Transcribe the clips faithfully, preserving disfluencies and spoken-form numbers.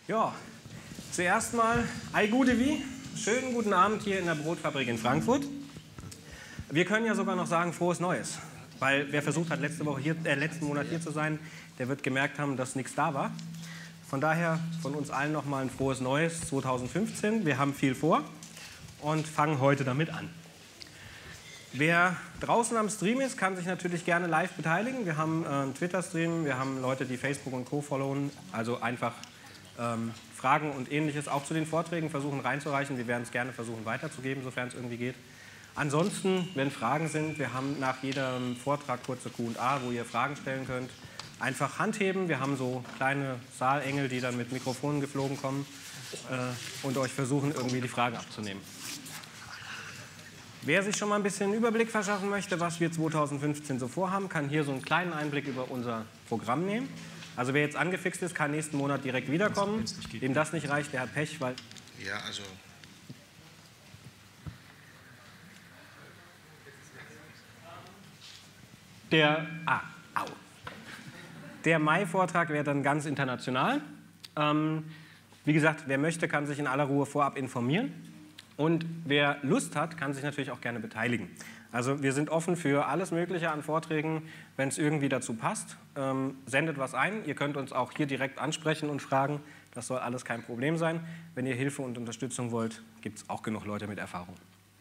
Ja, zuerst mal Ei Gute Wie. Schönen guten Abend hier in der Brotfabrik in Frankfurt. Wir können ja sogar noch sagen, frohes Neues. Weil wer versucht hat, letzte Woche hier, äh, letzten Monat hier zu sein, der wird gemerkt haben, dass nichts da war. Von daher von uns allen noch mal ein frohes Neues zweitausendfünfzehn. Wir haben viel vor und fangen heute damit an. Wer draußen am Stream ist, kann sich natürlich gerne live beteiligen. Wir haben äh, einen Twitter-Stream, wir haben Leute, die Facebook und Co. followen. Also einfach ähm, Fragen und Ähnliches auch zu den Vorträgen versuchen reinzureichen. Wir werden es gerne versuchen weiterzugeben, sofern es irgendwie geht. Ansonsten, wenn Fragen sind, wir haben nach jedem Vortrag kurze Q und A, wo ihr Fragen stellen könnt. Einfach Hand heben. Wir haben so kleine Saalengel, die dann mit Mikrofonen geflogen kommen äh, und euch versuchen, irgendwie die Fragen abzunehmen. Wer sich schon mal ein bisschen Überblick verschaffen möchte, was wir zweitausendfünfzehn so vorhaben, kann hier so einen kleinen Einblick über unser Programm nehmen. Also wer jetzt angefixt ist, kann nächsten Monat direkt wiederkommen. Dem das nicht reicht, der hat Pech, weil... Ja, also... Der... Ah, au. Der Mai-Vortrag wäre dann ganz international. Ähm, wie gesagt, wer möchte, kann sich in aller Ruhe vorab informieren. Und wer Lust hat, kann sich natürlich auch gerne beteiligen. Also wir sind offen für alles Mögliche an Vorträgen, wenn es irgendwie dazu passt. Ähm, sendet was ein. Ihr könnt uns auch hier direkt ansprechen und fragen. Das soll alles kein Problem sein. Wenn ihr Hilfe und Unterstützung wollt, gibt es auch genug Leute mit Erfahrung.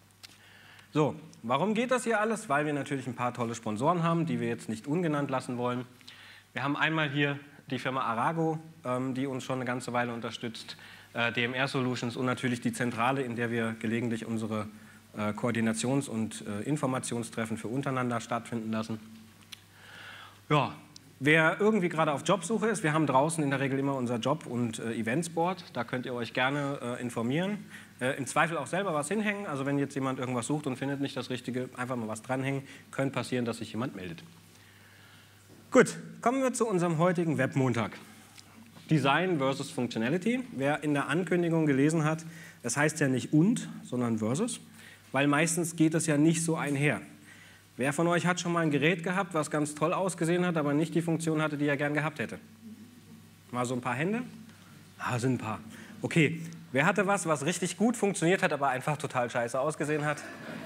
So, warum geht das hier alles? Weil wir natürlich ein paar tolle Sponsoren haben, die wir jetzt nicht ungenannt lassen wollen. Wir haben einmal hier die Firma Arago, ähm, die uns schon eine ganze Weile unterstützt. D M R Solutions und natürlich die Zentrale, in der wir gelegentlich unsere äh, Koordinations- und äh, Informationstreffen für untereinander stattfinden lassen. Ja, wer irgendwie gerade auf Jobsuche ist, wir haben draußen in der Regel immer unser Job- und äh, Eventsboard. Da könnt ihr euch gerne äh, informieren. Äh, Im Zweifel auch selber was hinhängen. Also wenn jetzt jemand irgendwas sucht und findet nicht das Richtige, einfach mal was dranhängen. Könnte passieren, dass sich jemand meldet. Gut, kommen wir zu unserem heutigen Webmontag. Design versus Functionality. Wer in der Ankündigung gelesen hat, es heißt ja nicht und, sondern versus, weil meistens geht es ja nicht so einher. Wer von euch hat schon mal ein Gerät gehabt, was ganz toll ausgesehen hat, aber nicht die Funktion hatte, die er gern gehabt hätte? Mal so ein paar Hände? Ah, sind ein paar. Okay, wer hatte was, was richtig gut funktioniert hat, aber einfach total scheiße ausgesehen hat?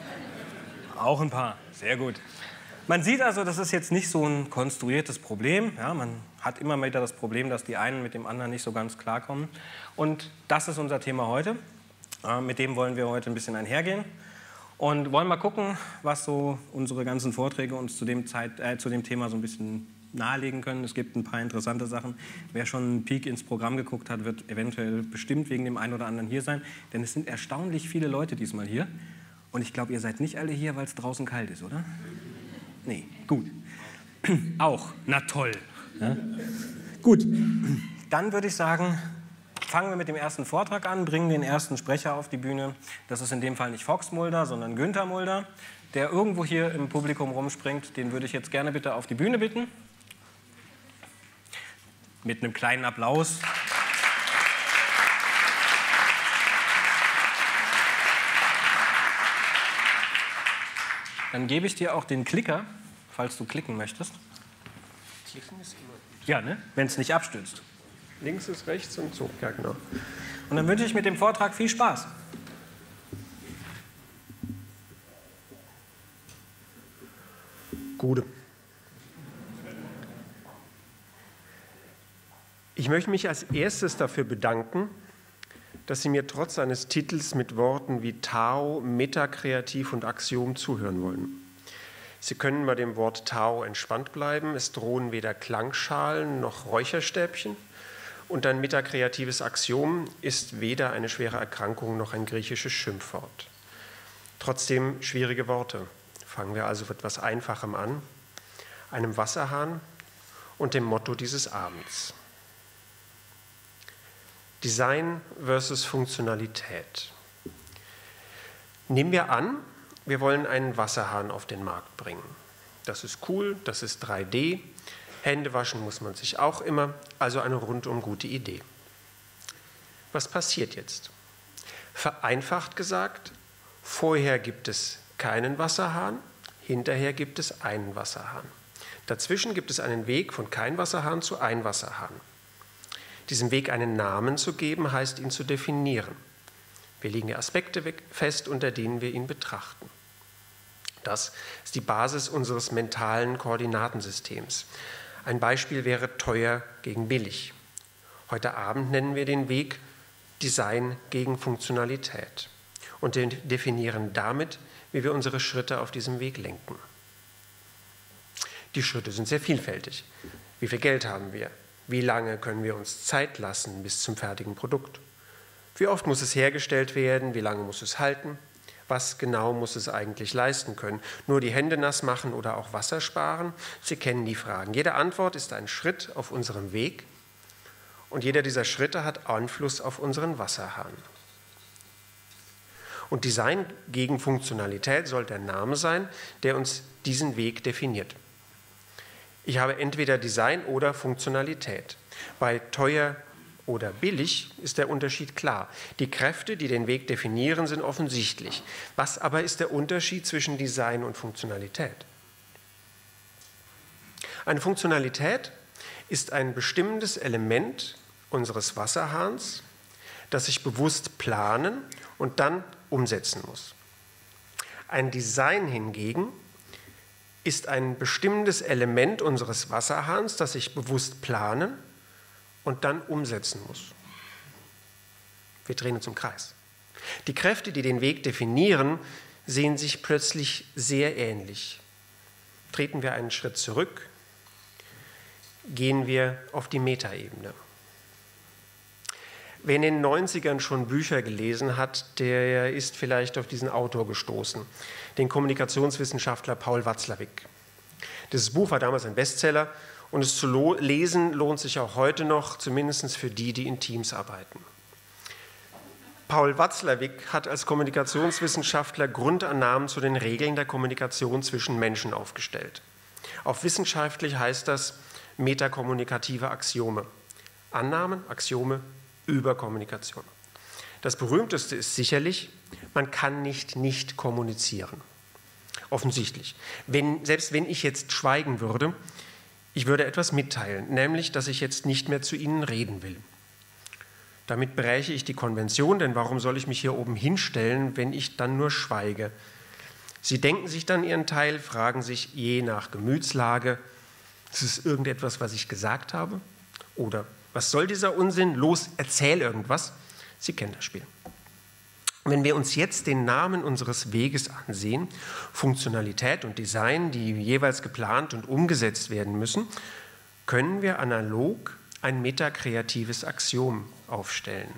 Auch ein paar, sehr gut. Man sieht also, das ist jetzt nicht so ein konstruiertes Problem. Ja, man hat immer wieder das Problem, dass die einen mit dem anderen nicht so ganz klarkommen. Und das ist unser Thema heute. Äh, mit dem wollen wir heute ein bisschen einhergehen. Und wollen mal gucken, was so unsere ganzen Vorträge uns zu dem, Zeit, äh, zu dem Thema so ein bisschen nahelegen können. Es gibt ein paar interessante Sachen. Wer schon einen Peek ins Programm geguckt hat, wird eventuell bestimmt wegen dem einen oder anderen hier sein. Denn es sind erstaunlich viele Leute diesmal hier. Und ich glaube, ihr seid nicht alle hier, weil es draußen kalt ist, oder? Nee, gut. Auch, na toll. Ja? Gut, dann würde ich sagen, fangen wir mit dem ersten Vortrag an, bringen den ersten Sprecher auf die Bühne. Das ist in dem Fall nicht Fox Mulder, sondern Günther Mulder, der irgendwo hier im Publikum rumspringt. Den würde ich jetzt gerne bitte auf die Bühne bitten. Mit einem kleinen Applaus. Dann gebe ich dir auch den Klicker, falls du klicken möchtest. Klicken ist immer gut. Ja, ne? Wenn es nicht abstürzt. Links ist rechts und so, ja genau. Und dann wünsche ich mit dem Vortrag viel Spaß. Gute. Ich möchte mich als erstes dafür bedanken, dass Sie mir trotz eines Titels mit Worten wie Tao, Metakreativ und Axiom zuhören wollen. Sie können bei dem Wort Tao entspannt bleiben. Es drohen weder Klangschalen noch Räucherstäbchen. Und ein metakreatives Axiom ist weder eine schwere Erkrankung noch ein griechisches Schimpfwort. Trotzdem schwierige Worte. Fangen wir also mit etwas Einfachem an, einem Wasserhahn und dem Motto dieses Abends. Design versus Funktionalität. Nehmen wir an, wir wollen einen Wasserhahn auf den Markt bringen. Das ist cool, das ist drei D. Hände waschen muss man sich auch immer, also eine rundum gute Idee. Was passiert jetzt? Vereinfacht gesagt, vorher gibt es keinen Wasserhahn, hinterher gibt es einen Wasserhahn. Dazwischen gibt es einen Weg von kein Wasserhahn zu ein Wasserhahn. Diesem Weg einen Namen zu geben, heißt ihn zu definieren. Wir legen die Aspekte fest, unter denen wir ihn betrachten. Das ist die Basis unseres mentalen Koordinatensystems. Ein Beispiel wäre teuer gegen billig. Heute Abend nennen wir den Weg Design gegen Funktionalität und definieren damit, wie wir unsere Schritte auf diesem Weg lenken. Die Schritte sind sehr vielfältig. Wie viel Geld haben wir? Wie lange können wir uns Zeit lassen bis zum fertigen Produkt? Wie oft muss es hergestellt werden? Wie lange muss es halten? Was genau muss es eigentlich leisten können? Nur die Hände nass machen oder auch Wasser sparen? Sie kennen die Fragen. Jede Antwort ist ein Schritt auf unserem Weg und jeder dieser Schritte hat Einfluss auf unseren Wasserhahn. Und Design gegen Funktionalität soll der Name sein, der uns diesen Weg definiert. Ich habe entweder Design oder Funktionalität. Bei teuer oder billig ist der Unterschied klar. Die Kräfte, die den Weg definieren, sind offensichtlich. Was aber ist der Unterschied zwischen Design und Funktionalität? Eine Funktionalität ist ein bestimmendes Element unseres Wasserhahns, das ich bewusst planen und dann umsetzen muss. Ein Design hingegen ist ein bestimmendes Element unseres Wasserhahns, das ich bewusst planen und dann umsetzen muss. Wir drehen uns im Kreis. Die Kräfte, die den Weg definieren, sehen sich plötzlich sehr ähnlich. Treten wir einen Schritt zurück, gehen wir auf die Metaebene. Wer in den neunzigern schon Bücher gelesen hat, der ist vielleicht auf diesen Autor gestoßen, den Kommunikationswissenschaftler Paul Watzlawick. Dieses Buch war damals ein Bestseller und es zu lesen lohnt sich auch heute noch, zumindest für die, die in Teams arbeiten. Paul Watzlawick hat als Kommunikationswissenschaftler Grundannahmen zu den Regeln der Kommunikation zwischen Menschen aufgestellt. Auf wissenschaftlich heißt das metakommunikative Axiome. Annahmen, Axiome über Kommunikation. Das berühmteste ist sicherlich, man kann nicht nicht kommunizieren. Offensichtlich. Wenn, selbst wenn ich jetzt schweigen würde, ich würde etwas mitteilen, nämlich, dass ich jetzt nicht mehr zu Ihnen reden will. Damit breche ich die Konvention, denn warum soll ich mich hier oben hinstellen, wenn ich dann nur schweige? Sie denken sich dann Ihren Teil, fragen sich je nach Gemütslage, ist es irgendetwas, was ich gesagt habe? Oder was soll dieser Unsinn? Los, erzähl irgendwas. Sie kennen das Spiel. Wenn wir uns jetzt den Namen unseres Weges ansehen, Funktionalität und Design, die jeweils geplant und umgesetzt werden müssen, können wir analog ein metakreatives Axiom aufstellen.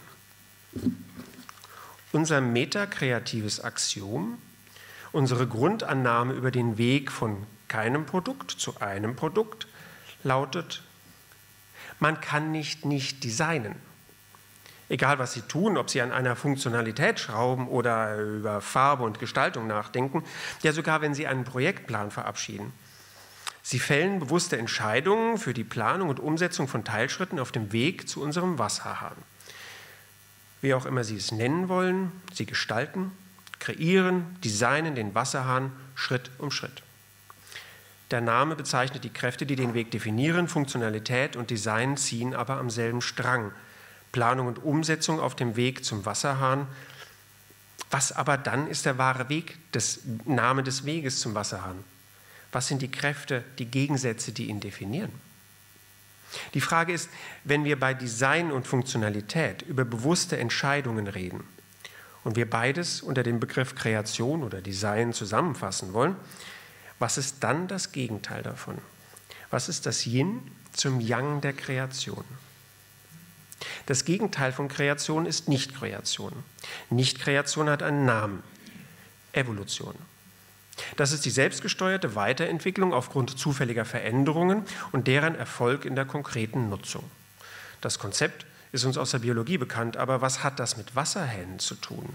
Unser metakreatives Axiom, unsere Grundannahme über den Weg von keinem Produkt zu einem Produkt, lautet: Man kann nicht nicht designen. Egal, was Sie tun, ob Sie an einer Funktionalität schrauben oder über Farbe und Gestaltung nachdenken, ja sogar wenn Sie einen Projektplan verabschieden. Sie fällen bewusste Entscheidungen für die Planung und Umsetzung von Teilschritten auf dem Weg zu unserem Wasserhahn. Wie auch immer Sie es nennen wollen, Sie gestalten, kreieren, designen den Wasserhahn Schritt um Schritt. Der Name bezeichnet die Kräfte, die den Weg definieren. Funktionalität und Design ziehen aber am selben Strang. Planung und Umsetzung auf dem Weg zum Wasserhahn. Was aber dann ist der wahre Weg, des Name des Weges zum Wasserhahn? Was sind die Kräfte, die Gegensätze, die ihn definieren? Die Frage ist, wenn wir bei Design und Funktionalität über bewusste Entscheidungen reden und wir beides unter dem Begriff Kreation oder Design zusammenfassen wollen, was ist dann das Gegenteil davon? Was ist das Yin zum Yang der Kreation? Das Gegenteil von Kreation ist Nicht-Kreation. Nicht-Kreation hat einen Namen: Evolution. Das ist die selbstgesteuerte Weiterentwicklung aufgrund zufälliger Veränderungen und deren Erfolg in der konkreten Nutzung. Das Konzept ist uns aus der Biologie bekannt, aber was hat das mit Wasserhähnen zu tun?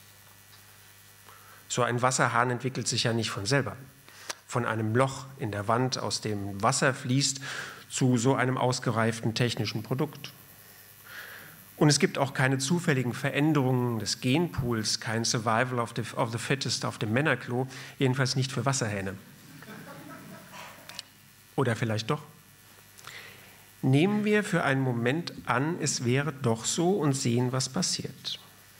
So ein Wasserhahn entwickelt sich ja nicht von selber. Von einem Loch in der Wand, aus dem Wasser fließt, zu so einem ausgereiften technischen Produkt. Und es gibt auch keine zufälligen Veränderungen des Genpools, kein Survival of the, of the Fittest auf dem Männerklo, jedenfalls nicht für Wasserhähne. Oder vielleicht doch? Nehmen wir für einen Moment an, es wäre doch so und sehen, was passiert.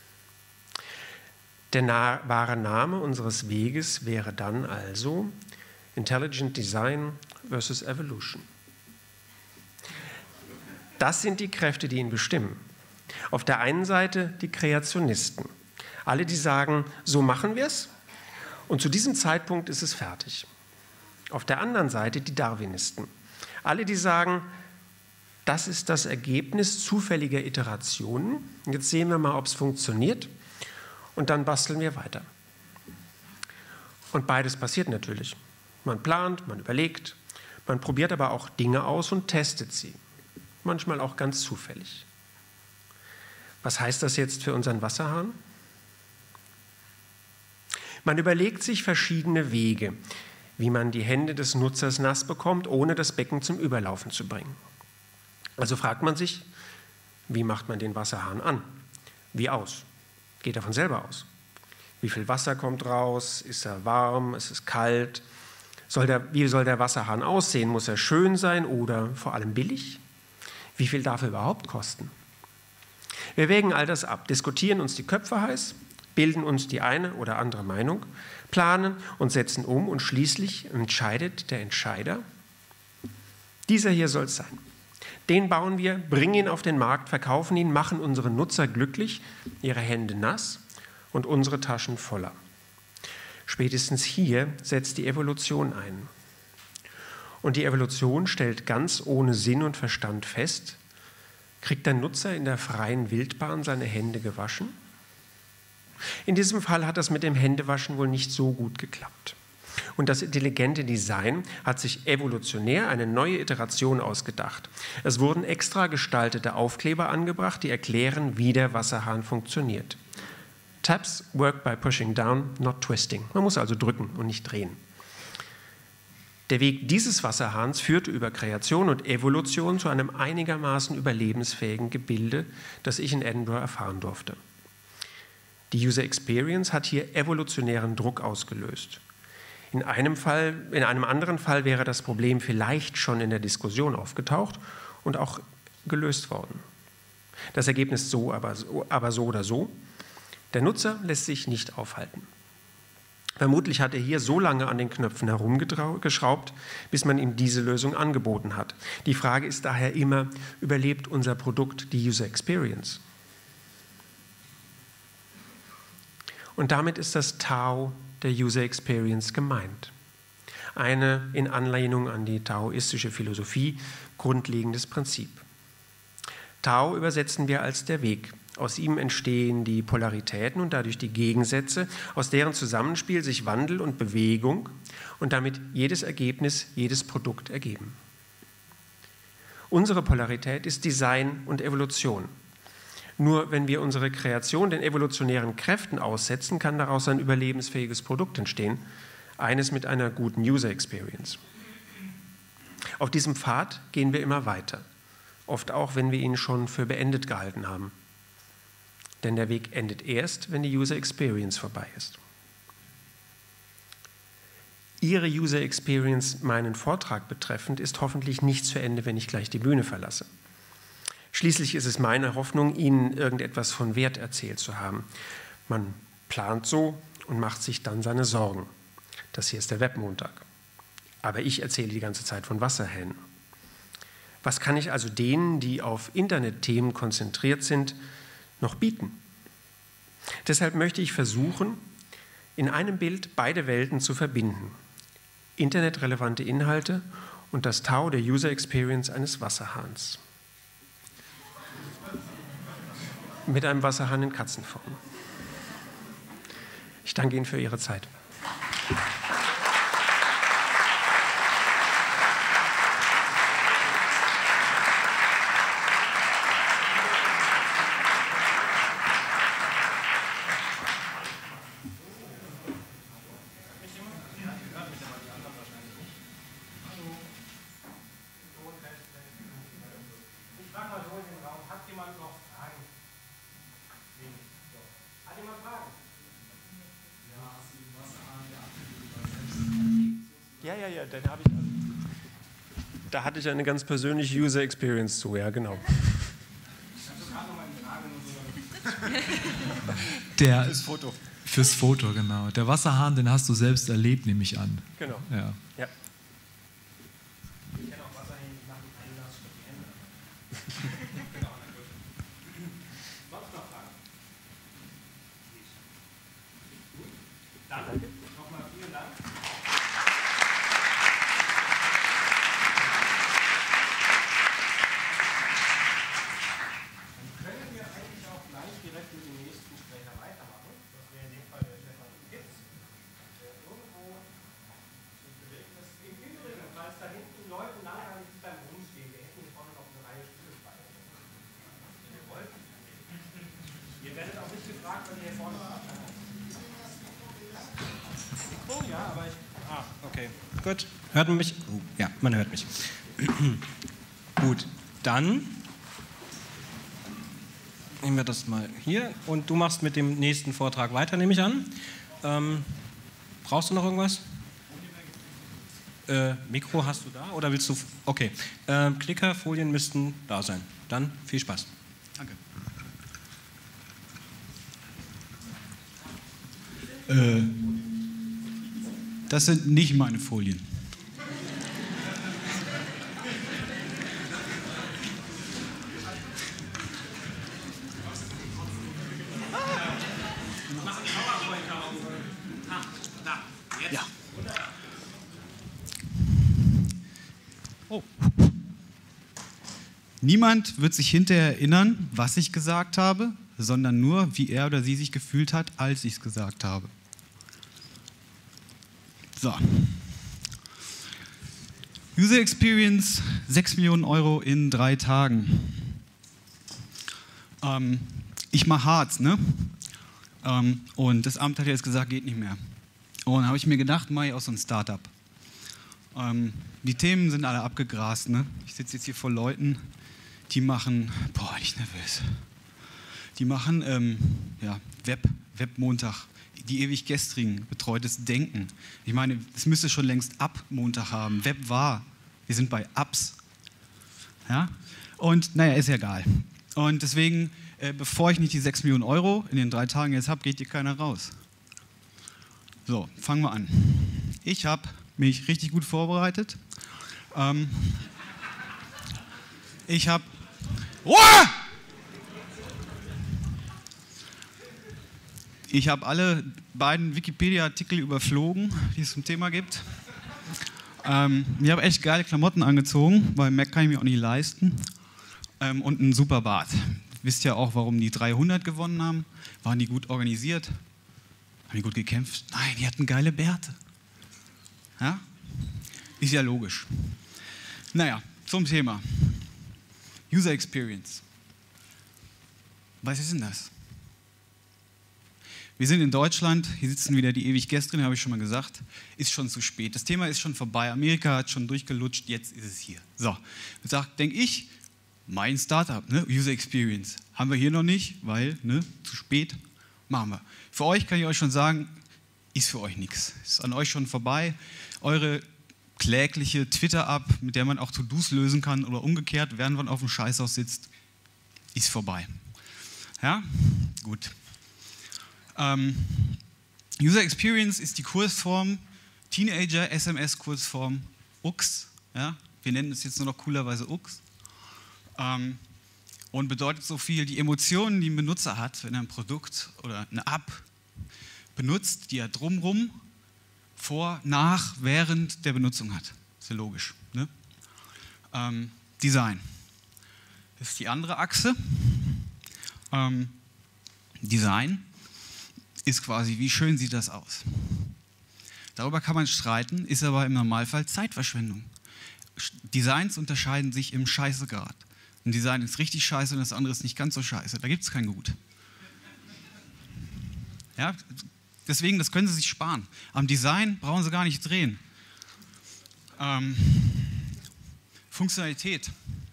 Der na- wahre Name unseres Weges wäre dann also Intelligent Design versus Evolution. Das sind die Kräfte, die ihn bestimmen. Auf der einen Seite die Kreationisten. Alle, die sagen, so machen wir es und zu diesem Zeitpunkt ist es fertig. Auf der anderen Seite die Darwinisten. Alle, die sagen, das ist das Ergebnis zufälliger Iterationen. Jetzt sehen wir mal, ob es funktioniert und dann basteln wir weiter. Und beides passiert natürlich. Man plant, man überlegt, man probiert aber auch Dinge aus und testet sie. Manchmal auch ganz zufällig. Was heißt das jetzt für unseren Wasserhahn? Man überlegt sich verschiedene Wege, wie man die Hände des Nutzers nass bekommt, ohne das Becken zum Überlaufen zu bringen. Also fragt man sich, wie macht man den Wasserhahn an? Wie aus? Geht er von selber aus? Wie viel Wasser kommt raus? Ist er warm? Ist es kalt? Soll der, wie soll der Wasserhahn aussehen? Muss er schön sein oder vor allem billig? Wie viel darf er überhaupt kosten? Wir wägen all das ab, diskutieren uns die Köpfe heiß, bilden uns die eine oder andere Meinung, planen und setzen um und schließlich entscheidet der Entscheider, dieser hier soll es sein. Den bauen wir, bringen ihn auf den Markt, verkaufen ihn, machen unsere Nutzer glücklich, ihre Hände nass und unsere Taschen voller. Spätestens hier setzt die Evolution ein. Und die Evolution stellt ganz ohne Sinn und Verstand fest, kriegt der Nutzer in der freien Wildbahn seine Hände gewaschen? In diesem Fall hat das mit dem Händewaschen wohl nicht so gut geklappt. Und das intelligente Design hat sich evolutionär eine neue Iteration ausgedacht. Es wurden extra gestaltete Aufkleber angebracht, die erklären, wie der Wasserhahn funktioniert. Taps work by pushing down, not twisting. Man muss also drücken und nicht drehen. Der Weg dieses Wasserhahns führte über Kreation und Evolution zu einem einigermaßen überlebensfähigen Gebilde, das ich in Edinburgh erfahren durfte. Die User Experience hat hier evolutionären Druck ausgelöst. In einem Fall, in einem anderen Fall wäre das Problem vielleicht schon in der Diskussion aufgetaucht und auch gelöst worden. Das Ergebnis so, aber so, aber so oder so. Der Nutzer lässt sich nicht aufhalten. Vermutlich hat er hier so lange an den Knöpfen herumgeschraubt, bis man ihm diese Lösung angeboten hat. Die Frage ist daher immer, überlebt unser Produkt die User Experience? Und damit ist das Tao der User Experience gemeint. Eine in Anlehnung an die taoistische Philosophie grundlegendes Prinzip. Tao übersetzen wir als der Weg. Aus ihm entstehen die Polaritäten und dadurch die Gegensätze, aus deren Zusammenspiel sich Wandel und Bewegung und damit jedes Ergebnis, jedes Produkt ergeben. Unsere Polarität ist Design und Evolution. Nur wenn wir unsere Kreation den evolutionären Kräften aussetzen, kann daraus ein überlebensfähiges Produkt entstehen, eines mit einer guten User Experience. Auf diesem Pfad gehen wir immer weiter, oft auch, wenn wir ihn schon für beendet gehalten haben. Denn der Weg endet erst, wenn die User Experience vorbei ist. Ihre User Experience, meinen Vortrag betreffend, ist hoffentlich nicht zu Ende, wenn ich gleich die Bühne verlasse. Schließlich ist es meine Hoffnung, Ihnen irgendetwas von Wert erzählt zu haben. Man plant so und macht sich dann seine Sorgen. Das hier ist der Webmontag. Aber ich erzähle die ganze Zeit von Wasserhähnen. Was kann ich also denen, die auf Internetthemen konzentriert sind, noch bieten? Deshalb möchte ich versuchen, in einem Bild beide Welten zu verbinden. Internetrelevante Inhalte und das Tao der User Experience eines Wasserhahns. Mit einem Wasserhahn in Katzenform. Ich danke Ihnen für Ihre Zeit. Ja, ja, ja, dann habe ich... Da hatte ich eine ganz persönliche User Experience zu, ja, genau. Der, fürs Foto. Fürs Foto, genau. Der Wasserhahn, den hast du selbst erlebt, nehme ich an. Genau. Ja. Ja. Ich kenne auch Wasserhähne nach dem Einlass statt die Hände. Genau, na gut. Sonst noch Fragen? Gut. Dann nochmal vielen Dank. Oh ja, aber ich... Ah, okay. Gut. Hört man mich? Oh, ja, man hört mich. Gut, dann nehmen wir das mal hier und du machst mit dem nächsten Vortrag weiter, nehme ich an. Ähm, brauchst du noch irgendwas? Äh, Mikro hast du da oder willst du... Okay, äh, Klicker, Folien müssten da sein. Dann viel Spaß. Danke. Äh, das sind nicht meine Folien. Ja. Oh. Niemand wird sich hinterher erinnern, was ich gesagt habe, sondern nur, wie er oder sie sich gefühlt hat, als ich es gesagt habe. So. User Experience, sechs Millionen Euro in drei Tagen. Ähm, ich mache Harz, ne? Ähm, und das Amt hat jetzt gesagt, geht nicht mehr. Und dann habe ich mir gedacht, mache ich auch so ein Startup. Ähm, die Themen sind alle abgegrast, ne? Ich sitze jetzt hier vor Leuten, die machen, boah, bin ich nervös. Die machen ähm, ja, Web, Webmontag, die ewig gestrigen, betreutes Denken. Ich meine, es müsste schon längst ab Montag haben. Web war, wir sind bei Apps. Ja? Und naja, ist ja egal. Und deswegen, äh, bevor ich nicht die sechs Millionen Euro in den drei Tagen jetzt habe, geht hier keiner raus. So, fangen wir an. Ich habe mich richtig gut vorbereitet. Ähm, ich habe... Oh! Ich habe alle beiden Wikipedia-Artikel überflogen, die es zum Thema gibt. Ähm, ich habe echt geile Klamotten angezogen, weil Mac kann ich mir auch nicht leisten. Ähm, und einen super Bart. Wisst ja auch, warum die dreihundert gewonnen haben. Waren die gut organisiert? Haben die gut gekämpft? Nein, die hatten geile Bärte. Ja? Ist ja logisch. Naja, zum Thema. User Experience. Was ist denn das? Wir sind in Deutschland, hier sitzen wieder die ewig Gestrigen, habe ich schon mal gesagt, ist schon zu spät. Das Thema ist schon vorbei, Amerika hat schon durchgelutscht, jetzt ist es hier. So, denke ich, mein Startup, ne, User Experience, haben wir hier noch nicht, weil, ne, zu spät, machen wir. Für euch kann ich euch schon sagen, ist für euch nichts. Ist an euch schon vorbei. Eure klägliche Twitter-App, mit der man auch To-Dos lösen kann oder umgekehrt, während man auf dem Scheißhaus sitzt, ist vorbei. Ja, gut. Ähm, User Experience ist die Kurzform, Teenager S M S-Kurzform U X. Ja? Wir nennen es jetzt nur noch coolerweise U X. Ähm, und bedeutet so viel, die Emotionen, die ein Benutzer hat, wenn er ein Produkt oder eine App benutzt, die er drumherum vor, nach, während der Benutzung hat. Ist ja logisch. Ne? Ähm, Design. Das ist die andere Achse. Ähm, Design ist quasi, wie schön sieht das aus? Darüber kann man streiten, ist aber im Normalfall Zeitverschwendung. Designs unterscheiden sich im Scheißegrad. Ein Design ist richtig scheiße und das andere ist nicht ganz so scheiße. Da gibt es kein Gut. Ja, deswegen, das können Sie sich sparen. Am Design brauchen Sie gar nicht drehen. Ähm, Funktionalität.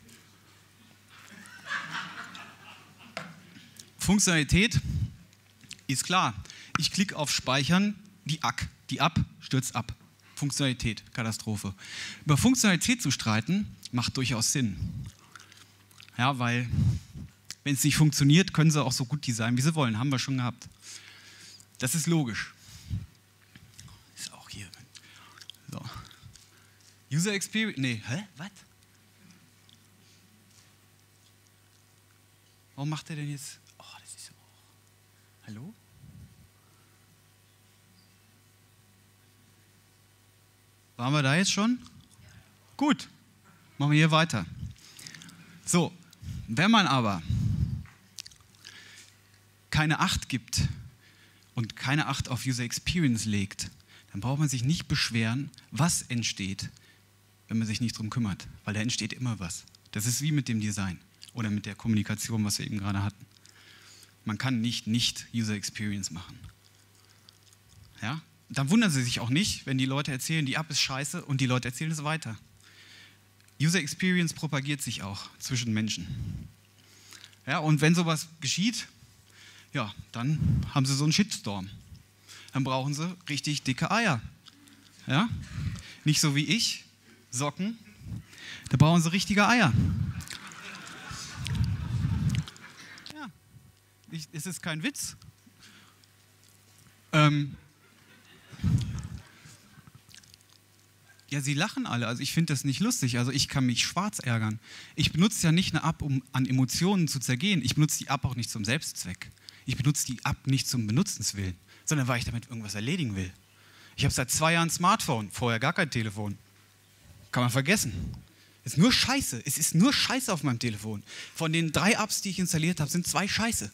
Funktionalität ist klar. Ich klicke auf Speichern, die A C, die App stürzt ab. Funktionalität, Katastrophe. Über Funktionalität zu streiten, macht durchaus Sinn. Ja, weil wenn es nicht funktioniert, können sie auch so gut designen, wie sie wollen. Haben wir schon gehabt. Das ist logisch. Ist auch hier. So. User Experience. Nee, hä? Was? Warum macht er denn jetzt. Oh, das ist auch. Hallo? Waren wir da jetzt schon? Gut. Machen wir hier weiter. So, wenn man aber keine Acht gibt und keine Acht auf User Experience legt, dann braucht man sich nicht beschweren, was entsteht, wenn man sich nicht drum kümmert, weil da entsteht immer was. Das ist wie mit dem Design oder mit der Kommunikation, was wir eben gerade hatten. Man kann nicht nicht User Experience machen. Ja? Dann wundern Sie sich auch nicht, wenn die Leute erzählen, die App ist scheiße und die Leute erzählen es weiter. User Experience propagiert sich auch zwischen Menschen. Ja, und wenn sowas geschieht, ja, dann haben Sie so einen Shitstorm. Dann brauchen Sie richtig dicke Eier. Ja? Nicht so wie ich, Socken, da brauchen Sie richtige Eier. Ja, ich, es ist kein Witz. Ähm, Ja, sie lachen alle. Also ich finde das nicht lustig. Also ich kann mich schwarz ärgern. Ich benutze ja nicht eine App, um an Emotionen zu zergehen. Ich benutze die App auch nicht zum Selbstzweck. Ich benutze die App nicht zum Benutzenswillen, sondern weil ich damit irgendwas erledigen will. Ich habe seit zwei Jahren ein Smartphone, vorher gar kein Telefon. Kann man vergessen. Es ist nur Scheiße. Es ist nur Scheiße auf meinem Telefon. Von den drei Apps, die ich installiert habe, sind zwei Scheiße.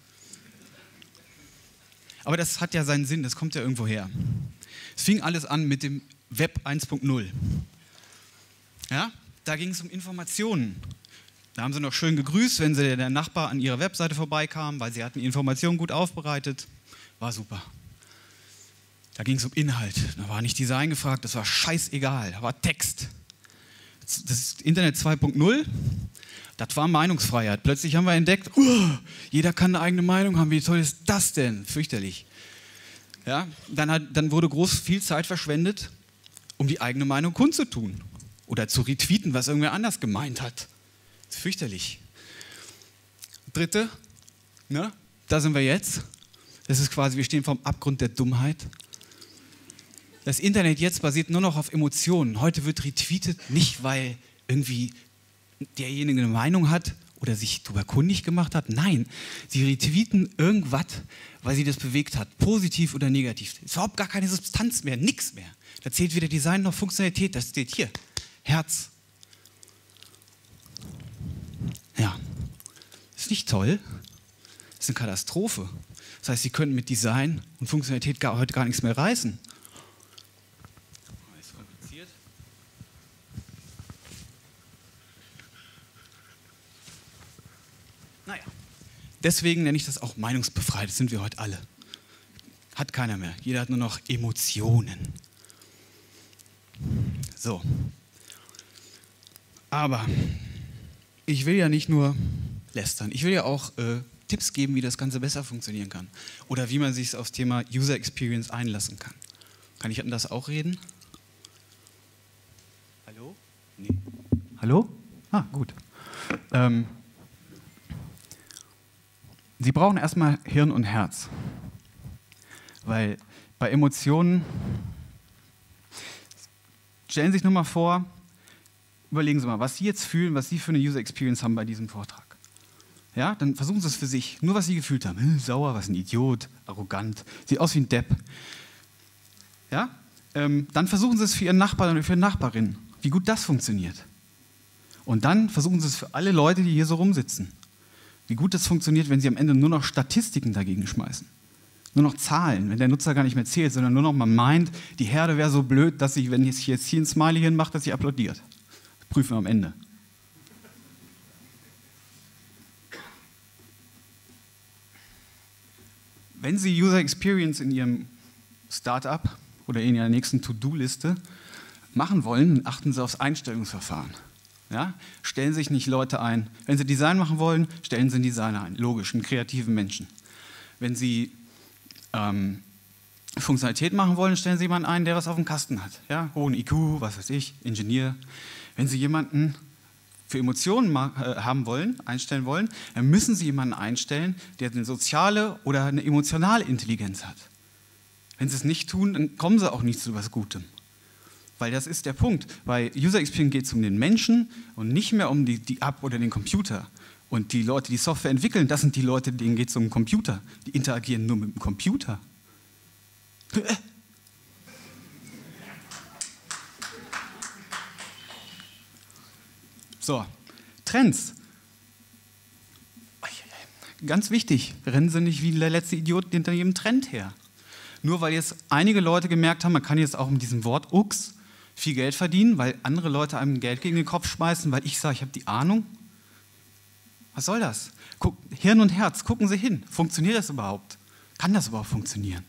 Aber das hat ja seinen Sinn. Das kommt ja irgendwo her. Es fing alles an mit dem Web eins punkt null. Ja, da ging es um Informationen. Da haben sie noch schön gegrüßt, wenn sie der Nachbar an ihrer Webseite vorbeikam, weil sie hatten die Informationen gut aufbereitet. War super. Da ging es um Inhalt. Da war nicht Design gefragt, das war scheißegal. Da war Text. Das Internet zwei punkt null, das war Meinungsfreiheit. Plötzlich haben wir entdeckt, uh, jeder kann eine eigene Meinung haben. Wie toll ist das denn? Fürchterlich. Ja, dann, hat, dann wurde groß viel Zeit verschwendet, um die eigene Meinung kundzutun oder zu retweeten, was irgendwer anders gemeint hat. Das ist fürchterlich. Dritte, ne, da sind wir jetzt. Das ist quasi, wir stehen vorm Abgrund der Dummheit. Das Internet jetzt basiert nur noch auf Emotionen. Heute wird retweetet, nicht weil irgendwie derjenige eine Meinung hat oder sich darüber kundig gemacht hat. Nein, sie retweeten irgendwas, weil sie das bewegt hat, positiv oder negativ. Es ist überhaupt gar keine Substanz mehr, nichts mehr. Da zählt weder Design noch Funktionalität. Das steht hier, Herz. Ja, ist nicht toll. Das ist eine Katastrophe. Das heißt, Sie können mit Design und Funktionalität gar, heute gar nichts mehr reißen. Ist kompliziert. Naja, deswegen nenne ich das auch meinungsbefreit. Das sind wir heute alle. Hat keiner mehr. Jeder hat nur noch Emotionen. So. Aber ich will ja nicht nur lästern. Ich will ja auch äh, Tipps geben, wie das Ganze besser funktionieren kann. Oder wie man sich aufs Thema User Experience einlassen kann. Kann ich an das auch reden? Hallo? Nee. Hallo? Ah, gut. Ähm, Sie brauchen erstmal Hirn und Herz. Weil bei Emotionen, stellen Sie sich nur mal vor, überlegen Sie mal, was Sie jetzt fühlen, was Sie für eine User Experience haben bei diesem Vortrag. Ja, dann versuchen Sie es für sich. Nur was Sie gefühlt haben. Hm, sauer, was ein Idiot, arrogant, sieht aus wie ein Depp. Ja, ähm, dann versuchen Sie es für Ihren Nachbarn oder für Ihre Nachbarin, wie gut das funktioniert. Und dann versuchen Sie es für alle Leute, die hier so rumsitzen. Wie gut das funktioniert, wenn Sie am Ende nur noch Statistiken dagegen schmeißen. Nur noch Zahlen, wenn der Nutzer gar nicht mehr zählt, sondern nur noch man meint, die Herde wäre so blöd, dass sie, wenn ich jetzt hier ein Smiley hinmache, dass sie applaudiert. Das prüfen wir am Ende. Wenn Sie User Experience in Ihrem Startup oder in Ihrer nächsten To-Do-Liste machen wollen, achten Sie aufs Einstellungsverfahren. Ja? Stellen sich nicht Leute ein. Wenn Sie Design machen wollen, stellen Sie einen Designer ein. Logisch, einen kreativen Menschen. Wenn Sie ähm, Funktionalität machen wollen, stellen Sie jemanden ein, der was auf dem Kasten hat. Ja? Hohen I Q, was weiß ich, Ingenieur. Wenn Sie jemanden für Emotionen haben wollen, einstellen wollen, dann müssen Sie jemanden einstellen, der eine soziale oder eine emotionale Intelligenz hat. Wenn Sie es nicht tun, dann kommen Sie auch nicht zu was Gutem. Weil das ist der Punkt. Bei User Experience geht es um den Menschen und nicht mehr um die, die App oder den Computer. Und die Leute, die Software entwickeln, das sind die Leute, denen geht es um den Computer. Die interagieren nur mit dem Computer. So, Trends. Ganz wichtig, rennen Sie nicht wie der letzte Idiot hinter jedem Trend her. Nur weil jetzt einige Leute gemerkt haben, man kann jetzt auch mit diesem Wort Ux viel Geld verdienen, weil andere Leute einem Geld gegen den Kopf schmeißen, weil ich sage, ich habe die Ahnung. Was soll das? Guck, Hirn und Herz, gucken Sie hin. Funktioniert das überhaupt? Kann das überhaupt funktionieren?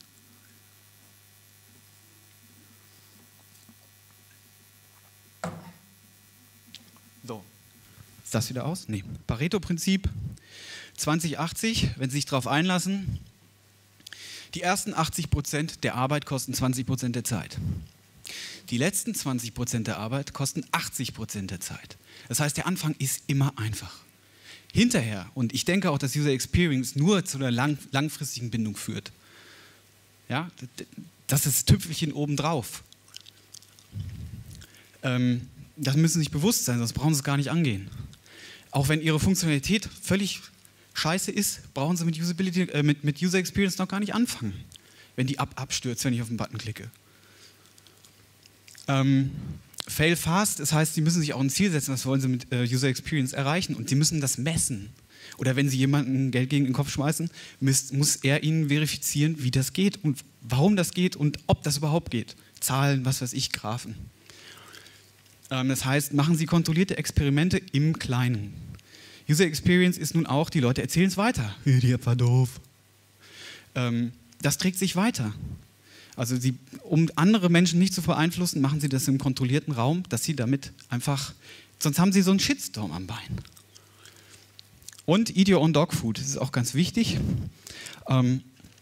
So, ist das wieder aus? Nee. Pareto-Prinzip zwanzig achtzig, wenn Sie sich darauf einlassen, die ersten achtzig Prozent der Arbeit kosten zwanzig Prozent der Zeit. Die letzten zwanzig Prozent der Arbeit kosten achtzig Prozent der Zeit. Das heißt, der Anfang ist immer einfach. Hinterher, und ich denke auch, dass User Experience nur zu einer lang, langfristigen Bindung führt. Ja, das ist das Tüpfelchen obendrauf. Ähm, das müssen Sie sich bewusst sein, sonst brauchen Sie es gar nicht angehen. Auch wenn Ihre Funktionalität völlig scheiße ist, brauchen Sie mit, Usability, äh, mit, mit User Experience noch gar nicht anfangen, wenn die ab, abstürzt, wenn ich auf den Button klicke. Ähm, fail fast, das heißt, Sie müssen sich auch ein Ziel setzen, was wollen Sie mit äh, User Experience erreichen, und Sie müssen das messen. Oder wenn Sie jemandem Geld gegen den Kopf schmeißen, muss, muss er Ihnen verifizieren, wie das geht und warum das geht und ob das überhaupt geht. Zahlen, was weiß ich, Graphen. Ähm, das heißt, machen Sie kontrollierte Experimente im Kleinen. User Experience ist nun auch, die Leute erzählen es weiter. Die App war doof. Ähm, das trägt sich weiter. Also sie, um andere Menschen nicht zu beeinflussen, machen sie das im kontrollierten Raum, dass sie damit einfach, sonst haben sie so einen Shitstorm am Bein. Und Eat Your Own Dog Food, das ist auch ganz wichtig. Ähm,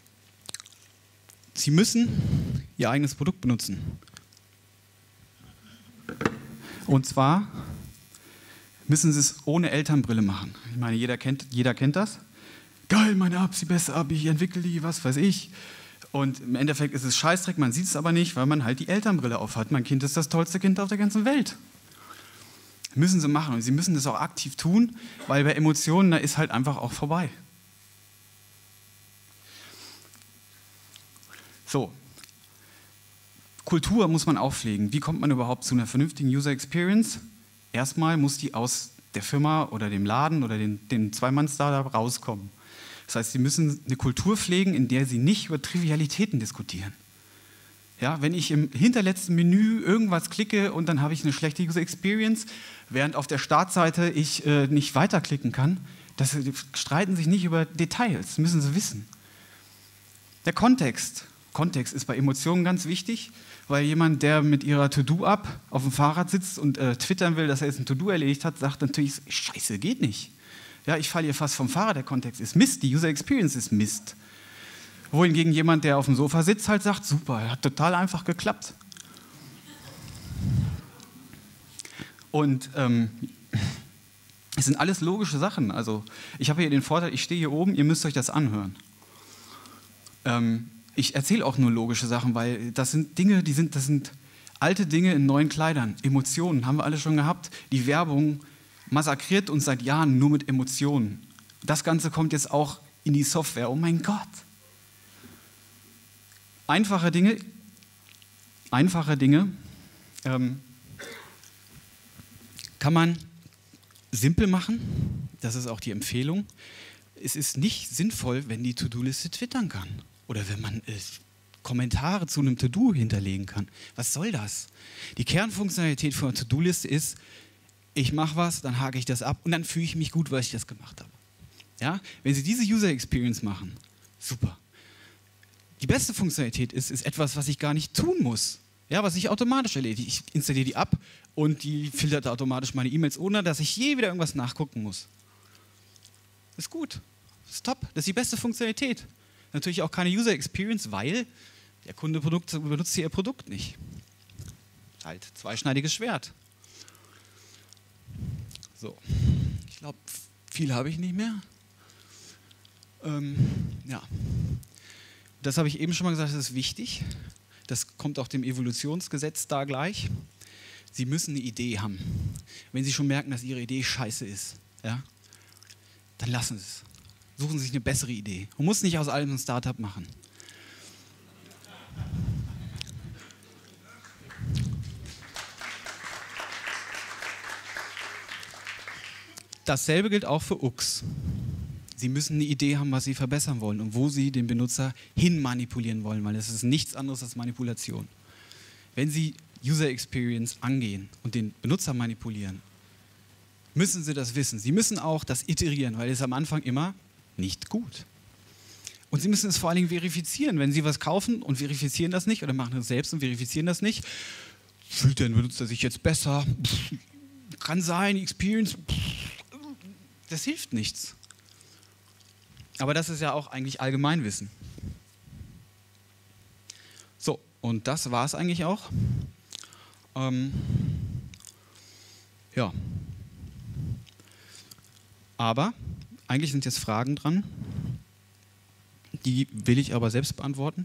sie müssen ihr eigenes Produkt benutzen. Und zwar müssen sie es ohne Elternbrille machen. Ich meine, jeder kennt, jeder kennt das. Geil, meine App ist die beste App, ich entwickle die, was weiß ich. Und im Endeffekt ist es Scheißdreck, man sieht es aber nicht, weil man halt die Elternbrille aufhat. Mein Kind ist das tollste Kind auf der ganzen Welt. Müssen sie machen, und sie müssen das auch aktiv tun, weil bei Emotionen, da ist halt einfach auch vorbei. So, Kultur muss man auch pflegen. Wie kommt man überhaupt zu einer vernünftigen User Experience? Erstmal muss die aus der Firma oder dem Laden oder dem, dem Zwei-Mann-Startup rauskommen. Das heißt, Sie müssen eine Kultur pflegen, in der Sie nicht über Trivialitäten diskutieren. Ja, wenn ich im hinterletzten Menü irgendwas klicke und dann habe ich eine schlechte User Experience, während auf der Startseite ich äh, nicht weiterklicken kann, das streiten sich nicht über Details, das müssen Sie wissen. Der Kontext. Kontext ist bei Emotionen ganz wichtig, weil jemand, der mit ihrer To-Do-App auf dem Fahrrad sitzt und äh, twittern will, dass er jetzt ein To-Do erledigt hat, sagt natürlich, Scheiße, geht nicht. Ja, ich falle hier fast vom Fahrrad, der Kontext ist Mist, die User Experience ist Mist. Wohingegen jemand, der auf dem Sofa sitzt, halt sagt, super, hat total einfach geklappt. Und ähm, es sind alles logische Sachen. Also ich habe hier den Vorteil, ich stehe hier oben, ihr müsst euch das anhören. Ähm, ich erzähle auch nur logische Sachen, weil das sind Dinge, die sind, das sind alte Dinge in neuen Kleidern. Emotionen haben wir alle schon gehabt. Die Werbung massakriert uns seit Jahren nur mit Emotionen. Das Ganze kommt jetzt auch in die Software. Oh mein Gott. Einfache Dinge, einfache Dinge ähm, kann man simpel machen. Das ist auch die Empfehlung. Es ist nicht sinnvoll, wenn die To-Do-Liste twittern kann oder wenn man äh, Kommentare zu einem To-Do hinterlegen kann. Was soll das? Die Kernfunktionalität von einer To-Do-Liste ist, ich mache was, dann hake ich das ab und dann fühle ich mich gut, weil ich das gemacht habe. Ja? Wenn Sie diese User Experience machen, super. Die beste Funktionalität ist, ist etwas, was ich gar nicht tun muss, ja, was ich automatisch erledige. Ich installiere die ab und die filtert automatisch meine E-Mails, ohne dass ich je wieder irgendwas nachgucken muss. Das ist gut, das ist top, das ist die beste Funktionalität. Natürlich auch keine User Experience, weil Der Kunde benutzt ihr Produkt nicht. Halt, zweischneidiges Schwert. So, ich glaube, viel habe ich nicht mehr. Ähm, ja, das habe ich eben schon mal gesagt, das ist wichtig. Das kommt auch dem Evolutionsgesetz da gleich. Sie müssen eine Idee haben. Wenn Sie schon merken, dass Ihre Idee scheiße ist, ja, dann lassen Sie es. Suchen Sie sich eine bessere Idee. Man muss nicht aus allem ein Startup machen. Dasselbe gilt auch für U X. Sie müssen eine Idee haben, was Sie verbessern wollen und wo Sie den Benutzer hin manipulieren wollen, weil es ist nichts anderes als Manipulation. Wenn Sie User Experience angehen und den Benutzer manipulieren, müssen Sie das wissen. Sie müssen auch das iterieren, weil es ist am Anfang immer nicht gut. Und Sie müssen es vor allen Dingen verifizieren. Wenn Sie was kaufen und verifizieren das nicht oder machen es selbst und verifizieren das nicht, fühlt der Benutzer sich jetzt besser? Pff, kann sein, Experience, pff, das hilft nichts. Aber das ist ja auch eigentlich Allgemeinwissen. So, und das war es eigentlich auch. Ähm, ja. Aber eigentlich sind jetzt Fragen dran, die will ich aber selbst beantworten.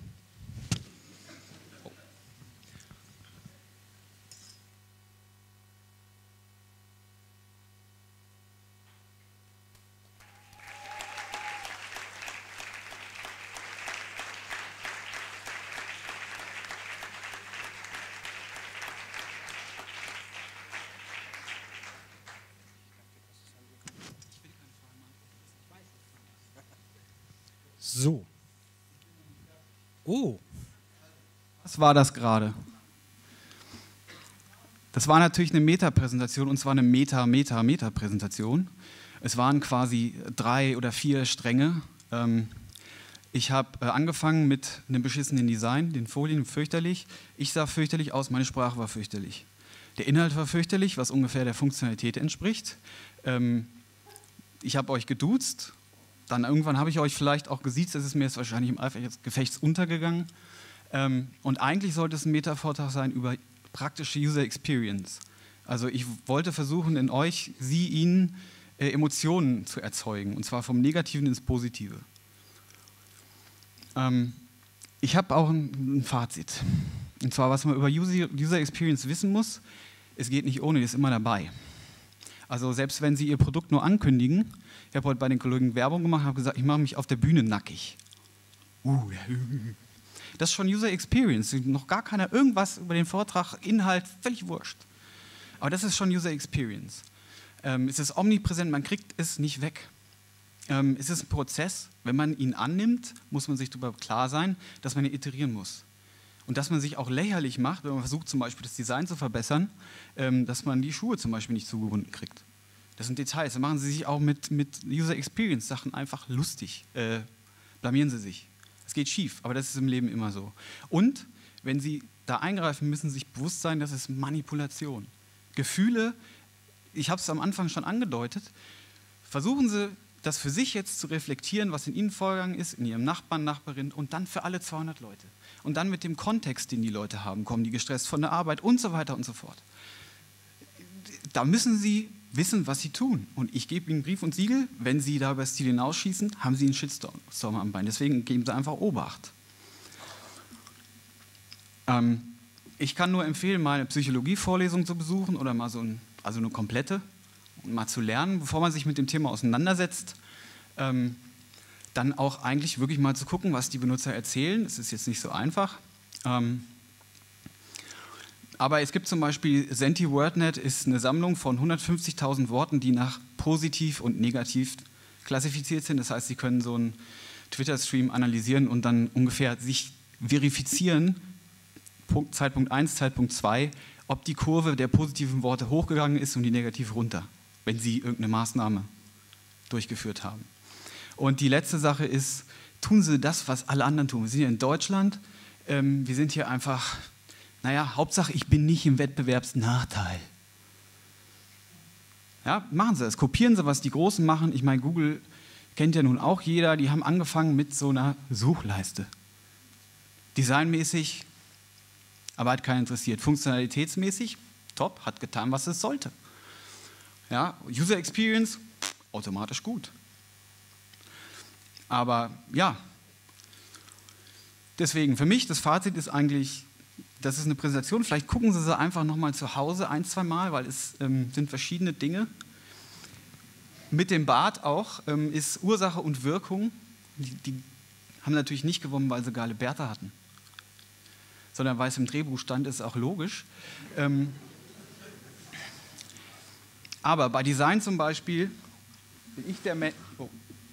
So. Oh. Was war das gerade? Das war natürlich eine Meta-Präsentation und zwar eine Meta-Meta-Meta-Präsentation. Es waren quasi drei oder vier Stränge. Ich habe angefangen mit einem beschissenen Design, den Folien, fürchterlich. Ich sah fürchterlich aus, meine Sprache war fürchterlich. Der Inhalt war fürchterlich, was ungefähr der Funktionalität entspricht. Ich habe euch geduzt. Dann irgendwann habe ich euch vielleicht auch gesiezt, das ist mir jetzt wahrscheinlich im Eifer des Gefechts untergegangen. Ähm, und eigentlich sollte es ein Meta-Vortrag sein über praktische User Experience. Also ich wollte versuchen, in euch, Sie, Ihnen äh, Emotionen zu erzeugen, und zwar vom Negativen ins Positive. Ähm, ich habe auch ein, ein Fazit. Und zwar, was man über User, User Experience wissen muss, es geht nicht ohne, ist immer dabei. Also selbst wenn Sie Ihr Produkt nur ankündigen, ich habe heute bei den Kollegen Werbung gemacht, habe gesagt, ich mache mich auf der Bühne nackig. Uh, das ist schon User Experience. Noch gar keiner irgendwas über den Vortrag, Inhalt, völlig wurscht. Aber das ist schon User Experience. Ähm, es ist omnipräsent, man kriegt es nicht weg. Ähm, es ist ein Prozess. Wenn man ihn annimmt, muss man sich darüber klar sein, dass man ihn iterieren muss. Und dass man sich auch lächerlich macht, wenn man versucht, zum Beispiel das Design zu verbessern, ähm, dass man die Schuhe zum Beispiel nicht zugebunden kriegt. Das sind Details. Da machen Sie sich auch mit, mit User Experience Sachen einfach lustig. Äh, blamieren Sie sich. Es geht schief, aber das ist im Leben immer so. Und wenn Sie da eingreifen, müssen Sie sich bewusst sein, das ist Manipulation. Gefühle, ich habe es am Anfang schon angedeutet, versuchen Sie das für sich jetzt zu reflektieren, was in Ihnen vorgegangen ist, in Ihrem Nachbarn, Nachbarin und dann für alle zweihundert Leute. Und dann mit dem Kontext, den die Leute haben, kommen die gestresst von der Arbeit und so weiter und so fort. Da müssen Sie wissen, was Sie tun. Und ich gebe Ihnen Brief und Siegel, wenn Sie da über das Ziel hinausschießen, haben Sie einen Shitstorm am Bein. Deswegen geben Sie einfach Obacht. Ähm, ich kann nur empfehlen, mal eine Psychologie-Vorlesung zu besuchen oder mal so ein, also eine komplette, und mal zu lernen, bevor man sich mit dem Thema auseinandersetzt. Ähm, dann auch eigentlich wirklich mal zu gucken, was die Benutzer erzählen. Das ist jetzt nicht so einfach. Ähm, Aber es gibt zum Beispiel Senti-WordNet, ist eine Sammlung von hundertfünfzigtausend Worten, die nach positiv und negativ klassifiziert sind. Das heißt, Sie können so einen Twitter-Stream analysieren und dann ungefähr sich verifizieren, Punkt, Zeitpunkt eins, Zeitpunkt zwei, ob die Kurve der positiven Worte hochgegangen ist und die negativ runter, wenn Sie irgendeine Maßnahme durchgeführt haben. Und die letzte Sache ist, tun Sie das, was alle anderen tun. Wir sind hier in Deutschland, ähm, wir sind hier einfach... Naja, Hauptsache, ich bin nicht im Wettbewerbsnachteil. Ja, machen Sie das. Kopieren Sie, was die Großen machen. Ich meine, Google kennt ja nun auch jeder. Die haben angefangen mit so einer Suchleiste. Designmäßig, aber hat keinen interessiert. Funktionalitätsmäßig, top, hat getan, was es sollte. Ja, User Experience, automatisch gut. Aber ja, deswegen, für mich, das Fazit ist eigentlich, das ist eine Präsentation, vielleicht gucken Sie sie einfach nochmal zu Hause ein, zwei Mal, weil es ähm, sind verschiedene Dinge. Mit dem Bart auch ähm, ist Ursache und Wirkung, die, die haben natürlich nicht gewonnen, weil sie geile Bärte hatten, sondern weil es im Drehbuch stand, ist auch logisch. Ähm, aber bei Design zum Beispiel bin ich der Mensch... Oh.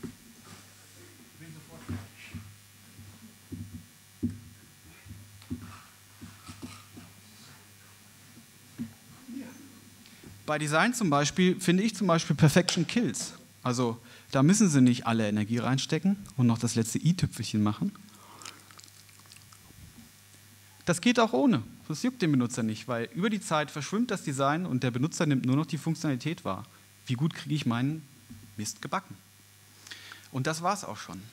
Bei Design zum Beispiel finde ich zum Beispiel Perfection Kills. Also da müssen Sie nicht alle Energie reinstecken und noch das letzte i-Tüpfelchen machen. Das geht auch ohne. Das juckt den Benutzer nicht, weil über die Zeit verschwimmt das Design und der Benutzer nimmt nur noch die Funktionalität wahr. Wie gut kriege ich meinen Mist gebacken? Und das war es auch schon.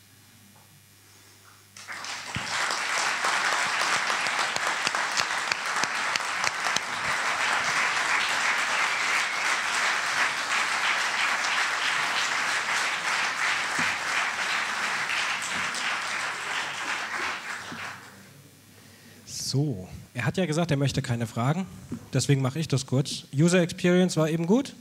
So, er hat ja gesagt, er möchte keine Fragen, deswegen mache ich das kurz. User Experience war eben gut?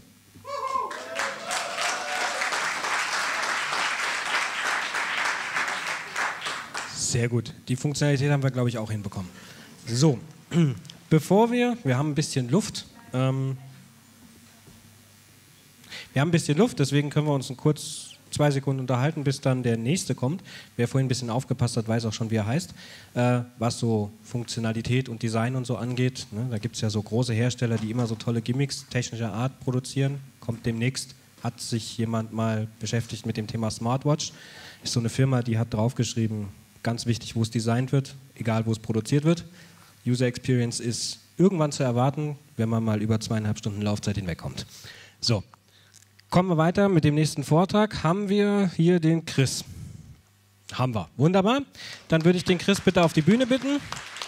Sehr gut, die Funktionalität haben wir, glaube ich, auch hinbekommen. So, bevor wir, wir haben ein bisschen Luft, ähm, wir haben ein bisschen Luft, deswegen können wir uns ein kurz zwei Sekunden unterhalten, bis dann der nächste kommt. Wer vorhin ein bisschen aufgepasst hat, weiß auch schon, wie er heißt. Äh, was so Funktionalität und Design und so angeht. Ne? Da gibt es ja so große Hersteller, die immer so tolle Gimmicks technischer Art produzieren. Kommt demnächst, hat sich jemand mal beschäftigt mit dem Thema Smartwatch. Ist so eine Firma, die hat draufgeschrieben, ganz wichtig, wo es designt wird, egal wo es produziert wird. User Experience ist irgendwann zu erwarten, wenn man mal über zweieinhalb Stunden Laufzeit hinwegkommt. So. Kommen wir weiter mit dem nächsten Vortrag. Haben wir hier den Chris? Haben wir. Wunderbar. Dann würde ich den Chris bitte auf die Bühne bitten.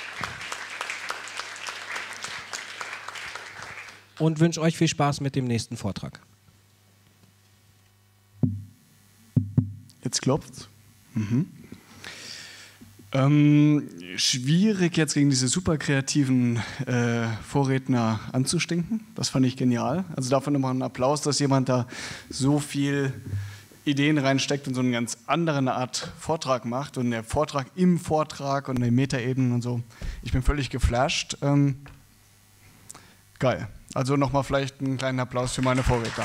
Und wünsche euch viel Spaß mit dem nächsten Vortrag. Jetzt klopft's. Mhm. Ähm, schwierig jetzt gegen diese super kreativen äh, Vorredner anzustinken. Das fand ich genial. Also dafür nochmal einen Applaus, dass jemand da so viel Ideen reinsteckt und so eine ganz andere Art Vortrag macht und der Vortrag im Vortrag und die Metaebenen und so. Ich bin völlig geflasht. Ähm, geil. Also nochmal vielleicht einen kleinen Applaus für meine Vorredner.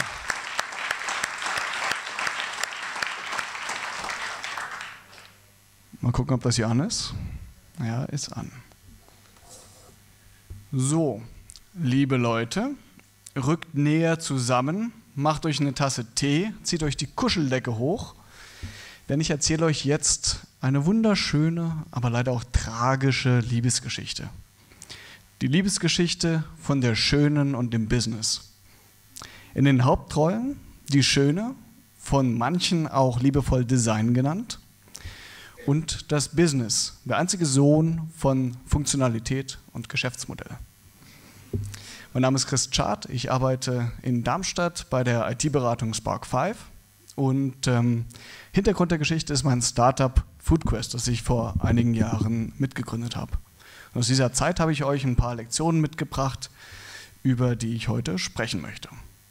Mal gucken, ob das hier an ist. Ja, ist an. So, liebe Leute, rückt näher zusammen, macht euch eine Tasse Tee, zieht euch die Kuscheldecke hoch, denn ich erzähle euch jetzt eine wunderschöne, aber leider auch tragische Liebesgeschichte. Die Liebesgeschichte von der Schönen und dem Business. In den Hauptrollen die Schöne, von manchen auch liebevoll Design genannt, und das Business, der einzige Sohn von Funktionalität und Geschäftsmodell. Mein Name ist Chris Chart, ich arbeite in Darmstadt bei der I T-Beratung Spark fünf und ähm, Hintergrund der Geschichte ist mein Startup FoodQuest, das ich vor einigen Jahren mitgegründet habe. Und aus dieser Zeit habe ich euch ein paar Lektionen mitgebracht, über die ich heute sprechen möchte.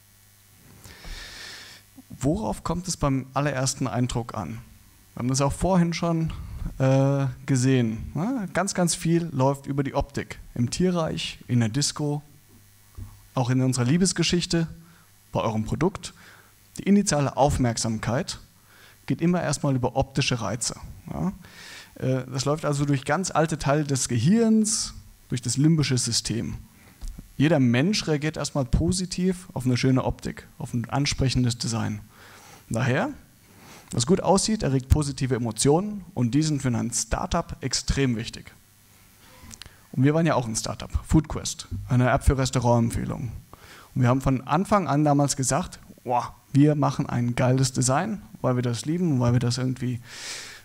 Worauf kommt es beim allerersten Eindruck an? Wir haben das auch vorhin schon äh, gesehen. Ne? Ganz, ganz viel läuft über die Optik. Im Tierreich, in der Disco, auch in unserer Liebesgeschichte, bei eurem Produkt. Die initiale Aufmerksamkeit geht immer erstmal über optische Reize. Ja? Äh, das läuft also durch ganz alte Teile des Gehirns, durch das limbische System. Jeder Mensch reagiert erstmal positiv auf eine schöne Optik, auf ein ansprechendes Design. Daher, was gut aussieht, erregt positive Emotionen und die sind für ein Startup extrem wichtig. Und wir waren ja auch ein Startup, FoodQuest, eine App für Restaurantempfehlungen. Und wir haben von Anfang an damals gesagt, wow, wir machen ein geiles Design, weil wir das lieben und weil wir das irgendwie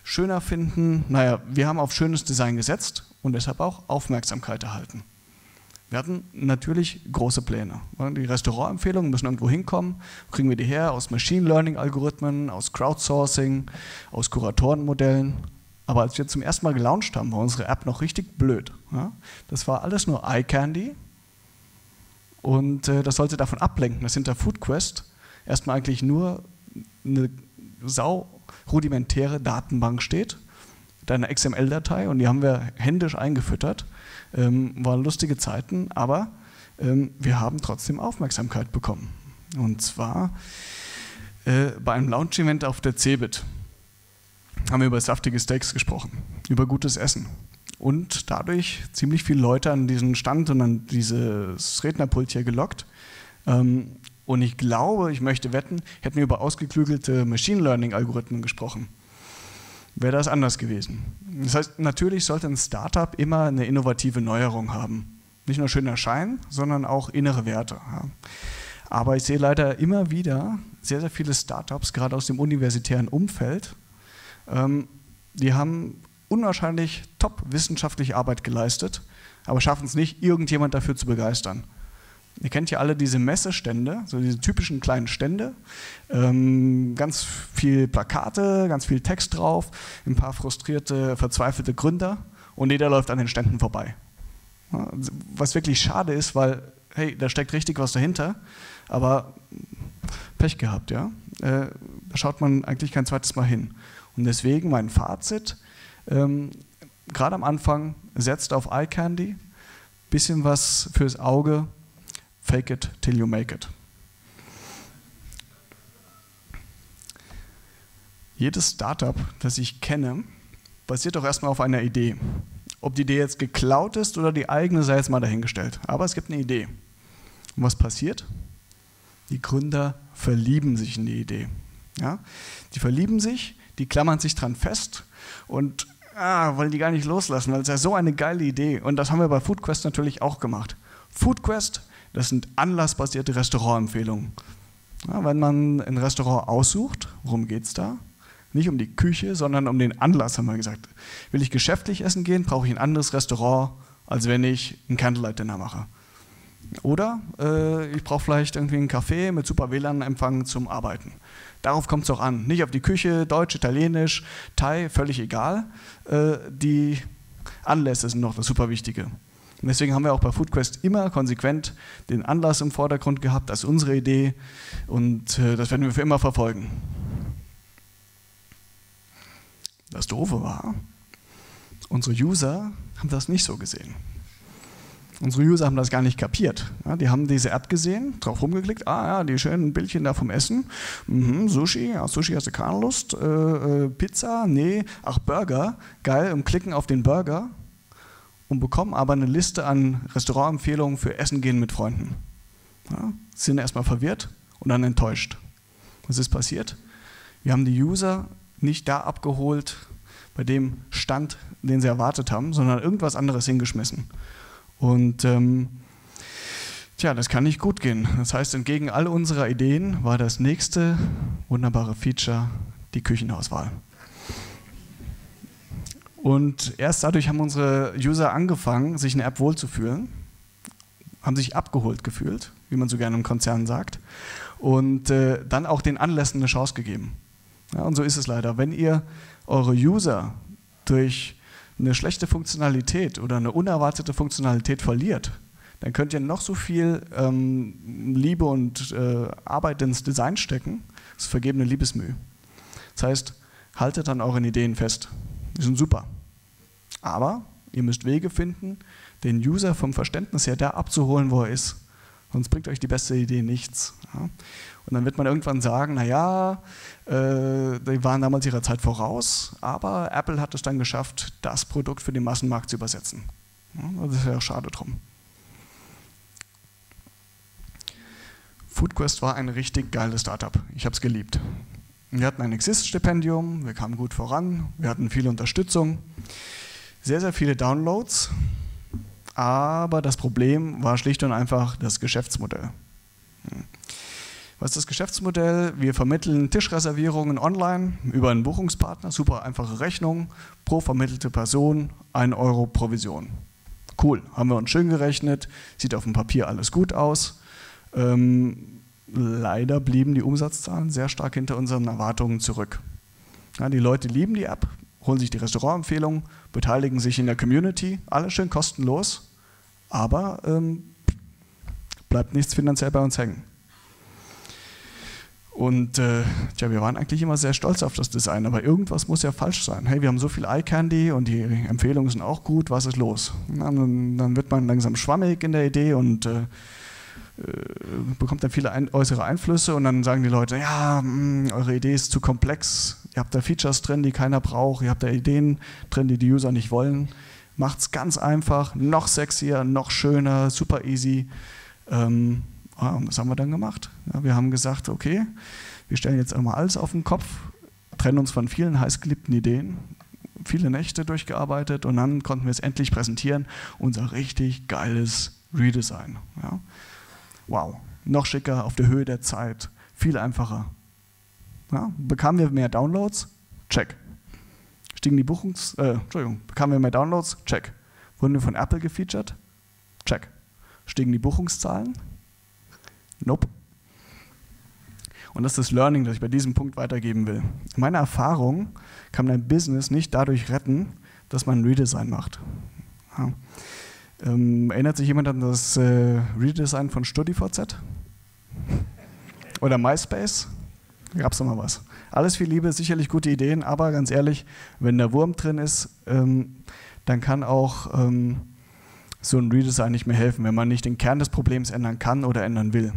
schöner finden. Naja, wir haben auf schönes Design gesetzt und deshalb auch Aufmerksamkeit erhalten. Wir hatten natürlich große Pläne. Die Restaurantempfehlungen müssen irgendwo hinkommen. Wo kriegen wir die her? Aus Machine Learning Algorithmen, aus Crowdsourcing, aus Kuratorenmodellen. Aber als wir zum ersten Mal gelauncht haben, war unsere App noch richtig blöd. Das war alles nur Eye Candy. Und das sollte davon ablenken, dass hinter FoodQuest erstmal eigentlich nur eine sau rudimentäre Datenbank steht, mit einer X M L-Datei, und die haben wir händisch eingefüttert. Ähm, waren lustige Zeiten, aber ähm, wir haben trotzdem Aufmerksamkeit bekommen. Und zwar äh, bei einem Launch-Event auf der Cebit haben wir über saftige Steaks gesprochen, über gutes Essen und dadurch ziemlich viele Leute an diesen Stand und an dieses Rednerpult hier gelockt. Ähm, und ich glaube, ich möchte wetten, hätten wir über ausgeklügelte Machine Learning-Algorithmen gesprochen, wäre das anders gewesen. Das heißt, natürlich sollte ein Startup immer eine innovative Neuerung haben. Nicht nur schöner Schein, sondern auch innere Werte. Ja. Aber ich sehe leider immer wieder sehr, sehr viele Startups, gerade aus dem universitären Umfeld, ähm, die haben unwahrscheinlich top wissenschaftliche Arbeit geleistet, aber schaffen es nicht, irgendjemand dafür zu begeistern. Ihr kennt ja alle diese Messestände, so diese typischen kleinen Stände, ähm, ganz viel Plakate, ganz viel Text drauf, ein paar frustrierte, verzweifelte Gründer und jeder läuft an den Ständen vorbei. Ja, was wirklich schade ist, weil, hey, da steckt richtig was dahinter, aber Pech gehabt, ja. Äh, da schaut man eigentlich kein zweites Mal hin. Und deswegen mein Fazit, ähm, gerade am Anfang, setzt auf Eye Candy, bisschen was fürs Auge, fake it till you make it. Jedes Startup, das ich kenne, basiert doch erstmal auf einer Idee. Ob die Idee jetzt geklaut ist oder die eigene, sei jetzt mal dahingestellt. Aber es gibt eine Idee. Und was passiert? Die Gründer verlieben sich in die Idee. Ja? Die verlieben sich, die klammern sich dran fest und ah, wollen die gar nicht loslassen, weil es ja so eine geile Idee. Und das haben wir bei FoodQuest natürlich auch gemacht. FoodQuest, das sind anlassbasierte Restaurantempfehlungen. Ja, wenn man ein Restaurant aussucht, worum geht es da? Nicht um die Küche, sondern um den Anlass, haben wir gesagt. Will ich geschäftlich essen gehen, brauche ich ein anderes Restaurant, als wenn ich ein Candlelight-Dinner mache. Oder äh, ich brauche vielleicht irgendwie einen Café mit super W L A N-Empfang zum Arbeiten. Darauf kommt es auch an. Nicht auf die Küche, Deutsch, Italienisch, Thai, völlig egal. Äh, die Anlässe sind noch das super Wichtige. Und deswegen haben wir auch bei FoodQuest immer konsequent den Anlass im Vordergrund gehabt, das ist unsere Idee und äh, das werden wir für immer verfolgen. Das Doofe war, unsere User haben das nicht so gesehen. Unsere User haben das gar nicht kapiert. Ja, die haben diese App gesehen, drauf rumgeklickt, ah ja, die schönen Bildchen da vom Essen, mhm, Sushi, ja, Sushi hast du keine Lust, äh, äh, Pizza, nee, ach Burger, geil, und klicken auf den Burger und bekommen aber eine Liste an Restaurantempfehlungen für Essen gehen mit Freunden. Ja, sind erstmal verwirrt und dann enttäuscht. Was ist passiert? Wir haben die User nicht da abgeholt, bei dem Stand, den sie erwartet haben, sondern irgendwas anderes hingeschmissen. Und ähm, tja, das kann nicht gut gehen. Das heißt, entgegen all unserer Ideen war das nächste wunderbare Feature die Küchenauswahl. Und erst dadurch haben unsere User angefangen, sich in der App wohlzufühlen, haben sich abgeholt gefühlt, wie man so gerne im Konzern sagt, und äh, dann auch den Anlässen eine Chance gegeben. Ja, und so ist es leider. Wenn ihr eure User durch eine schlechte Funktionalität oder eine unerwartete Funktionalität verliert, dann könnt ihr noch so viel ähm, Liebe und äh, Arbeit ins Design stecken. Das ist vergebene Liebesmüh. Das heißt, haltet an euren Ideen fest. Die sind super. Aber ihr müsst Wege finden, den User vom Verständnis her da abzuholen, wo er ist. Sonst bringt euch die beste Idee nichts. Ja? Und dann wird man irgendwann sagen, naja, äh, die waren damals ihrer Zeit voraus, aber Apple hat es dann geschafft, das Produkt für den Massenmarkt zu übersetzen. Ja, das ist ja auch schade drum. FoodQuest war ein richtig geiles Startup. Ich habe es geliebt. Wir hatten ein Exist-Stipendium, wir kamen gut voran, wir hatten viel Unterstützung, sehr, sehr viele Downloads, aber das Problem war schlicht und einfach das Geschäftsmodell. Was ist das Geschäftsmodell? Wir vermitteln Tischreservierungen online über einen Buchungspartner, super einfache Rechnung, pro vermittelte Person ein Euro Provision. Cool, haben wir uns schön gerechnet, sieht auf dem Papier alles gut aus. Ähm, leider blieben die Umsatzzahlen sehr stark hinter unseren Erwartungen zurück. Ja, die Leute lieben die App, holen sich die Restaurantempfehlungen, beteiligen sich in der Community, alles schön kostenlos, aber ähm, bleibt nichts finanziell bei uns hängen. Und äh, tja, wir waren eigentlich immer sehr stolz auf das Design, aber irgendwas muss ja falsch sein. Hey, wir haben so viel Eye Candy und die Empfehlungen sind auch gut, was ist los? Na, dann, dann wird man langsam schwammig in der Idee und äh, bekommt dann viele ein, äußere Einflüsse und dann sagen die Leute, ja, mh, eure Idee ist zu komplex, ihr habt da Features drin, die keiner braucht, ihr habt da Ideen drin, die die User nicht wollen. Macht's ganz einfach, noch sexier, noch schöner, super easy. Ähm, Und das haben wir dann gemacht. Ja, wir haben gesagt, okay, wir stellen jetzt einmal alles auf den Kopf, trennen uns von vielen heißgeliebten Ideen, viele Nächte durchgearbeitet und dann konnten wir es endlich präsentieren, unser richtig geiles Redesign. Ja. Wow, noch schicker, auf der Höhe der Zeit, viel einfacher. Ja, bekamen wir mehr Downloads? Check. Stiegen die Buchungs... Äh, Entschuldigung, bekamen wir mehr Downloads? Check. Wurden wir von Apple gefeatured? Check. Stiegen die Buchungszahlen? Nope. Und das ist das Learning, das ich bei diesem Punkt weitergeben will. Meine Erfahrung kann man ein Business nicht dadurch retten, dass man ein Redesign macht. Ja. Ähm, erinnert sich jemand an das äh, Redesign von StudiVZ? Oder MySpace? Gab es noch mal was. Alles viel Liebe, sicherlich gute Ideen, aber ganz ehrlich, wenn der Wurm drin ist, ähm, dann kann auch ähm, so ein Redesign nicht mehr helfen, wenn man nicht den Kern des Problems ändern kann oder ändern will.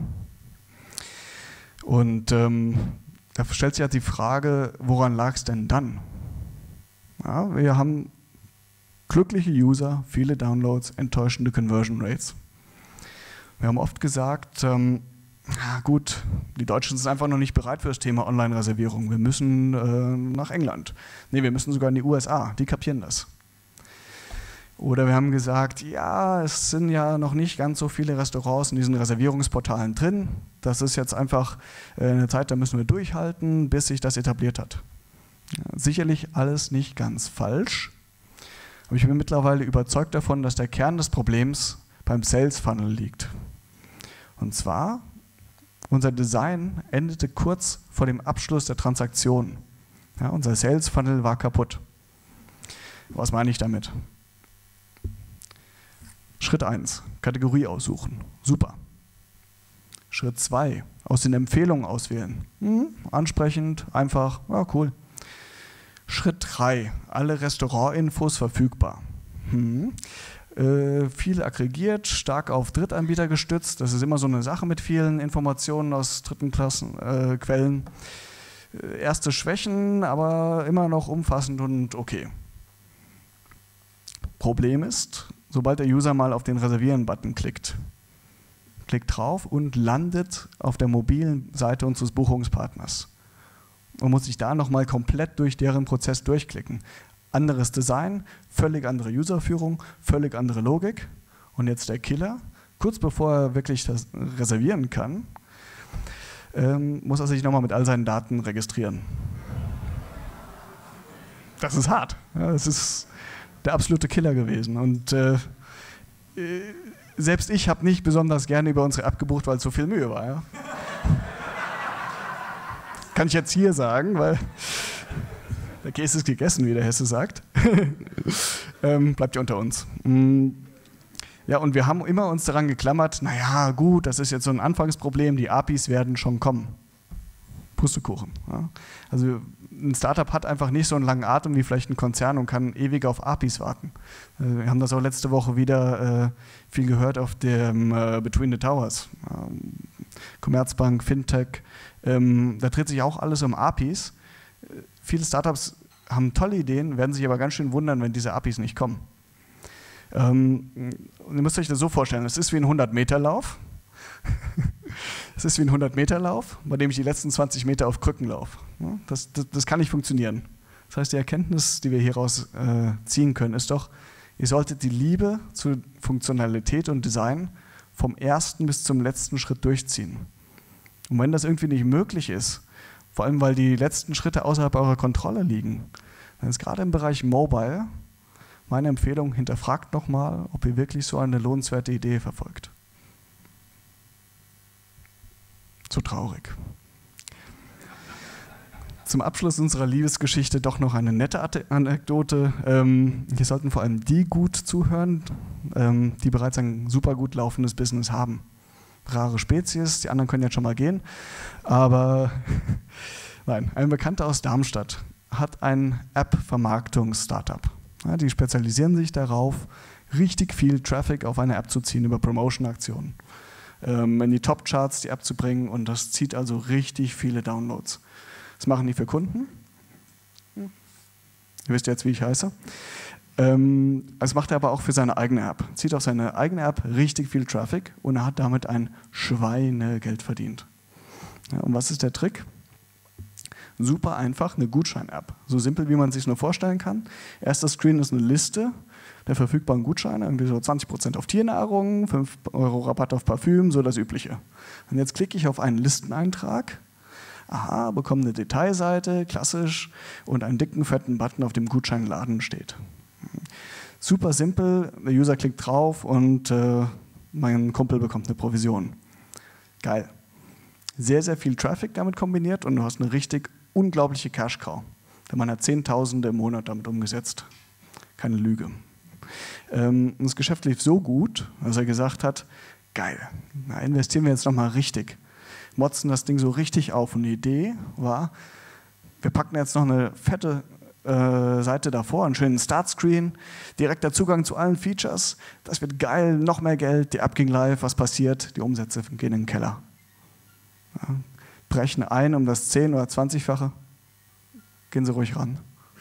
Und ähm, da stellt sich halt die Frage, woran lag es denn dann? Ja, wir haben glückliche User, viele Downloads, enttäuschende Conversion Rates. Wir haben oft gesagt, ähm, ja gut, die Deutschen sind einfach noch nicht bereit für das Thema Online-Reservierung. Wir müssen äh, nach England. Nee, wir müssen sogar in die U S A, die kapieren das. Oder wir haben gesagt, ja, es sind ja noch nicht ganz so viele Restaurants in diesen Reservierungsportalen drin. Das ist jetzt einfach eine Zeit, da müssen wir durchhalten, bis sich das etabliert hat. Ja, sicherlich alles nicht ganz falsch, aber ich bin mittlerweile überzeugt davon, dass der Kern des Problems beim Sales Funnel liegt. Und zwar, unser Design endete kurz vor dem Abschluss der Transaktion. Ja, unser Sales Funnel war kaputt. Was meine ich damit? Schritt eins, Kategorie aussuchen. Super. Schritt zwei, aus den Empfehlungen auswählen. Hm, ansprechend, einfach, ja cool. Schritt drei, alle Restaurantinfos verfügbar. Hm. Äh, viel aggregiert, stark auf Drittanbieter gestützt. Das ist immer so eine Sache mit vielen Informationen aus dritten Klassen, äh, Quellen. Äh, erste Schwächen, aber immer noch umfassend und okay. Problem ist, sobald der User mal auf den Reservieren-Button klickt, klickt drauf und landet auf der mobilen Seite unseres Buchungspartners und muss sich da nochmal komplett durch deren Prozess durchklicken. Anderes Design, völlig andere Userführung, völlig andere Logik. Und jetzt der Killer, kurz bevor er wirklich das reservieren kann, ähm, muss er sich nochmal mit all seinen Daten registrieren. Das ist hart. Ja, das ist der absolute Killer gewesen. Und äh, selbst ich habe nicht besonders gerne über unsere App gebucht, weil es so viel Mühe war. Ja? Kann ich jetzt hier sagen, weil der Käse ist gegessen, wie der Hesse sagt. ähm, bleibt ja unter uns. Ja, und wir haben immer uns daran geklammert, naja, gut, das ist jetzt so ein Anfangsproblem, die A P Is werden schon kommen. Pustekuchen. Ja. Also ein Startup hat einfach nicht so einen langen Atem wie vielleicht ein Konzern und kann ewig auf A P Is warten. Wir haben das auch letzte Woche wieder äh, viel gehört auf dem äh, Between the Towers. Ähm, Commerzbank, Fintech, ähm, da dreht sich auch alles um A P Is. Äh, viele Startups haben tolle Ideen, werden sich aber ganz schön wundern, wenn diese A P Is nicht kommen. Ähm, ihr müsst euch das so vorstellen, es ist wie ein hundert-Meter-Lauf. Es ist wie ein hundert-Meter-Lauf, bei dem ich die letzten zwanzig Meter auf Krücken laufe. Das, das, das kann nicht funktionieren. Das heißt, die Erkenntnis, die wir hieraus äh, ziehen können, ist doch, ihr solltet die Liebe zu Funktionalität und Design vom ersten bis zum letzten Schritt durchziehen. Und wenn das irgendwie nicht möglich ist, vor allem weil die letzten Schritte außerhalb eurer Kontrolle liegen, dann ist gerade im Bereich Mobile meine Empfehlung, hinterfragt nochmal, ob ihr wirklich so eine lohnenswerte Idee verfolgt. So traurig. Zum Abschluss unserer Liebesgeschichte doch noch eine nette Anekdote. Ähm, hier sollten vor allem die gut zuhören, ähm, die bereits ein super gut laufendes Business haben. Rare Spezies, die anderen können jetzt schon mal gehen. Aber nein, ein Bekannter aus Darmstadt hat ein App-Vermarktungs-Startup. Ja, die spezialisieren sich darauf, richtig viel Traffic auf eine App zu ziehen über Promotion-Aktionen. Ähm, in die Top-Charts die App zu bringen und das zieht also richtig viele Downloads. Das machen die für Kunden. Ihr wisst jetzt, wie ich heiße. Ähm, das macht er aber auch für seine eigene App. Zieht auf seine eigene App richtig viel Traffic und er hat damit ein Schweinegeld verdient. Ja, und was ist der Trick? Super einfach, eine Gutschein-App. So simpel, wie man es sich nur vorstellen kann. Erster Screen ist eine Liste der verfügbaren Gutscheine, irgendwie so zwanzig Prozent auf Tiernahrung, fünf Euro Rabatt auf Parfüm, so das Übliche. Und jetzt klicke ich auf einen Listeneintrag. Aha, bekomme eine Detailseite, klassisch, und einen dicken, fetten Button, auf dem Gutschein laden steht. Super simpel, der User klickt drauf und äh, mein Kumpel bekommt eine Provision. Geil. Sehr, sehr viel Traffic damit kombiniert und du hast eine richtig unglaubliche Cash-Cow. Der Mann hat Zehntausende im Monat damit umgesetzt. Keine Lüge. Ähm, das Geschäft lief so gut, dass er gesagt hat, geil, na, investieren wir jetzt nochmal richtig. Motzen das Ding so richtig auf. Und die Idee war, wir packen jetzt noch eine fette äh, Seite davor, einen schönen Startscreen, direkter Zugang zu allen Features. Das wird geil, noch mehr Geld, die App ging live, was passiert? Die Umsätze gehen in den Keller. Ja, brechen ein um das zehn- oder zwanzigfache. Gehen Sie ruhig ran.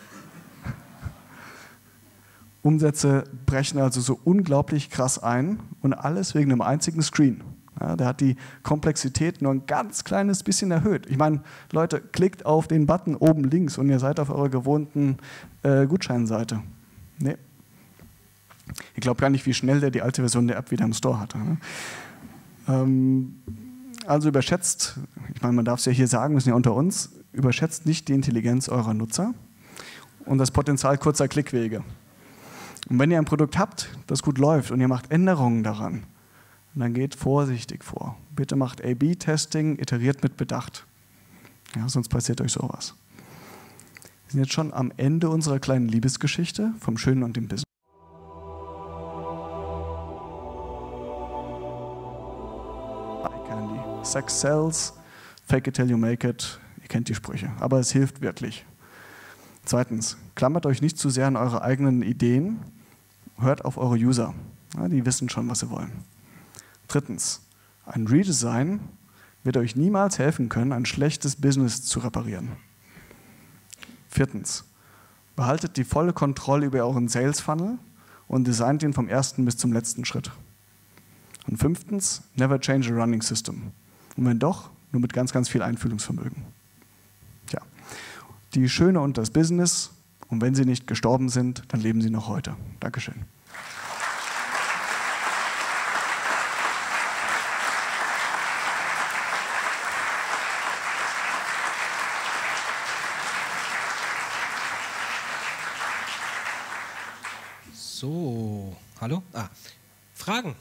Umsätze brechen also so unglaublich krass ein und alles wegen einem einzigen Screen. Ja, der hat die Komplexität nur ein ganz kleines bisschen erhöht. Ich meine, Leute, klickt auf den Button oben links und ihr seid auf eurer gewohnten äh, Gutscheinseite. Nee. Ich glaube gar nicht, wie schnell der die alte Version der App wieder im Store hatte. Ne? Ähm, also überschätzt, ich meine, man darf es ja hier sagen, wir sind ja unter uns, überschätzt nicht die Intelligenz eurer Nutzer und das Potenzial kurzer Klickwege. Und wenn ihr ein Produkt habt, das gut läuft und ihr macht Änderungen daran, dann geht vorsichtig vor. Bitte macht A B Testing, iteriert mit Bedacht. Ja, sonst passiert euch sowas. Wir sind jetzt schon am Ende unserer kleinen Liebesgeschichte vom Schönen und dem Business. Eye Candy. Sex sells, fake it till you make it. Ihr kennt die Sprüche, aber es hilft wirklich. Zweitens, klammert euch nicht zu sehr an eure eigenen Ideen, hört auf eure User. Ja, die wissen schon, was sie wollen. Drittens, ein Redesign wird euch niemals helfen können, ein schlechtes Business zu reparieren. Viertens, behaltet die volle Kontrolle über euren Sales Funnel und designt ihn vom ersten bis zum letzten Schritt. Und fünftens, never change a running system. Und wenn doch, nur mit ganz, ganz viel Einfühlungsvermögen. Tja, die Schöne und das Business, und wenn sie nicht gestorben sind, dann leben sie noch heute. Dankeschön. So, hallo? Ah, Fragen?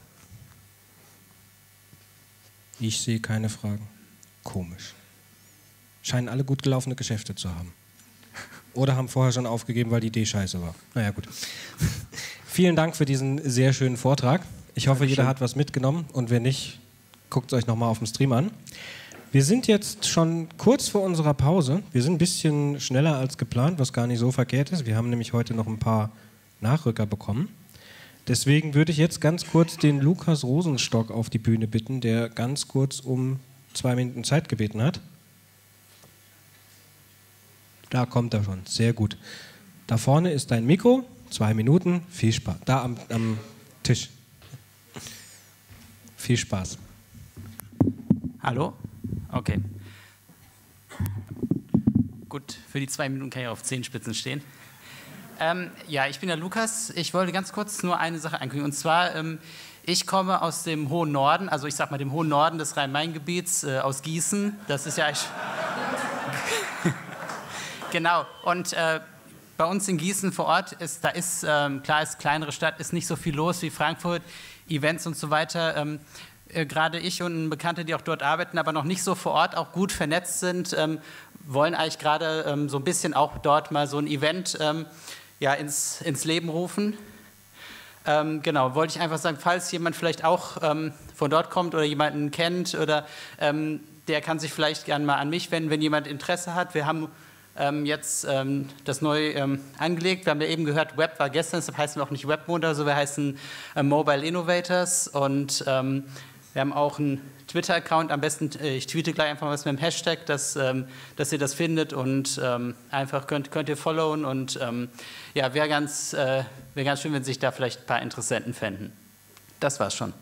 Ich sehe keine Fragen. Komisch. Scheinen alle gut gelaufene Geschäfte zu haben. Oder haben vorher schon aufgegeben, weil die Idee scheiße war. Naja, gut. Vielen Dank für diesen sehr schönen Vortrag. Ich hoffe, jeder hat was mitgenommen. Und wenn nicht, guckt es euch nochmal auf dem Stream an. Wir sind jetzt schon kurz vor unserer Pause. Wir sind ein bisschen schneller als geplant, was gar nicht so verkehrt ist. Wir haben nämlich heute noch ein paar Nachrücker bekommen. Deswegen würde ich jetzt ganz kurz den Lukas Rosenstock auf die Bühne bitten, der ganz kurz um zwei Minuten Zeit gebeten hat. Da kommt er schon, sehr gut. Da vorne ist dein Mikro, zwei Minuten, viel Spaß. Da am, am Tisch. Viel Spaß. Hallo? Okay. Gut, für die zwei Minuten kann ich auf Zehenspitzen stehen. Ähm, ja, ich bin der Lukas. Ich wollte ganz kurz nur eine Sache ankündigen. Und zwar, ähm, Ich komme aus dem hohen Norden, also ich sag mal dem hohen Norden des Rhein-Main-Gebiets, äh, aus Gießen. Das ist ja eigentlich genau. Und äh, bei uns in Gießen vor Ort ist, da ist ähm, klar, ist kleinere Stadt, ist nicht so viel los wie Frankfurt, Events und so weiter. Ähm, äh, Gerade ich und Bekannte, die auch dort arbeiten, aber noch nicht so vor Ort, auch gut vernetzt sind, ähm, wollen eigentlich gerade ähm, so ein bisschen auch dort mal so ein Event ähm, ja, ins, ins Leben rufen. Ähm, genau, wollte ich einfach sagen, falls jemand vielleicht auch ähm, von dort kommt oder jemanden kennt, oder ähm, der kann sich vielleicht gerne mal an mich wenden, wenn jemand Interesse hat. Wir haben ähm, jetzt ähm, das neu ähm, angelegt. Wir haben ja eben gehört, Web war gestern, deshalb heißen wir auch nicht Webmontag, so wir heißen äh, Mobile Innovators, und ähm, wir haben auch einen Twitter-Account. Am besten, äh, ich tweete gleich einfach was mit dem Hashtag, dass, ähm, dass ihr das findet, und ähm, einfach könnt, könnt ihr followen, und ähm, ja, wäre ganz, äh, wär ganz schön, wenn sich da vielleicht ein paar Interessenten fänden. Das war's schon.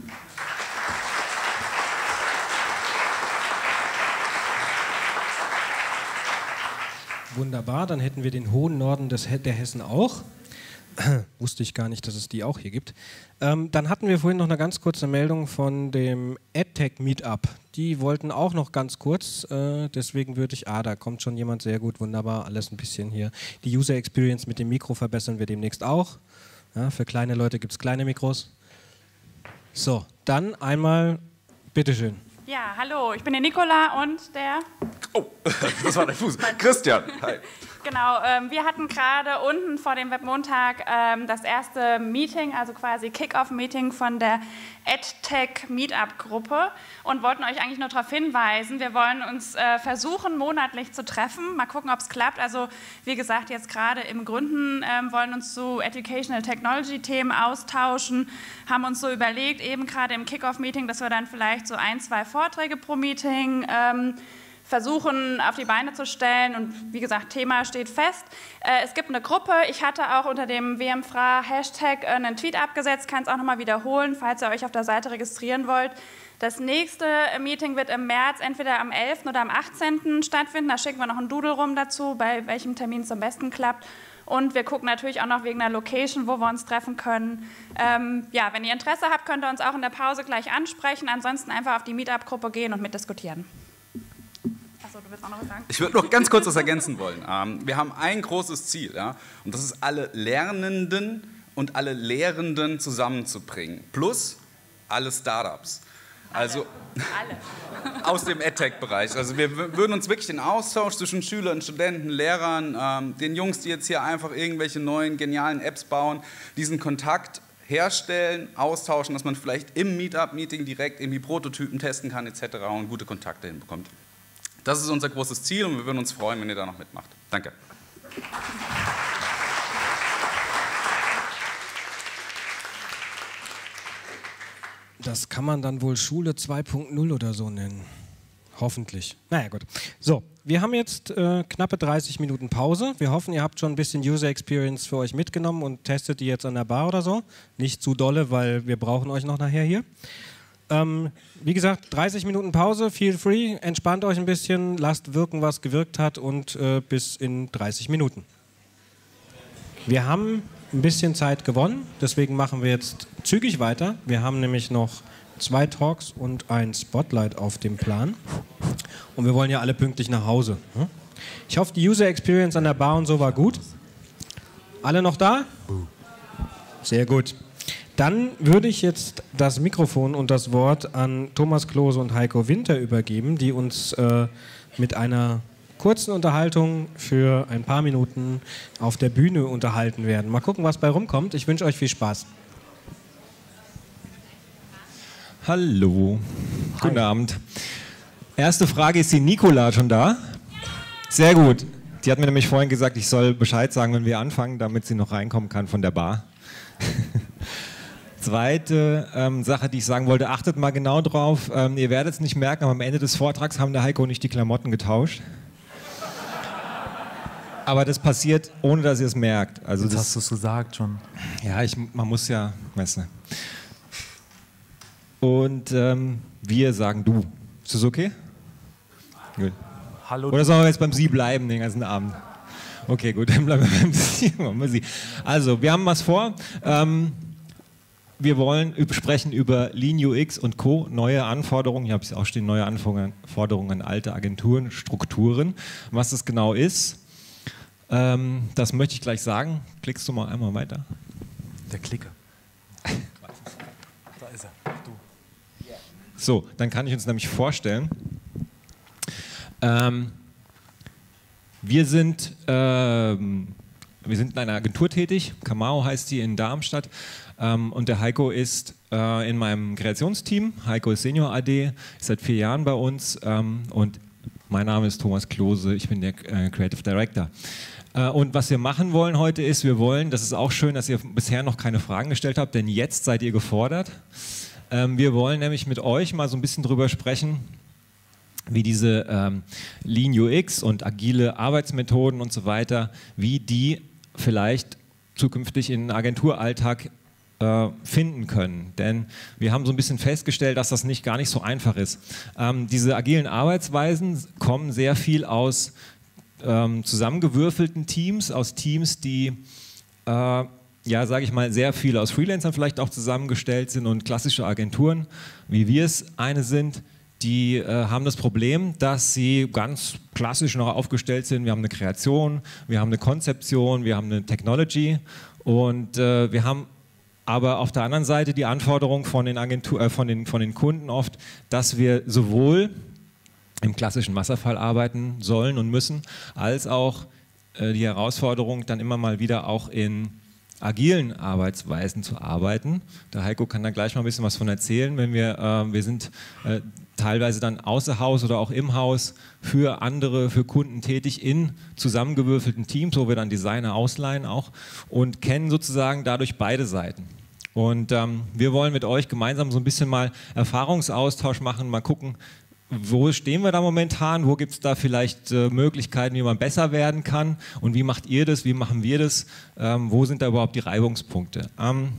Wunderbar, dann hätten wir den hohen Norden des, der Hessen auch. Wusste ich gar nicht, dass es die auch hier gibt. Ähm, dann hatten wir vorhin noch eine ganz kurze Meldung von dem EdTech Meetup. Die wollten auch noch ganz kurz, äh, deswegen würde ich, ah, da kommt schon jemand, sehr gut, wunderbar, alles ein bisschen hier. Die User Experience mit dem Mikro verbessern wir demnächst auch. Ja, für kleine Leute gibt es kleine Mikros. So, dann einmal, bitteschön. Ja, hallo, ich bin der Nicola und der... Oh, das war der Fuß. Christian, hi. Genau, ähm, wir hatten gerade unten vor dem Webmontag ähm, das erste Meeting, also quasi Kick-Off-Meeting von der EdTech Meetup-Gruppe, und wollten euch eigentlich nur darauf hinweisen, wir wollen uns äh, versuchen, monatlich zu treffen, mal gucken, ob es klappt. Also wie gesagt, jetzt gerade im Gründen ähm, wollen uns zu Educational Technology-Themen austauschen, haben uns so überlegt, eben gerade im Kick-Off-Meeting, dass wir dann vielleicht so ein, zwei Vorträge pro Meeting ähm, versuchen auf die Beine zu stellen, und wie gesagt, Thema steht fest. Äh, es gibt eine Gruppe, ich hatte auch unter dem W M F R A Hashtag äh, einen Tweet abgesetzt, kann es auch nochmal wiederholen, falls ihr euch auf der Seite registrieren wollt. Das nächste Meeting wird im März entweder am elften oder am achtzehnten stattfinden, da schicken wir noch einen Doodle rum dazu, bei welchem Termin es am besten klappt. Und wir gucken natürlich auch noch wegen einer Location, wo wir uns treffen können. Ähm, ja, wenn ihr Interesse habt, könnt ihr uns auch in der Pause gleich ansprechen, ansonsten einfach auf die Meetup-Gruppe gehen und mitdiskutieren. Achso, du willst auch noch was sagen? Ich würde noch ganz kurz was ergänzen wollen. Ähm, wir haben ein großes Ziel, ja, und das ist, alle Lernenden und alle Lehrenden zusammenzubringen, plus alle Startups. Also alle. aus dem EdTech-Bereich. Also wir würden uns wirklich den Austausch zwischen Schülern, Studenten, Lehrern, ähm, den Jungs, die jetzt hier einfach irgendwelche neuen, genialen Apps bauen, diesen Kontakt herstellen, austauschen, dass man vielleicht im Meetup-Meeting direkt irgendwie Prototypen testen kann et cetera und gute Kontakte hinbekommt. Das ist unser großes Ziel, und wir würden uns freuen, wenn ihr da noch mitmacht. Danke. Das kann man dann wohl Schule zwei Punkt null oder so nennen. Hoffentlich. Naja, gut. So, wir haben jetzt äh, knappe dreißig Minuten Pause. Wir hoffen, ihr habt schon ein bisschen User Experience für euch mitgenommen und testet die jetzt an der Bar oder so. Nicht zu dolle, weil wir brauchen euch noch nachher hier. Ähm, wie gesagt, dreißig Minuten Pause, feel free, entspannt euch ein bisschen, lasst wirken, was gewirkt hat, und äh, bis in dreißig Minuten. Wir haben ein bisschen Zeit gewonnen, deswegen machen wir jetzt zügig weiter. Wir haben nämlich noch zwei Talks und ein Spotlight auf dem Plan, und wir wollen ja alle pünktlich nach Hause. Ich hoffe, die User Experience an der Bar und so war gut. Alle noch da? Sehr gut. Dann würde ich jetzt das Mikrofon und das Wort an Thomas Klose und Heiko Winter übergeben, die uns äh, mit einer kurzen Unterhaltung für ein paar Minuten auf der Bühne unterhalten werden. Mal gucken, was bei rumkommt. Ich wünsche euch viel Spaß. Hallo, Hi. Guten Abend. Erste Frage, ist die Nicola schon da? Sehr gut. Die hat mir nämlich vorhin gesagt, ich soll Bescheid sagen, wenn wir anfangen, damit sie noch reinkommen kann von der Bar. Zweite ähm, Sache, die ich sagen wollte, achtet mal genau drauf. Ähm, ihr werdet es nicht merken, aber am Ende des Vortrags haben der Heiko und ich die Klamotten getauscht. Aber das passiert, ohne dass ihr es merkt. Also Jetzt das hast du es gesagt schon. Ja, ich, man muss ja, weißt du. Und ähm, wir sagen du. Ist das okay? Gut. Hallo. Oder sollen wir jetzt beim Sie bleiben den ganzen Abend? Okay, gut, dann bleiben wir beim Sie. Also, wir haben was vor. Ähm, wir wollen sprechen über Lean U X und Co., neue Anforderungen, hier habe ich es auch stehen, neue Anforderungen an alte Agenturen, Strukturen. Was das genau ist, ähm, das möchte ich gleich sagen. Klickst du mal einmal weiter? Der Klicker. Da ist er. Du. So, dann kann ich uns nämlich vorstellen, ähm, wir sind, ähm, wir sind in einer Agentur tätig, Kamau heißt die in Darmstadt, ähm, und der Heiko ist äh, in meinem Kreationsteam. Heiko ist Senior A D, ist seit vier Jahren bei uns ähm, und mein Name ist Thomas Klose, ich bin der äh, Creative Director. Äh, und was wir machen wollen heute ist, wir wollen, das ist auch schön, dass ihr bisher noch keine Fragen gestellt habt, denn jetzt seid ihr gefordert. Ähm, wir wollen nämlich mit euch mal so ein bisschen drüber sprechen, wie diese ähm, Lean U X und agile Arbeitsmethoden und so weiter, wie die vielleicht zukünftig in den Agenturalltag äh, finden können. Denn wir haben so ein bisschen festgestellt, dass das nicht gar nicht so einfach ist. Ähm, diese agilen Arbeitsweisen kommen sehr viel aus ähm, zusammengewürfelten Teams, aus Teams, die äh, ja, sage ich mal, sehr viele aus Freelancern vielleicht auch zusammengestellt sind und klassische Agenturen, wie wir es eine sind, die äh, haben das Problem, dass sie ganz klassisch noch aufgestellt sind. Wir haben eine Kreation, wir haben eine Konzeption, wir haben eine Technology und äh, wir haben aber auf der anderen Seite die Anforderung von den, Agentur, äh, von den, von den Kunden oft, dass wir sowohl im klassischen Wasserfall arbeiten sollen und müssen, als auch äh, die Herausforderung, dann immer mal wieder auch in agilen Arbeitsweisen zu arbeiten. Der Heiko kann da gleich mal ein bisschen was von erzählen, wenn wir, äh, wir sind äh, teilweise dann außer Haus oder auch im Haus für andere, für Kunden tätig in zusammengewürfelten Teams, wo wir dann Designer ausleihen auch und kennen sozusagen dadurch beide Seiten. Und ähm, wir wollen mit euch gemeinsam so ein bisschen mal Erfahrungsaustausch machen, mal gucken, wo stehen wir da momentan, wo gibt es da vielleicht äh, Möglichkeiten, wie man besser werden kann und wie macht ihr das, wie machen wir das, ähm, wo sind da überhaupt die Reibungspunkte. Ähm,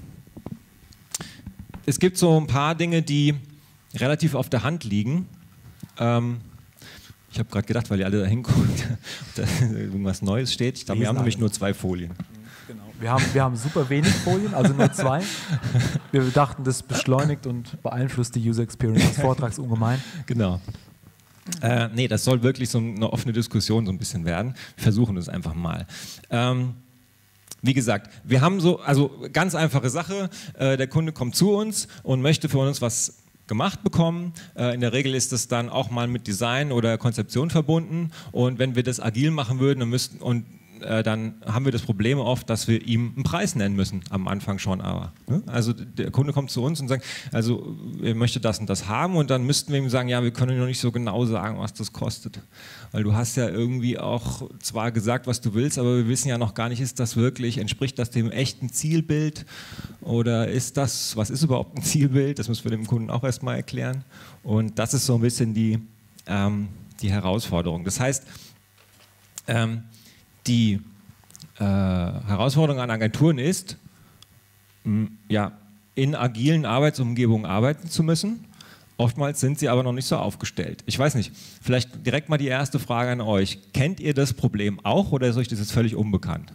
es gibt so ein paar Dinge, die relativ auf der Hand liegen. Ähm, ich habe gerade gedacht, weil ihr alle da hinguckt, da irgendwas Neues steht. Ich glaube, wir haben nämlich nur zwei Folien. Genau. Wir haben, wir haben super wenig Folien, also nur zwei. Wir dachten, das beschleunigt und beeinflusst die User Experience des Vortrags ungemein. Genau. Äh, nee, das soll wirklich so eine offene Diskussion so ein bisschen werden. Wir versuchen das einfach mal. Ähm, Wie gesagt, wir haben so, also ganz einfache Sache, äh, der Kunde kommt zu uns und möchte für uns was gemacht bekommen. Äh, in der Regel ist das dann auch mal mit Design oder Konzeption verbunden und wenn wir das agil machen würden, dann müssten, und äh, dann haben wir das Problem oft, dass wir ihm einen Preis nennen müssen, am Anfang schon aber. Ne? Also der Kunde kommt zu uns und sagt, also er möchte das und das haben und dann müssten wir ihm sagen, ja, wir können noch nicht so genau sagen, was das kostet. Weil du hast ja irgendwie auch zwar gesagt, was du willst, aber wir wissen ja noch gar nicht, ist das wirklich, entspricht das dem echten Zielbild oder ist das, was ist überhaupt ein Zielbild? Das müssen wir dem Kunden auch erstmal erklären. Und das ist so ein bisschen die, ähm, die Herausforderung. Das heißt, ähm, die äh, Herausforderung an Agenturen ist, mh, ja, in agilen Arbeitsumgebungen arbeiten zu müssen. Oftmals sind sie aber noch nicht so aufgestellt. Ich weiß nicht, vielleicht direkt mal die erste Frage an euch. Kennt ihr das Problem auch oder ist euch das jetzt völlig unbekannt?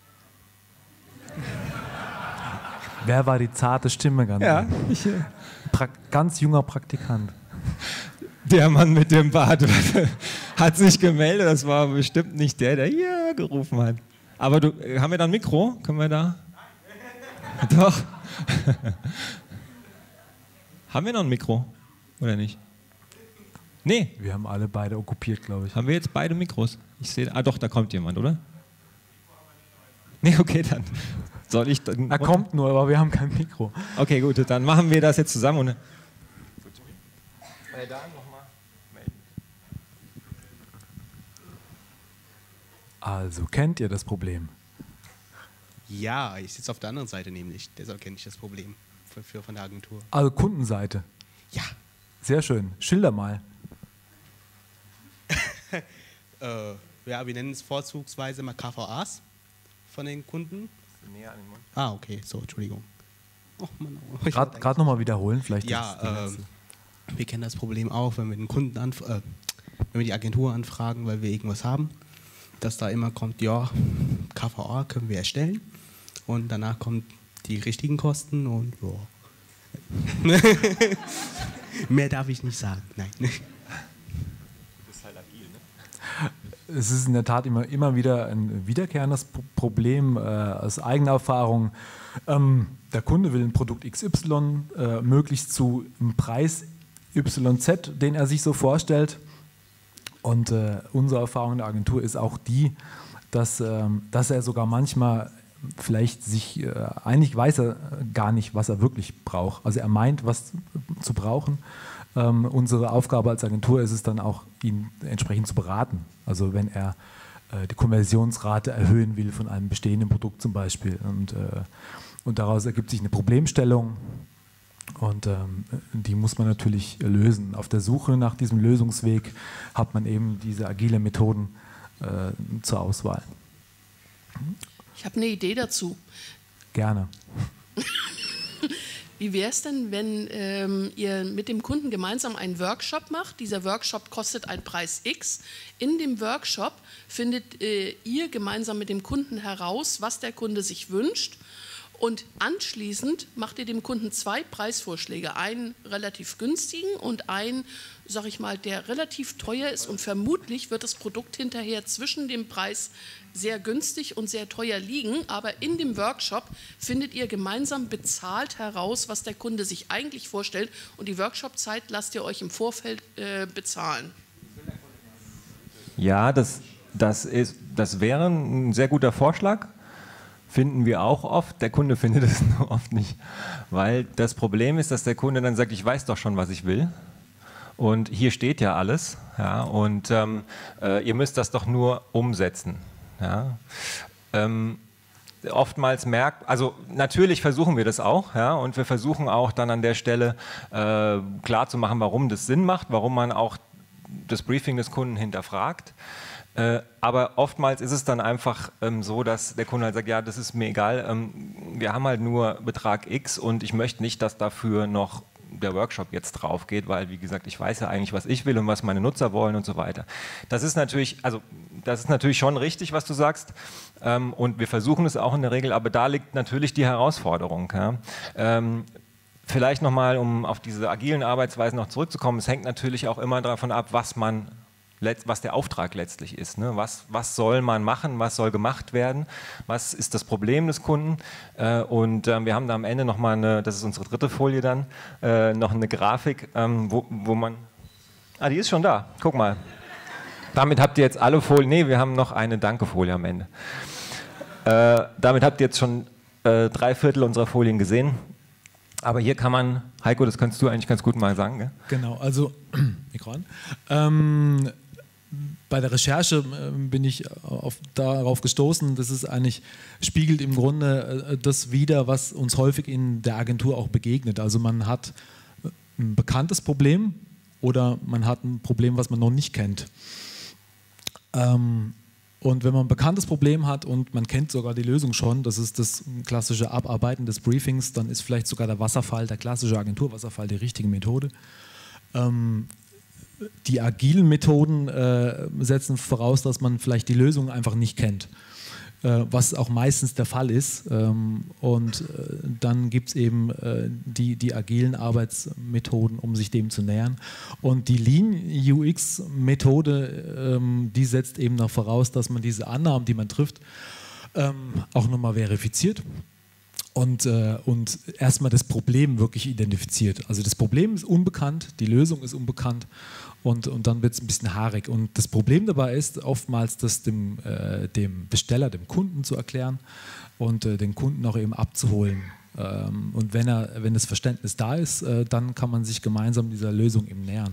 Wer war die zarte Stimme ganz? Ja, ich, äh pra ganz junger Praktikant. Der Mann mit dem Bart hat sich gemeldet, das war bestimmt nicht der, der hier gerufen hat. Aber du, haben wir da ein Mikro? Können wir da? Nein. Doch. Haben wir noch ein Mikro? Oder nicht? Nee. Wir haben alle beide okkupiert, glaube ich. Haben wir jetzt beide Mikros? Ich sehe, ah doch, da kommt jemand, oder? Nee, okay, dann soll ich dann... Er kommt nur, aber wir haben kein Mikro. Okay, gut, dann machen wir das jetzt zusammen. Und äh, da nochmal melden. Also, kennt ihr das Problem? Ja, ich sitze auf der anderen Seite nämlich. Deshalb kenne ich das Problem für, für von der Agentur. Also Kundenseite? Ja. Sehr schön. Schilder mal. äh, ja, wir nennen es vorzugsweise mal K V As von den Kunden. Näher an den Mund. Ah, okay, so, Entschuldigung. Oh, Gerade nochmal wiederholen, vielleicht. Ja, äh, wir kennen das Problem auch, wenn wir den Kunden anf äh, wenn wir die Agentur anfragen, weil wir irgendwas haben, dass da immer kommt, ja, K V A können wir erstellen und danach kommt die richtigen Kosten und ja. Mehr darf ich nicht sagen, nein. Das ist halt agil, ne? Es ist in der Tat immer, immer wieder ein wiederkehrendes Problem äh, aus eigener Erfahrung. Ähm, der Kunde will ein Produkt X Y, äh, möglichst zu einem Preis Y Z, den er sich so vorstellt. Und äh, unsere Erfahrung in der Agentur ist auch die, dass, ähm, dass er sogar manchmal vielleicht sich, äh, eigentlich weiß er gar nicht, was er wirklich braucht. Also er meint, was zu brauchen. Ähm, unsere Aufgabe als Agentur ist es dann auch, ihn entsprechend zu beraten. Also wenn er äh, die Konversionsrate erhöhen will von einem bestehenden Produkt zum Beispiel. Und, äh, und daraus ergibt sich eine Problemstellung. Und ähm, die muss man natürlich lösen. Auf der Suche nach diesem Lösungsweg hat man eben diese agile Methoden äh, zur Auswahl. Ich habe eine Idee dazu. Gerne. Wie wäre es denn, wenn ähm, ihr mit dem Kunden gemeinsam einen Workshop macht? Dieser Workshop kostet einen Preis X. In dem Workshop findet äh, ihr gemeinsam mit dem Kunden heraus, was der Kunde sich wünscht. Und anschließend macht ihr dem Kunden zwei Preisvorschläge, einen relativ günstigen und einen, sag ich mal, der relativ teuer ist. Und vermutlich wird das Produkt hinterher zwischen dem Preis sehr günstig und sehr teuer liegen. Aber in dem Workshop findet ihr gemeinsam bezahlt heraus, was der Kunde sich eigentlich vorstellt. Und die Workshop-Zeit lasst ihr euch im Vorfeld äh, bezahlen. Ja, das, das, ist, das wäre ein sehr guter Vorschlag. Finden wir auch oft, der Kunde findet es nur oft nicht, weil das Problem ist, dass der Kunde dann sagt, ich weiß doch schon, was ich will und hier steht ja alles, ja, und ähm, äh, ihr müsst das doch nur umsetzen. Ja. Ähm, oftmals merkt, also natürlich versuchen wir das auch, ja, und wir versuchen auch dann an der Stelle äh, klarzumachen, warum das Sinn macht, warum man auch das Briefing des Kunden hinterfragt. Äh, aber oftmals ist es dann einfach ähm, so, dass der Kunde halt sagt, ja, das ist mir egal, ähm, wir haben halt nur Betrag X und ich möchte nicht, dass dafür noch der Workshop jetzt drauf geht, weil, wie gesagt, ich weiß ja eigentlich, was ich will und was meine Nutzer wollen und so weiter. Das ist natürlich, also das ist natürlich schon richtig, was du sagst, ähm, und wir versuchen es auch in der Regel, aber da liegt natürlich die Herausforderung. Ja? Ähm, vielleicht nochmal, um auf diese agilen Arbeitsweisen noch zurückzukommen, es hängt natürlich auch immer davon ab, was man was der Auftrag letztlich ist. Ne? Was, was soll man machen, was soll gemacht werden, was ist das Problem des Kunden, äh, und äh, wir haben da am Ende nochmal eine, das ist unsere dritte Folie dann, äh, noch eine Grafik, ähm, wo, wo man, ah, die ist schon da, guck mal. Damit habt ihr jetzt alle Folien, nee, wir haben noch eine Danke-Folie am Ende. Äh, damit habt ihr jetzt schon äh, drei Viertel unserer Folien gesehen. Aber hier kann man, Heiko, das kannst du eigentlich ganz gut mal sagen, gell? Genau, also, Mikro an. Ähm, bei der Recherche äh, bin ich auf, darauf gestoßen, dass es eigentlich spiegelt im Grunde äh, das wider, was uns häufig in der Agentur auch begegnet. Also man hat ein bekanntes Problem oder man hat ein Problem, was man noch nicht kennt. Ähm, Und wenn man ein bekanntes Problem hat und man kennt sogar die Lösung schon, das ist das klassische Abarbeiten des Briefings, dann ist vielleicht sogar der Wasserfall, der klassische Agenturwasserfall die richtige Methode. Ähm, die agilen Methoden äh, setzen voraus, dass man vielleicht die Lösung einfach nicht kennt, äh, was auch meistens der Fall ist. Ähm, und äh, dann gibt es eben äh, die, die agilen Arbeitsmethoden, um sich dem zu nähern. Und die Lean U X-Methode, ähm, die setzt eben noch voraus, dass man diese Annahmen, die man trifft, ähm, auch nochmal verifiziert. Und, äh, und erstmal das Problem wirklich identifiziert. Also das Problem ist unbekannt, die Lösung ist unbekannt und, und dann wird es ein bisschen haarig. Und das Problem dabei ist oftmals, das dem, äh, dem Besteller, dem Kunden zu erklären und äh, den Kunden auch eben abzuholen. Ähm, und wenn, er, wenn das Verständnis da ist, äh, dann kann man sich gemeinsam dieser Lösung eben nähern.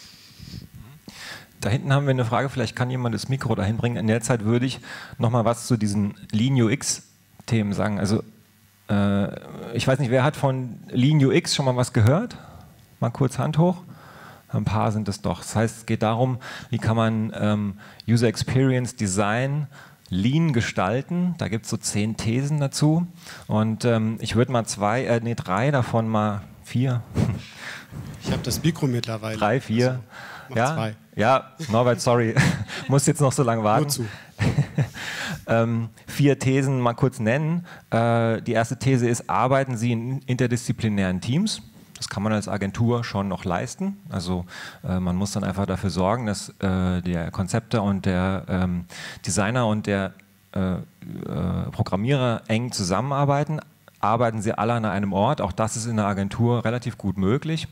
Da hinten haben wir eine Frage, vielleicht kann jemand das Mikro dahin bringen. In der Zeit würde ich nochmal was zu diesen Lean U X-Themen sagen. Also ich weiß nicht, wer hat von Lean U X schon mal was gehört? Mal kurz Hand hoch. Ein paar sind es doch. Das heißt, es geht darum, wie kann man ähm, User Experience Design Lean gestalten. Da gibt es so zehn Thesen dazu. Und ähm, ich würde mal zwei, äh, nee, drei davon mal, vier. Ich habe das Mikro mittlerweile. Drei, vier. Also, ja, zwei. Ja, Norbert, sorry. Muss jetzt noch so lange warten. Nur zu. ähm, vier Thesen mal kurz nennen. Äh, die erste These ist, arbeiten Sie in interdisziplinären Teams? Das kann man als Agentur schon noch leisten. Also äh, man muss dann einfach dafür sorgen, dass äh, der Konzepter und der ähm, Designer und der äh, äh, Programmierer eng zusammenarbeiten. Arbeiten sie alle an einem Ort, auch das ist in der Agentur relativ gut möglich.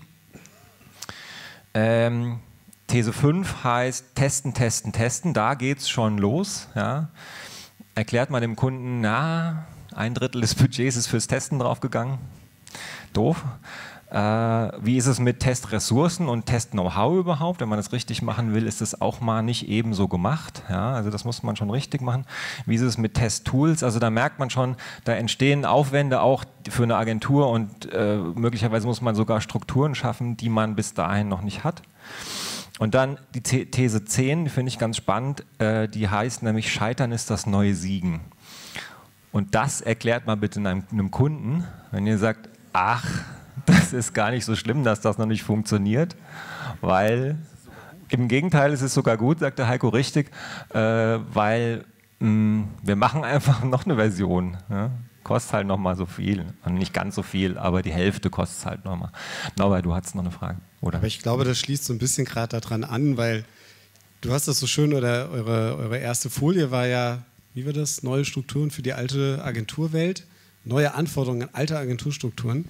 Ähm, These fünf heißt testen, testen, testen, da geht es schon los. Ja. Erklärt man dem Kunden, na, ein Drittel des Budgets ist fürs Testen draufgegangen. Doof. Äh, wie ist es mit Testressourcen und Test-Know-how überhaupt? Wenn man das richtig machen will, ist das auch mal nicht ebenso gemacht. Ja, also das muss man schon richtig machen. Wie ist es mit Test-Tools? Also da merkt man schon, da entstehen Aufwände auch für eine Agentur und äh, möglicherweise muss man sogar Strukturen schaffen, die man bis dahin noch nicht hat. Und dann die These zehn, die finde ich ganz spannend, äh, die heißt nämlich, Scheitern ist das neue Siegen. Und das erklärt mal bitte einem, einem Kunden, wenn ihr sagt, ach, das ist gar nicht so schlimm, dass das noch nicht funktioniert, weil im Gegenteil, es ist sogar gut, sagt der Heiko richtig, äh, weil mh, wir machen einfach noch eine Version. Ja? Kostet halt nochmal so viel. Und nicht ganz so viel, aber die Hälfte kostet es halt nochmal. Norbert, du hattest noch eine Frage, oder? Aber ich glaube, das schließt so ein bisschen gerade daran an, weil du hast das so schön, oder eure, eure erste Folie war ja, wie war das, neue Strukturen für die alte Agenturwelt, neue Anforderungen an alte Agenturstrukturen.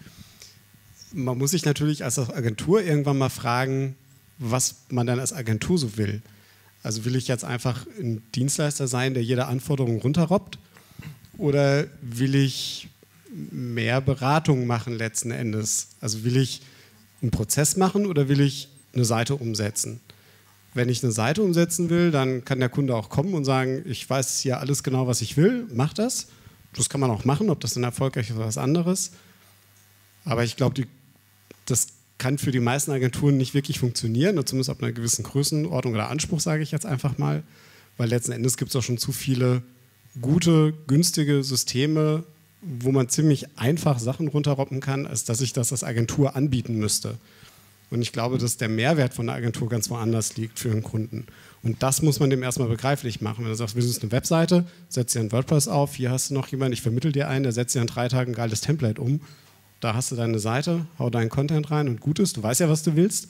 Man muss sich natürlich als Agentur irgendwann mal fragen, was man dann als Agentur so will. Also will ich jetzt einfach ein Dienstleister sein, der jede Anforderung runterrobbt? Oder will ich mehr Beratung machen letzten Endes? Also will ich einen Prozess machen oder will ich eine Seite umsetzen? Wenn ich eine Seite umsetzen will, dann kann der Kunde auch kommen und sagen, ich weiß hier alles genau, was ich will, mach das. Das kann man auch machen, ob das dann erfolgreich ist oder was anderes. Aber ich glaube, das kann für die meisten Agenturen nicht wirklich funktionieren, oder zumindest ab einer gewissen Größenordnung oder Anspruch, sage ich jetzt einfach mal, weil letzten Endes gibt es auch schon zu viele gute, günstige Systeme, wo man ziemlich einfach Sachen runterroppen kann, als dass ich das als Agentur anbieten müsste. Und ich glaube, dass der Mehrwert von der Agentur ganz woanders liegt für den Kunden. Und das muss man dem erstmal begreiflich machen. Wenn du sagst, wir sind eine Webseite, setzt dir ein WordPress auf, hier hast du noch jemanden, ich vermittle dir einen, der setzt dir in drei Tagen ein geiles Template um. Da hast du deine Seite, hau deinen Content rein und gut ist, du weißt ja, was du willst.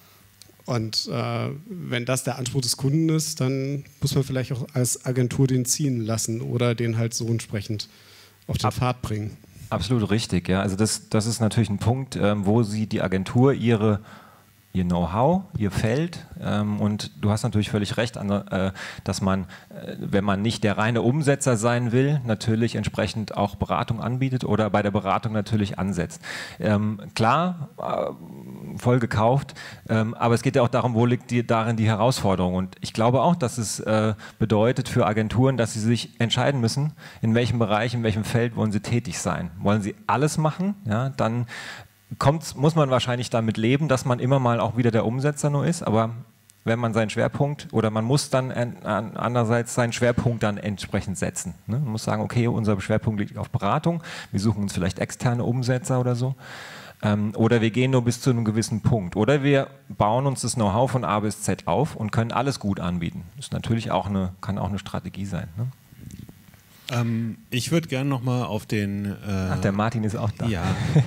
Und äh, wenn das der Anspruch des Kunden ist, dann muss man vielleicht auch als Agentur den ziehen lassen oder den halt so entsprechend auf den Ab, Pfad bringen. Absolut richtig, ja. Also das, das ist natürlich ein Punkt, ähm, wo sie die Agentur ihre ihr Know-how, ihr Feld ähm, und du hast natürlich völlig recht, äh, dass man, äh, wenn man nicht der reine Umsetzer sein will, natürlich entsprechend auch Beratung anbietet oder bei der Beratung natürlich ansetzt. Ähm, klar, äh, voll gekauft, ähm, aber es geht ja auch darum, wo liegt die, darin die Herausforderung, und ich glaube auch, dass es äh, bedeutet für Agenturen, dass sie sich entscheiden müssen, in welchem Bereich, in welchem Feld wollen sie tätig sein. Wollen sie alles machen, ja, dann Kommt, muss man wahrscheinlich damit leben, dass man immer mal auch wieder der Umsetzer nur ist, aber wenn man seinen Schwerpunkt, oder man muss dann andererseits seinen Schwerpunkt dann entsprechend setzen. Ne? Man muss sagen, okay, unser Schwerpunkt liegt auf Beratung, wir suchen uns vielleicht externe Umsetzer oder so, ähm, oder wir gehen nur bis zu einem gewissen Punkt, oder wir bauen uns das Know-how von A bis Z auf und können alles gut anbieten. Das ist natürlich auch eine, kann auch eine Strategie sein. Ne? Ähm, ich würde gerne nochmal auf den... Äh, Ach, der Martin ist auch da. Ja.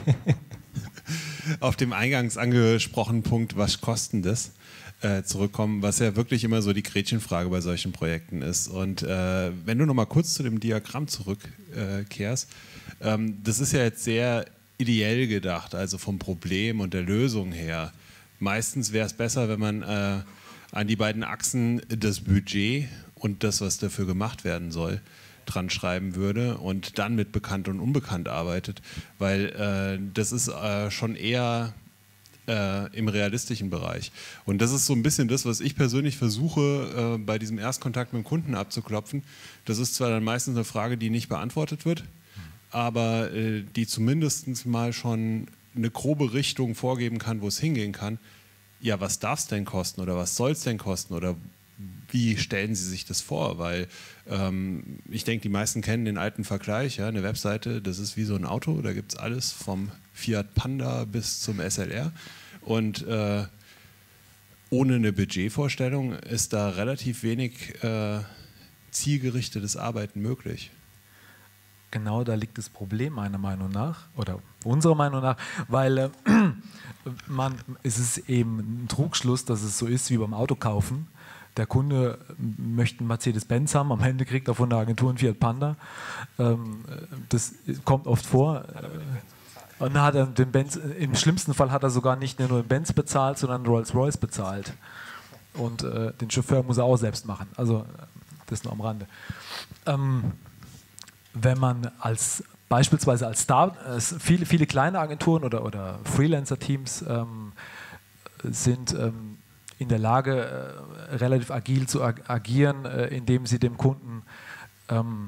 Auf dem eingangs angesprochenen Punkt, was kostet das, äh, zurückkommen, was ja wirklich immer so die Gretchenfrage bei solchen Projekten ist. Und äh, wenn du nochmal kurz zu dem Diagramm zurückkehrst, äh, ähm, das ist ja jetzt sehr ideell gedacht, also vom Problem und der Lösung her. Meistens wäre es besser, wenn man äh, an die beiden Achsen das Budget und das, was dafür gemacht werden soll, dran schreiben würde und dann mit bekannt und unbekannt arbeitet, weil äh, das ist äh, schon eher äh, im realistischen Bereich. Und das ist so ein bisschen das, was ich persönlich versuche, äh, bei diesem Erstkontakt mit dem Kunden abzuklopfen. Das ist zwar dann meistens eine Frage, die nicht beantwortet wird, aber äh, die zumindest mal schon eine grobe Richtung vorgeben kann, wo es hingehen kann. Ja, was darf es denn kosten oder was soll es denn kosten oder wie stellen Sie sich das vor? Weil ähm, ich denke, die meisten kennen den alten Vergleich. Ja? Eine Webseite, das ist wie so ein Auto, da gibt es alles vom Fiat Panda bis zum S L R. Und äh, ohne eine Budgetvorstellung ist da relativ wenig äh, zielgerichtetes Arbeiten möglich? Genau da liegt das Problem meiner Meinung nach, oder unserer Meinung nach, weil äh, man, es ist eben ein Trugschluss, dass es so ist wie beim Autokaufen. Der Kunde möchte einen Mercedes-Benz haben, am Ende kriegt er von der Agentur einen Fiat Panda. Ähm, das kommt oft vor. Und dann hat er den Benz, im schlimmsten Fall hat er sogar nicht nur den Benz bezahlt, sondern einen Rolls-Royce bezahlt. Und äh, den Chauffeur muss er auch selbst machen. Also das nur am Rande. Ähm, wenn man als beispielsweise als Star, äh, viele, viele kleine Agenturen oder, oder Freelancer-Teams ähm, sind ähm, in der Lage, äh, relativ agil zu ag agieren, äh, indem sie dem Kunden ähm,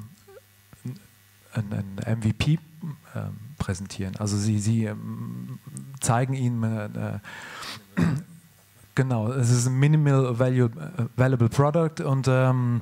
einen M V P äh, präsentieren. Also sie, sie ähm, zeigen ihm äh, äh, genau, es ist ein Minimal value, uh, Valuable Product und ähm,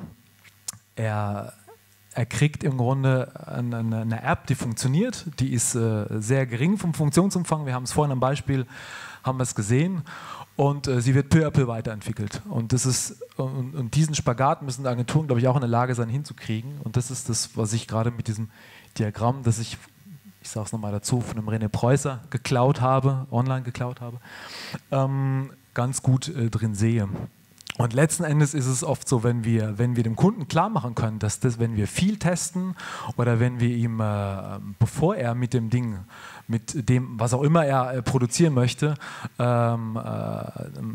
er, er kriegt im Grunde eine, eine App, die funktioniert, die ist äh, sehr gering vom Funktionsumfang, wir haben es vorhin am Beispiel, haben wir es gesehen und äh, sie wird peu à peu weiterentwickelt und, das ist, und, und diesen Spagat müssen Agenturen, glaube ich, auch in der Lage sein hinzukriegen und das ist das, was ich gerade mit diesem Diagramm, das ich, ich sage es nochmal dazu, von dem René Preußer geklaut habe, online geklaut habe, ähm, ganz gut äh, drin sehe. Und letzten Endes ist es oft so, wenn wir, wenn wir dem Kunden klar machen können, dass das, wenn wir viel testen oder wenn wir ihm, äh, bevor er mit dem Ding, mit dem, was auch immer er äh, produzieren möchte, ähm, äh,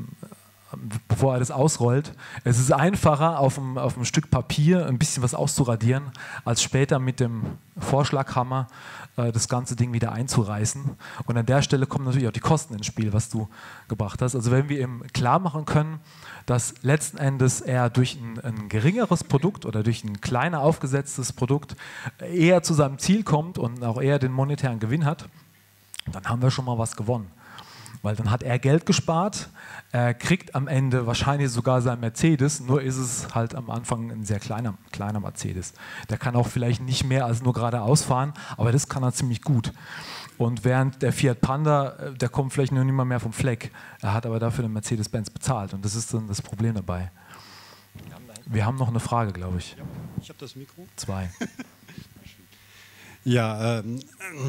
bevor er das ausrollt, es ist einfacher, auf einem, auf einem Stück Papier ein bisschen was auszuradieren, als später mit dem Vorschlaghammer äh, das ganze Ding wieder einzureißen. Und an der Stelle kommen natürlich auch die Kosten ins Spiel, was du gebracht hast. Also wenn wir ihm klar machen können, dass letzten Endes er durch ein, ein geringeres Produkt oder durch ein kleiner aufgesetztes Produkt eher zu seinem Ziel kommt und auch eher den monetären Gewinn hat, dann haben wir schon mal was gewonnen. Weil dann hat er Geld gespart, er kriegt am Ende wahrscheinlich sogar sein Mercedes, nur ist es halt am Anfang ein sehr kleiner, kleiner Mercedes. Der kann auch vielleicht nicht mehr als nur geradeaus fahren, aber das kann er ziemlich gut. Und während der Fiat Panda, der kommt vielleicht noch nicht mal mehr vom Fleck, er hat aber dafür den Mercedes-Benz bezahlt und das ist dann das Problem dabei. Wir haben noch eine Frage, glaube ich. Ja, ich habe das Mikro. Zwei. Ja, ähm,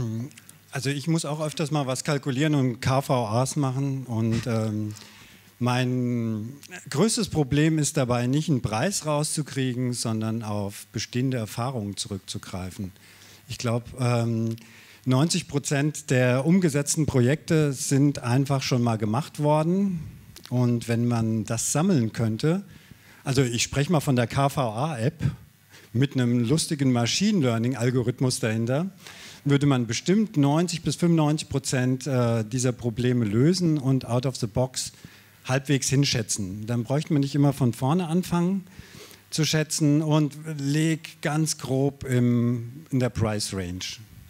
also ich muss auch öfters mal was kalkulieren und K V As machen und ähm, mein größtes Problem ist dabei nicht einen Preis rauszukriegen, sondern auf bestehende Erfahrungen zurückzugreifen. Ich glaube, ähm, neunzig Prozent der umgesetzten Projekte sind einfach schon mal gemacht worden und wenn man das sammeln könnte, also ich spreche mal von der K V A-App mit einem lustigen Machine Learning-Algorithmus dahinter, würde man bestimmt neunzig bis fünfundneunzig Prozent äh, dieser Probleme lösen und out of the box halbwegs hinschätzen. Dann bräuchte man nicht immer von vorne anfangen zu schätzen und leg ganz grob im, in der Price Range.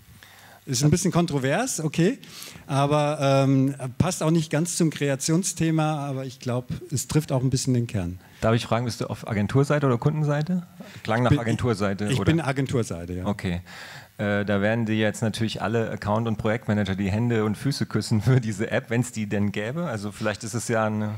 Ist ein bisschen kontrovers, okay, aber ähm, passt auch nicht ganz zum Kreationsthema, aber ich glaube, es trifft auch ein bisschen den Kern. Darf ich fragen, bist du auf Agenturseite oder Kundenseite? Klang nach bin, Agenturseite. Ich, ich oder? bin Agenturseite, ja. Okay. Äh, da werden dir jetzt natürlich alle Account- und Projektmanager die Hände und Füße küssen für diese App, wenn es die denn gäbe. Also vielleicht ist es ja ein,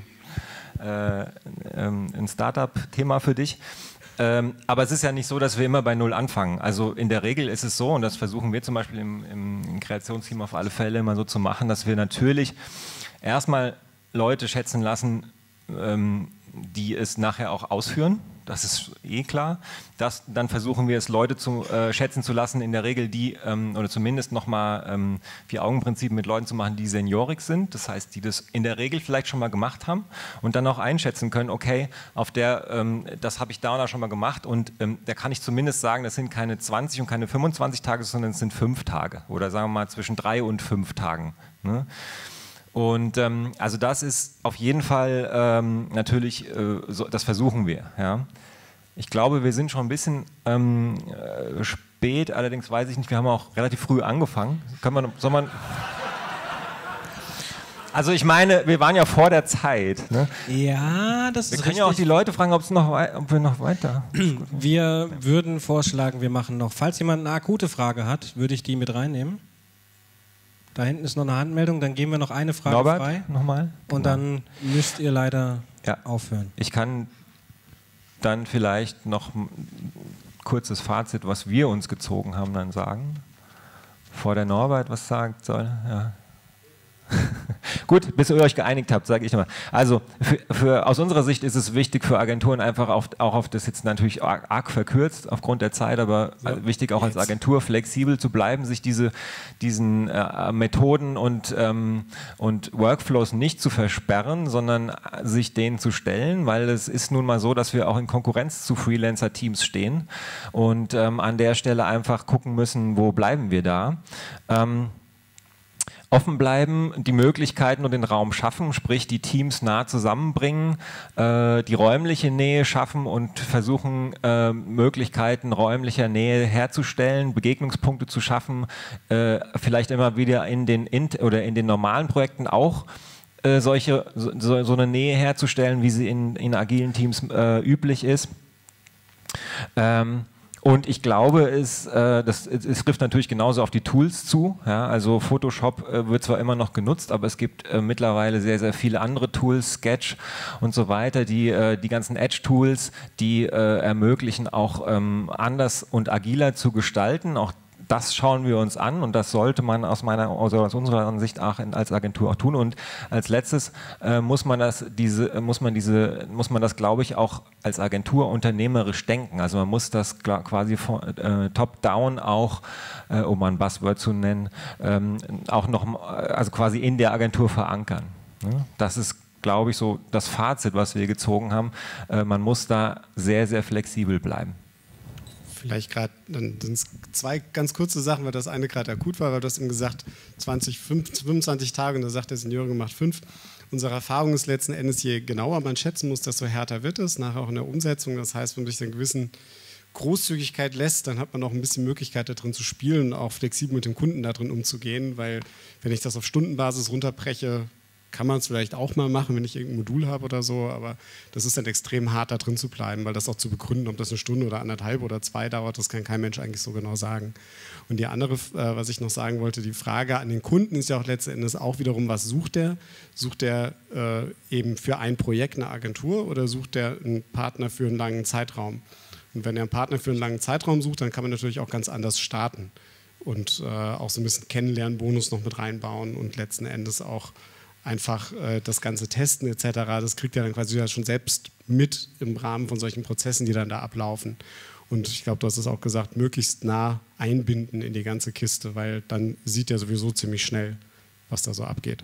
äh, ein Startup-Thema für dich. Ähm, aber es ist ja nicht so, dass wir immer bei Null anfangen. Also in der Regel ist es so, und das versuchen wir zum Beispiel im, im Kreationsteam auf alle Fälle immer so zu machen, dass wir natürlich erstmal Leute schätzen lassen, ähm, die es nachher auch ausführen. Das ist eh klar. Das, dann versuchen wir es, Leute zu äh, schätzen zu lassen, in der Regel die, ähm, oder zumindest nochmal ähm, Vier-Augen-Prinzip mit Leuten zu machen, die seniorig sind. Das heißt, die das in der Regel vielleicht schon mal gemacht haben und dann auch einschätzen können, okay, auf der, ähm, das habe ich da und da schon mal gemacht und ähm, da kann ich zumindest sagen, das sind keine zwanzig und keine fünfundzwanzig Tage, sondern es sind fünf Tage oder sagen wir mal zwischen drei und fünf Tagen. Ne? Und ähm, also das ist auf jeden Fall ähm, natürlich, äh, so, das versuchen wir. Ja. Ich glaube, wir sind schon ein bisschen ähm, äh, spät, allerdings weiß ich nicht, wir haben auch relativ früh angefangen. Kann man, soll man also ich meine, wir waren ja vor der Zeit. Ne? Ja, das ist Wir können richtig. ja auch die Leute fragen, ob, es noch, ob wir noch weiter... Wir würden vorschlagen, wir machen noch, falls jemand eine akute Frage hat, würde ich die mit reinnehmen. Da hinten ist noch eine Handmeldung, dann geben wir noch eine Frage Norbert, frei. nochmal. Und Genau. dann müsst ihr leider ja. aufhören. Ich kann dann vielleicht noch ein kurzes Fazit, was wir uns gezogen haben, dann sagen. Vor der Norbert was sagt soll. Ja. Gut, bis ihr euch geeinigt habt, sage ich nochmal. Also für, für, aus unserer Sicht ist es wichtig für Agenturen einfach auf, auch auf das jetzt natürlich arg, arg verkürzt aufgrund der Zeit, aber so, wichtig auch jetzt. Als Agentur flexibel zu bleiben, sich diese, diesen äh, Methoden und, ähm, und Workflows nicht zu versperren, sondern sich denen zu stellen, weil es ist nun mal so, dass wir auch in Konkurrenz zu Freelancer-Teams stehen und ähm, an der Stelle einfach gucken müssen, wo bleiben wir da. Ähm, Offen bleiben, die Möglichkeiten und den Raum schaffen, sprich die Teams nah zusammenbringen, äh, die räumliche Nähe schaffen und versuchen, äh, Möglichkeiten räumlicher Nähe herzustellen, Begegnungspunkte zu schaffen, äh, vielleicht immer wieder in den Int- oder in den normalen Projekten auch äh, solche, so, so eine Nähe herzustellen, wie sie in, in agilen Teams äh, üblich ist. Ähm, Und ich glaube, es, äh, das, es trifft natürlich genauso auf die Tools zu. Ja? Also Photoshop äh, wird zwar immer noch genutzt, aber es gibt äh, mittlerweile sehr, sehr viele andere Tools, Sketch und so weiter, die, äh, die ganzen Edge-Tools, die äh, ermöglichen, auch ähm, anders und agiler zu gestalten. Auch das schauen wir uns an und das sollte man aus meiner, also aus unserer Ansicht auch in, als Agentur auch tun. Und als letztes äh, muss man das, diese, muss man diese, muss man das, glaube ich, auch als Agentur unternehmerisch denken. Also man muss das quasi von, äh, top-down auch, äh, um mal ein Buzzword zu nennen, ähm, auch noch, also quasi in der Agentur verankern. Ne? Das ist, glaube ich, so das Fazit, was wir gezogen haben. Äh, man muss da sehr, sehr flexibel bleiben. Vielleicht gerade, dann sind es zwei ganz kurze Sachen, weil das eine gerade akut war, weil du hast ihm gesagt, zwanzig, fünfundzwanzig Tage und da sagt der Seniore macht fünf. Unsere Erfahrung ist letzten Endes, je genauer man schätzen muss, desto härter wird es, nachher auch in der Umsetzung. Das heißt, wenn man sich eine gewisse Großzügigkeit lässt, dann hat man auch ein bisschen Möglichkeit da drin zu spielen, auch flexibel mit dem Kunden da drin umzugehen, weil wenn ich das auf Stundenbasis runterbreche, kann man es vielleicht auch mal machen, wenn ich irgendein Modul habe oder so, aber das ist dann extrem hart, da drin zu bleiben, weil das auch zu begründen, ob das eine Stunde oder anderthalb oder zwei dauert, das kann kein Mensch eigentlich so genau sagen. Und die andere, äh, was ich noch sagen wollte, die Frage an den Kunden ist ja auch letzten Endes auch wiederum, was sucht der? Sucht der äh, eben für ein Projekt eine Agentur oder sucht der einen Partner für einen langen Zeitraum? Und wenn er einen Partner für einen langen Zeitraum sucht, dann kann man natürlich auch ganz anders starten und äh, auch so ein bisschen Kennenlernbonus noch mit reinbauen und letzten Endes auch einfach äh, das Ganze testen et cetera. Das kriegt er dann quasi schon selbst mit im Rahmen von solchen Prozessen, die dann da ablaufen. Und ich glaube, du hast es auch gesagt, möglichst nah einbinden in die ganze Kiste, weil dann sieht er sowieso ziemlich schnell, was da so abgeht.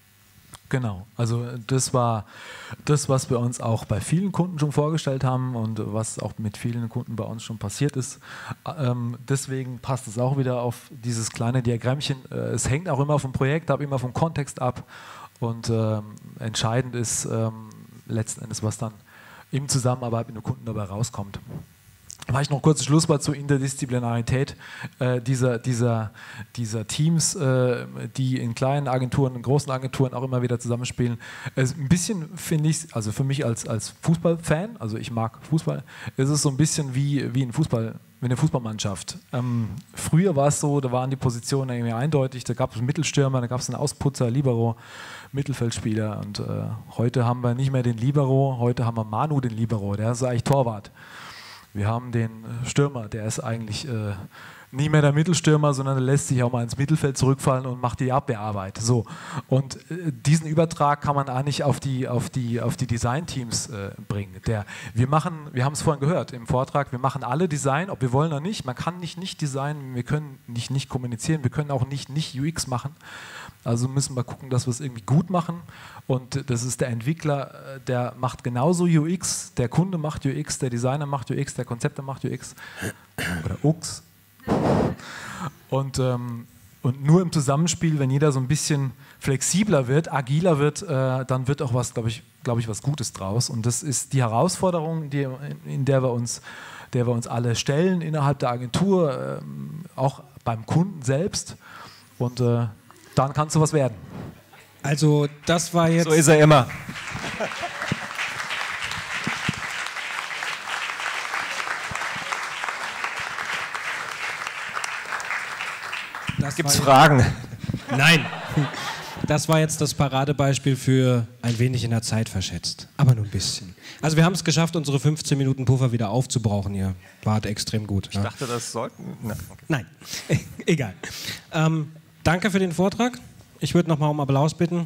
Genau, also das war das, was wir uns auch bei vielen Kunden schon vorgestellt haben und was auch mit vielen Kunden bei uns schon passiert ist. Ähm, deswegen passt es auch wieder auf dieses kleine Diagrammchen. Äh, es hängt auch immer vom Projekt ab, immer vom Kontext ab und ähm, entscheidend ist ähm, letzten Endes, was dann im Zusammenarbeit mit dem Kunden dabei rauskommt. Vielleicht noch ein kurzes Schlusswort zur Interdisziplinarität äh, dieser, dieser, dieser Teams, äh, die in kleinen Agenturen, in großen Agenturen auch immer wieder zusammenspielen. Äh, ein bisschen finde ich, also für mich als, als Fußballfan, also ich mag Fußball, ist es so ein bisschen wie, wie, ein Fußball, wie eine Fußballmannschaft. Ähm, früher war es so, da waren die Positionen irgendwie eindeutig, da gab es einen Mittelstürmer, da gab es einen Ausputzer, Libero, Mittelfeldspieler und äh, heute haben wir nicht mehr den Libero, heute haben wir Manu den Libero, der ist eigentlich Torwart. Wir haben den Stürmer, der ist eigentlich äh, nicht mehr der Mittelstürmer, sondern der lässt sich auch mal ins Mittelfeld zurückfallen und macht die Abwehrarbeit. So. Und äh, diesen Übertrag kann man eigentlich auf die, auf die, auf die Design-Teams äh, bringen. Der, wir machen, wir haben es vorhin gehört im Vortrag, wir machen alle Design, ob wir wollen oder nicht. Man kann nicht nicht designen, wir können nicht nicht kommunizieren, wir können auch nicht nicht U X machen. Also müssen wir gucken, dass wir es irgendwie gut machen. Und das ist der Entwickler, der macht genauso U X, der Kunde macht U X, der Designer macht U X, der Konzepter macht U X oder U X. Und, ähm, und nur im Zusammenspiel, wenn jeder so ein bisschen flexibler wird, agiler wird, äh, dann wird auch was, glaube ich, glaube ich, was Gutes draus. Und das ist die Herausforderung, die, in der wir uns, der wir uns alle stellen innerhalb der Agentur, äh, auch beim Kunden selbst. Und äh, dann kann es sowas werden. Also das war jetzt... So ist er immer. Gibt es Fragen? Nein. Das war jetzt das Paradebeispiel für ein wenig in der Zeit verschätzt. Aber nur ein bisschen. Also wir haben es geschafft, unsere fünfzehn Minuten Puffer wieder aufzubrauchen. Ihr wart extrem gut. Ich dachte, das sollten... Na, okay. Nein, egal. Ähm, danke für den Vortrag. Ich würde nochmal um Applaus bitten.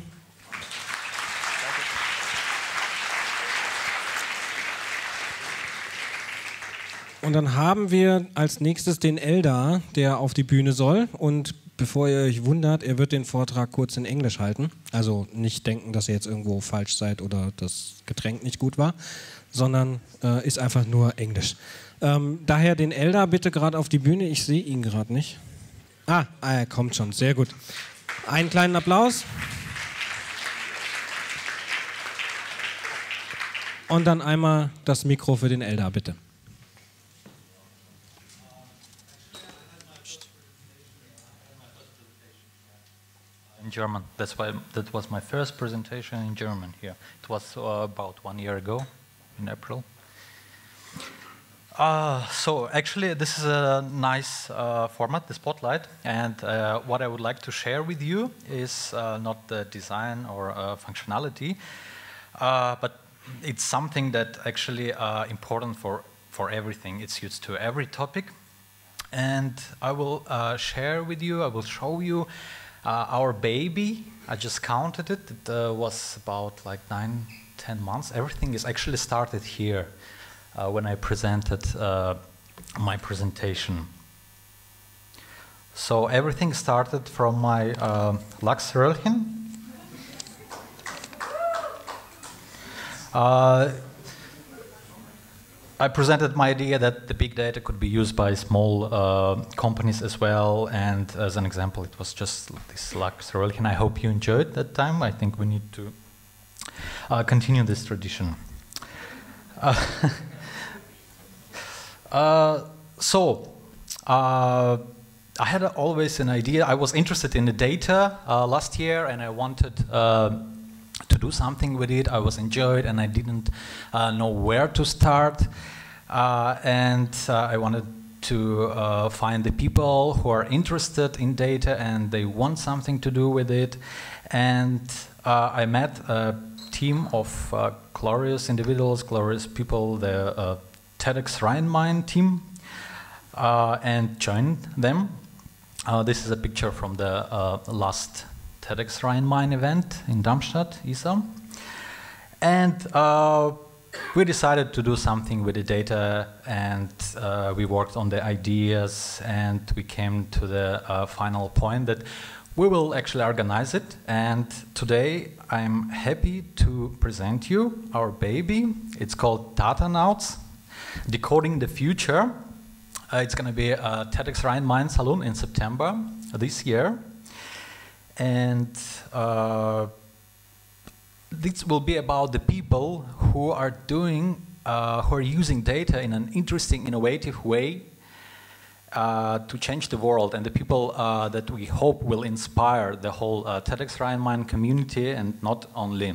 Und dann haben wir als nächstes den Eldar, der auf die Bühne soll. Und bevor ihr euch wundert, er wird den Vortrag kurz in Englisch halten. Also nicht denken, dass ihr jetzt irgendwo falsch seid oder das Getränk nicht gut war, sondern äh, ist einfach nur Englisch. Ähm, daher den Eldar bitte gerade auf die Bühne. Ich sehe ihn gerade nicht. Ah, ah, er kommt schon. Sehr gut. Einen kleinen Applaus. Und dann einmal das Mikro für den Eldar, bitte. In German. That's why that was my first presentation in German here. It was uh, about one year ago, in April. Uh, so actually, this is a nice uh, format, the Spotlight, and uh, what I would like to share with you is uh, not the design or uh, functionality, uh, but it's something that actually uh, important for for everything. It's used to every topic, and I will uh, share with you. I will show you. Uh, our baby, I just counted it, it uh, was about like nine, ten months. Everything is actually started here uh, when I presented uh, my presentation. So everything started from my uh, Lachs Röllchen. Uh, I presented my idea that the big data could be used by small uh, companies as well, and as an example, it was just this Lachs Röllchen. I hope you enjoyed that time. I think we need to uh, continue this tradition. Uh, uh, so, uh, I had always an idea. I was interested in the data uh, last year, and I wanted uh, to do something with it. I was enjoyed, and I didn't uh, know where to start. Uh, and uh, I wanted to uh, find the people who are interested in data and they want something to do with it. And uh, I met a team of uh, glorious individuals, glorious people, the uh, TEDx Rhein-Main team, uh, and joined them. Uh, this is a picture from the uh, last TEDx Rhein-Main event in Darmstadt, I S A. And uh, we decided to do something with the data, and uh, we worked on the ideas, and we came to the uh, final point that we will actually organize it. And today I'm happy to present you our baby. It's called Datanauts, Decoding the Future. Uh, it's going to be a TEDx Rhein-Main Salon in September this year. And uh, this will be about the people who are doing, uh, who are using data in an interesting, innovative way uh, to change the world, and the people uh, that we hope will inspire the whole uh, TEDx Rhein-Main community, and not only.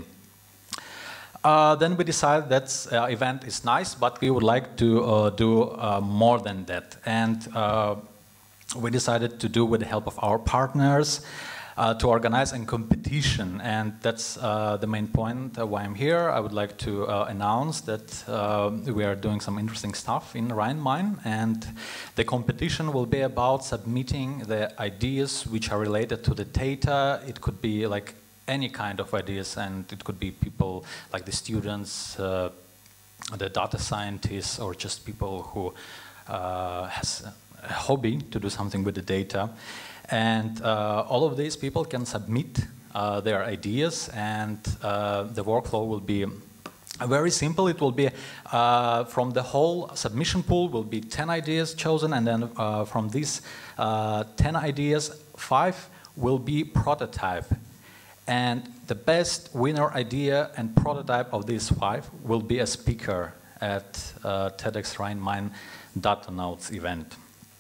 Uh, then we decided that uh, event is nice, but we would like to uh, do uh, more than that. And uh, we decided to do with the help of our partners, Uh, to organize a competition, and that's uh, the main point uh, why I'm here. I would like to uh, announce that uh, we are doing some interesting stuff in Rhein-Main, and the competition will be about submitting the ideas which are related to the data. It could be like any kind of ideas, and it could be people like the students, uh, the data scientists, or just people who uh, has a hobby to do something with the data. And uh, all of these people can submit uh, their ideas, and uh, the workflow will be very simple. It will be uh, from the whole submission pool will be ten ideas chosen, and then uh, from these uh, ten ideas, five will be prototype. And the best winner idea and prototype of these five will be a speaker at uh, TEDx Rhein-Main Datanauts event.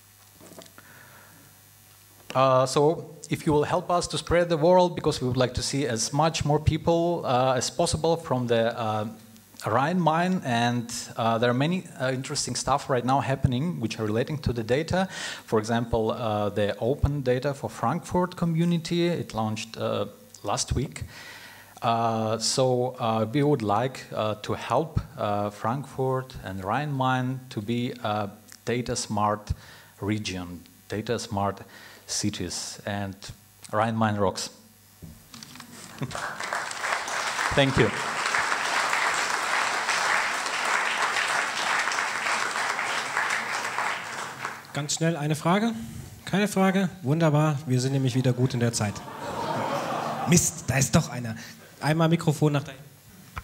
Uh, so if you will help us to spread the world, because we would like to see as much more people uh, as possible from the uh, Rhein-Main, and uh, there are many uh, interesting stuff right now happening which are relating to the data. For example, uh, the Open Data for Frankfurt community, it launched uh, last week. Uh, so uh, we would like uh, to help uh, Frankfurt and Rhine-Main to be a data smart region, data smart cities, and Rhine-Main rocks. Thank you. Ganz schnell eine Frage? Keine Frage? Wunderbar, wir sind nämlich wieder gut in der Zeit. Mist, da ist doch einer. Einmal Mikrofon nach da hinten.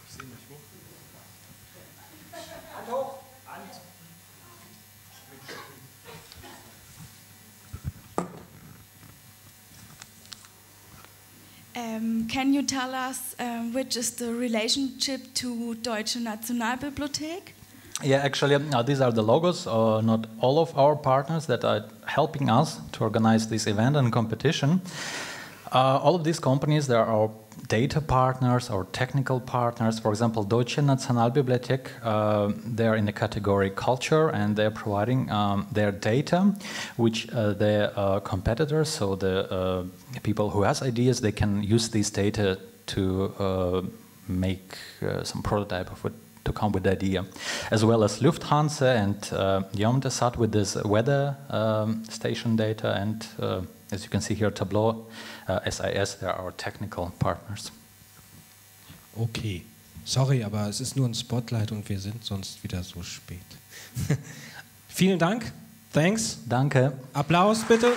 Um, can you tell us um, which is the relationship to Deutsche Nationalbibliothek? Yeah, actually, uh, these are the logos, uh, not all of our partners that are helping us to organize this event and competition. Uh, all of these companies, they are our data partners or technical partners. For example, Deutsche Nationalbibliothek, uh, they're in the category culture, and they're providing um, their data, which uh, their uh, competitors, so the uh, people who has ideas, they can use these data to uh, make uh, some prototype of it, to come with the idea. As well as Lufthansa and uh, Eumtesat with this weather um, station data, and uh, as you can see here, Tableau, uh, S I S, they are our technical partners. Okay, sorry, aber es ist nur ein Spotlight und wir sind sonst wieder so spät. Vielen Dank, thanks. Danke. Applaus bitte.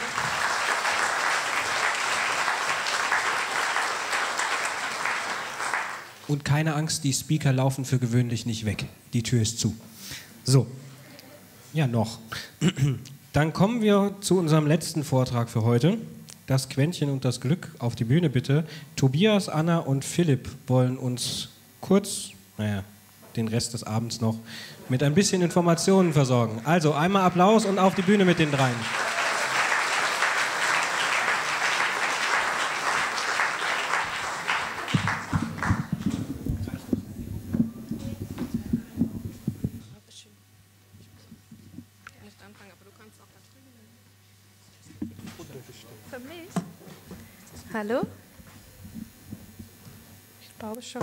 Und keine Angst, die Speaker laufen für gewöhnlich nicht weg. Die Tür ist zu. So, ja noch. Dann kommen wir zu unserem letzten Vortrag für heute. Das Quäntchen und das Glück auf die Bühne bitte. Tobias, Anna und Philipp wollen uns kurz, naja, den Rest des Abends noch mit ein bisschen Informationen versorgen. Also einmal Applaus und auf die Bühne mit den dreien. Hallo? Ich glaube schon.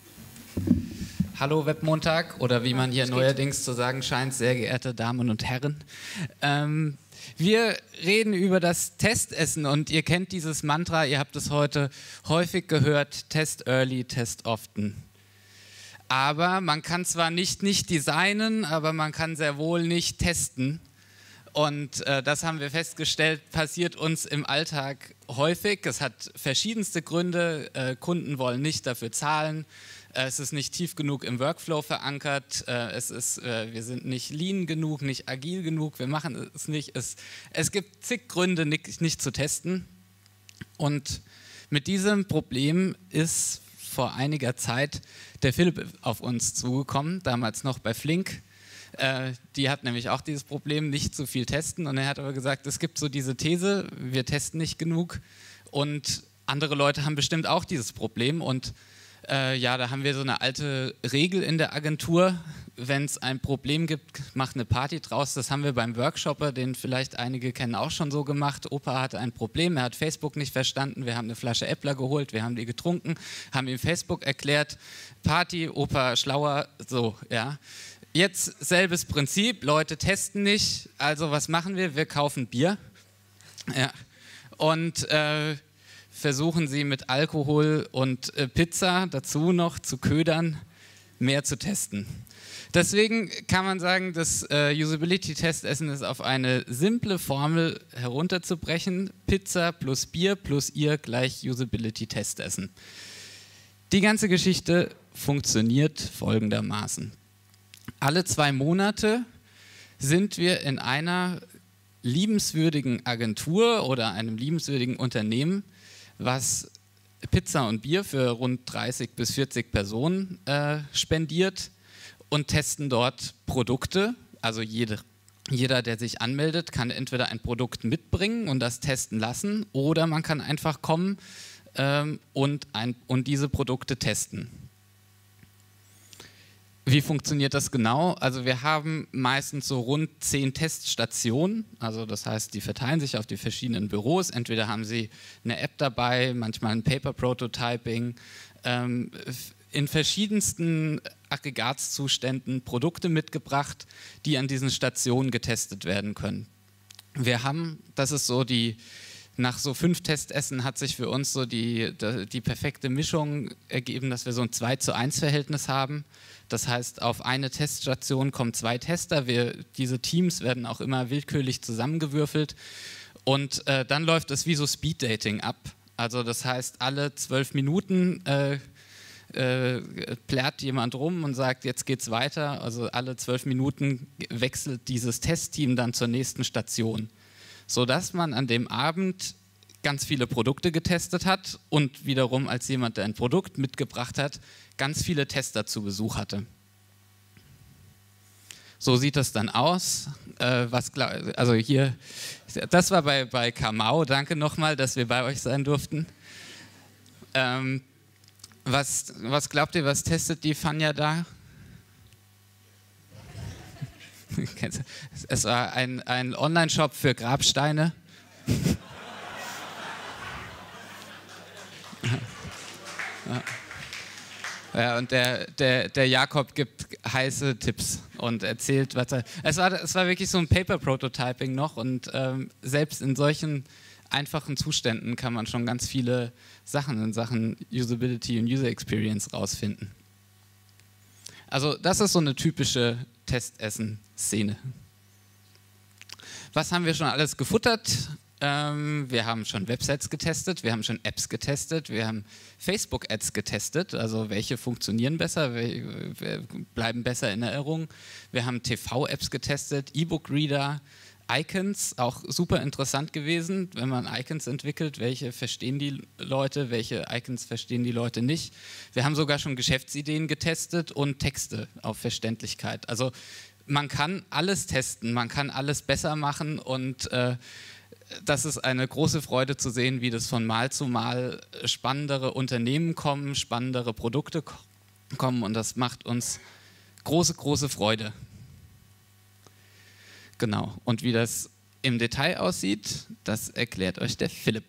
Hallo Webmontag oder wie man hier neuerdings zu sagen scheint, sehr geehrte Damen und Herren. Ähm, wir reden über das Testessen und ihr kennt dieses Mantra, ihr habt es heute häufig gehört, Test early, Test often. Aber man kann zwar nicht nicht designen, aber man kann sehr wohl nicht testen. Und äh, das haben wir festgestellt, passiert uns im Alltag häufig. Es hat verschiedenste Gründe. Äh, Kunden wollen nicht dafür zahlen. Äh, es ist nicht tief genug im Workflow verankert. Äh, es ist, äh, wir sind nicht lean genug, nicht agil genug. Wir machen es nicht. Es, es gibt zig Gründe, nicht, nicht zu testen. Und mit diesem Problem ist vor einiger Zeit der Philipp auf uns zugekommen, damals noch bei Flink. Äh, die hat nämlich auch dieses Problem, nicht zu viel testen, und er hat aber gesagt, es gibt so diese These, wir testen nicht genug, und andere Leute haben bestimmt auch dieses Problem, und äh, ja, da haben wir so eine alte Regel in der Agentur, wenn es ein Problem gibt, macht eine Party draus. Das haben wir beim Workshopper, den vielleicht einige kennen, auch schon so gemacht. Opa hatte ein Problem, er hat Facebook nicht verstanden, wir haben eine Flasche Äppler geholt, wir haben die getrunken, haben ihm Facebook erklärt, Party, Opa schlauer, so, ja. Jetzt selbes Prinzip, Leute testen nicht, also was machen wir? Wir kaufen Bier, ja, und äh, versuchen sie mit Alkohol und äh, Pizza dazu noch zu ködern, mehr zu testen. Deswegen kann man sagen, das äh, Usability-Testessen ist auf eine simple Formel herunterzubrechen: Pizza plus Bier plus ihr gleich Usability-Testessen. Die ganze Geschichte funktioniert folgendermaßen. Alle zwei Monate sind wir in einer liebenswürdigen Agentur oder einem liebenswürdigen Unternehmen, was Pizza und Bier für rund dreißig bis vierzig Personen äh, spendiert, und testen dort Produkte. Also jede, jeder, der sich anmeldet, kann entweder ein Produkt mitbringen und das testen lassen, oder man kann einfach kommen ähm, und, ein, und diese Produkte testen. Wie funktioniert das genau? Also wir haben meistens so rund zehn Teststationen, also das heißt, die verteilen sich auf die verschiedenen Büros. Entweder haben sie eine App dabei, manchmal ein Paper Prototyping, ähm, in verschiedensten Aggregatzuständen Produkte mitgebracht, die an diesen Stationen getestet werden können. Wir haben, das ist so die, nach so fünf Testessen hat sich für uns so die, die, die perfekte Mischung ergeben, dass wir so ein zwei zu eins Verhältnis haben. Das heißt, auf eine Teststation kommen zwei Tester. Wir, diese Teams werden auch immer willkürlich zusammengewürfelt. Und äh, dann läuft es wie so Speeddating ab. Also das heißt, alle zwölf Minuten äh, äh, plärt jemand rum und sagt, jetzt geht's weiter. Also alle zwölf Minuten wechselt dieses Testteam dann zur nächsten Station, sodass man an dem Abend ganz viele Produkte getestet hat und wiederum als jemand, der ein Produkt mitgebracht hat, ganz viele Tester zu Besuch hatte. So sieht das dann aus. Äh, was, also hier, das war bei, bei Kamau. Danke nochmal, dass wir bei euch sein durften. Ähm, was, was glaubt ihr, was testet die Fanja da? Es war ein, ein Online-Shop für Grabsteine. Ja. Ja, und der, der, der Jakob gibt heiße Tipps und erzählt, was er... Es war, es war wirklich so ein Paper-Prototyping noch und ähm, selbst in solchen einfachen Zuständen kann man schon ganz viele Sachen in Sachen Usability und User Experience rausfinden. Also das ist so eine typische Testessen-Szene. Was haben wir schon alles gefuttert? Ähm, wir haben schon Websites getestet, wir haben schon Apps getestet, wir haben Facebook-Ads getestet, also welche funktionieren besser, welche bleiben besser in Erinnerung. Wir haben T V-Apps getestet, E-Book-Reader, Icons, auch super interessant gewesen, wenn man Icons entwickelt, welche verstehen die Leute, welche Icons verstehen die Leute nicht. Wir haben sogar schon Geschäftsideen getestet und Texte auf Verständlichkeit. Also man kann alles testen, man kann alles besser machen und äh, das ist eine große Freude zu sehen, wie das von Mal zu Mal spannendere Unternehmen kommen, spannendere Produkte kommen und das macht uns große, große Freude. Genau, und wie das im Detail aussieht, das erklärt euch der Philipp.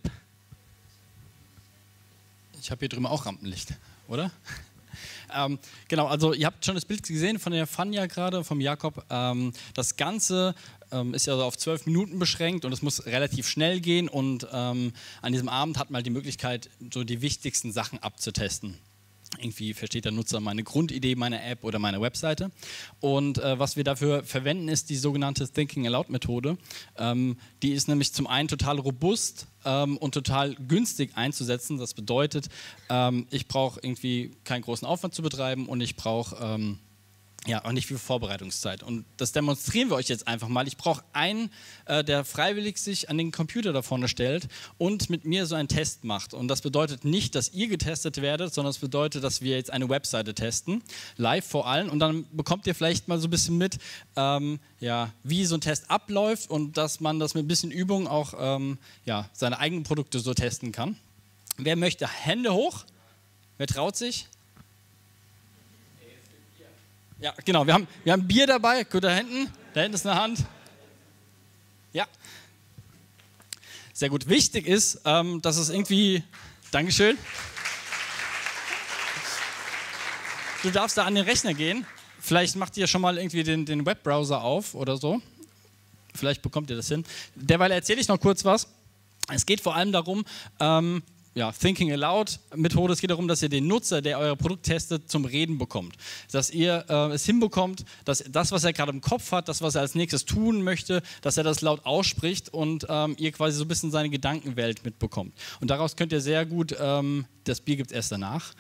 Ich habe hier drüben auch Rampenlicht, oder? Ähm, genau, also ihr habt schon das Bild gesehen von der Fanja gerade, vom Jakob. Ähm, das Ganze ähm, ist ja so auf zwölf Minuten beschränkt und es muss relativ schnell gehen und ähm, an diesem Abend hat man halt die Möglichkeit, so die wichtigsten Sachen abzutesten. Irgendwie versteht der Nutzer meine Grundidee meiner App oder meiner Webseite. Und äh, was wir dafür verwenden, ist die sogenannte Thinking Aloud Methode. Ähm, die ist nämlich zum einen total robust ähm, und total günstig einzusetzen. Das bedeutet, ähm, ich brauche irgendwie keinen großen Aufwand zu betreiben und ich brauche ähm, ja auch nicht viel Vorbereitungszeit. Und das demonstrieren wir euch jetzt einfach mal. Ich brauche einen, äh, der freiwillig sich an den Computer da vorne stellt und mit mir so einen Test macht. Und das bedeutet nicht, dass ihr getestet werdet, sondern es bedeutet, dass wir jetzt eine Webseite testen, live vor allen. Und dann bekommt ihr vielleicht mal so ein bisschen mit, ähm, ja, wie so ein Test abläuft und dass man das mit ein bisschen Übung auch ähm, ja, seine eigenen Produkte so testen kann. Wer möchte? Hände hoch. Wer traut sich? Ja, genau. Wir haben, wir haben Bier dabei. Gut, da hinten. Da hinten ist eine Hand. Ja. Sehr gut. Wichtig ist, ähm, dass es irgendwie... Dankeschön. Du darfst da an den Rechner gehen. Vielleicht macht ihr schon mal irgendwie den, den Webbrowser auf oder so. Vielleicht bekommt ihr das hin. Derweil erzähle ich noch kurz was. Es geht vor allem darum, ähm, ja, Thinking Aloud Methode, es geht darum, dass ihr den Nutzer, der euer Produkt testet, zum Reden bekommt. Dass ihr äh, es hinbekommt, dass das, was er gerade im Kopf hat, das, was er als nächstes tun möchte, dass er das laut ausspricht und ähm, ihr quasi so ein bisschen seine Gedankenwelt mitbekommt. Und daraus könnt ihr sehr gut, ähm, das Bier gibt es erst danach.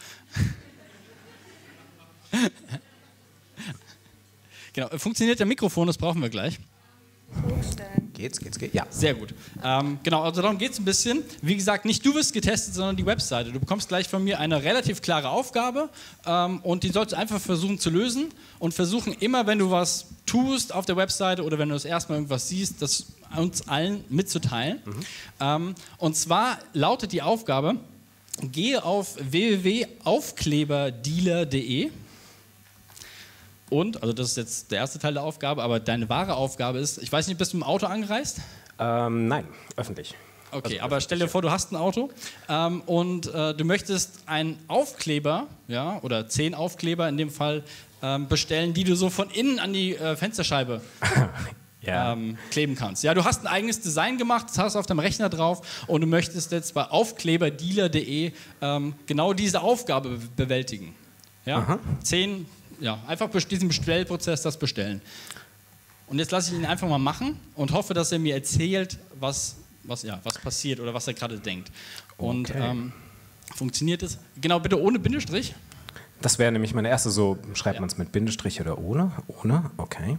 Genau, funktioniert der Mikrofon, das brauchen wir gleich. Geht's, geht's, geht's. Ja. Sehr gut. Ähm, genau, also darum geht es ein bisschen. Wie gesagt, nicht du wirst getestet, sondern die Webseite. Du bekommst gleich von mir eine relativ klare Aufgabe ähm, und die sollst du einfach versuchen zu lösen und versuchen immer, wenn du was tust auf der Webseite oder wenn du das erstmal irgendwas siehst, das uns allen mitzuteilen. Mhm. Ähm, und zwar lautet die Aufgabe, gehe auf w w w punkt aufkleberdealer punkt de und, also das ist jetzt der erste Teil der Aufgabe, aber deine wahre Aufgabe ist, ich weiß nicht, bist du im Auto angereist? Ähm, nein, öffentlich. Okay, aber stell dir vor, du hast ein Auto ähm, und äh, du möchtest einen Aufkleber, ja, oder zehn Aufkleber in dem Fall, ähm, bestellen, die du so von innen an die äh, Fensterscheibe ja. ähm, kleben kannst. Ja, du hast ein eigenes Design gemacht, das hast du auf deinem Rechner drauf und du möchtest jetzt bei aufkleberdealer punkt de ähm, genau diese Aufgabe be bewältigen. Ja, Aha. zehn, ja, einfach diesen Bestellprozess, das bestellen. Und jetzt lasse ich ihn einfach mal machen und hoffe, dass er mir erzählt, was Was, ja, was passiert oder was er gerade denkt. Und okay. ähm, funktioniert es? Genau, bitte ohne Bindestrich. Das wäre nämlich meine erste, so schreibt ja. man es mit Bindestrich oder ohne? Ohne, okay.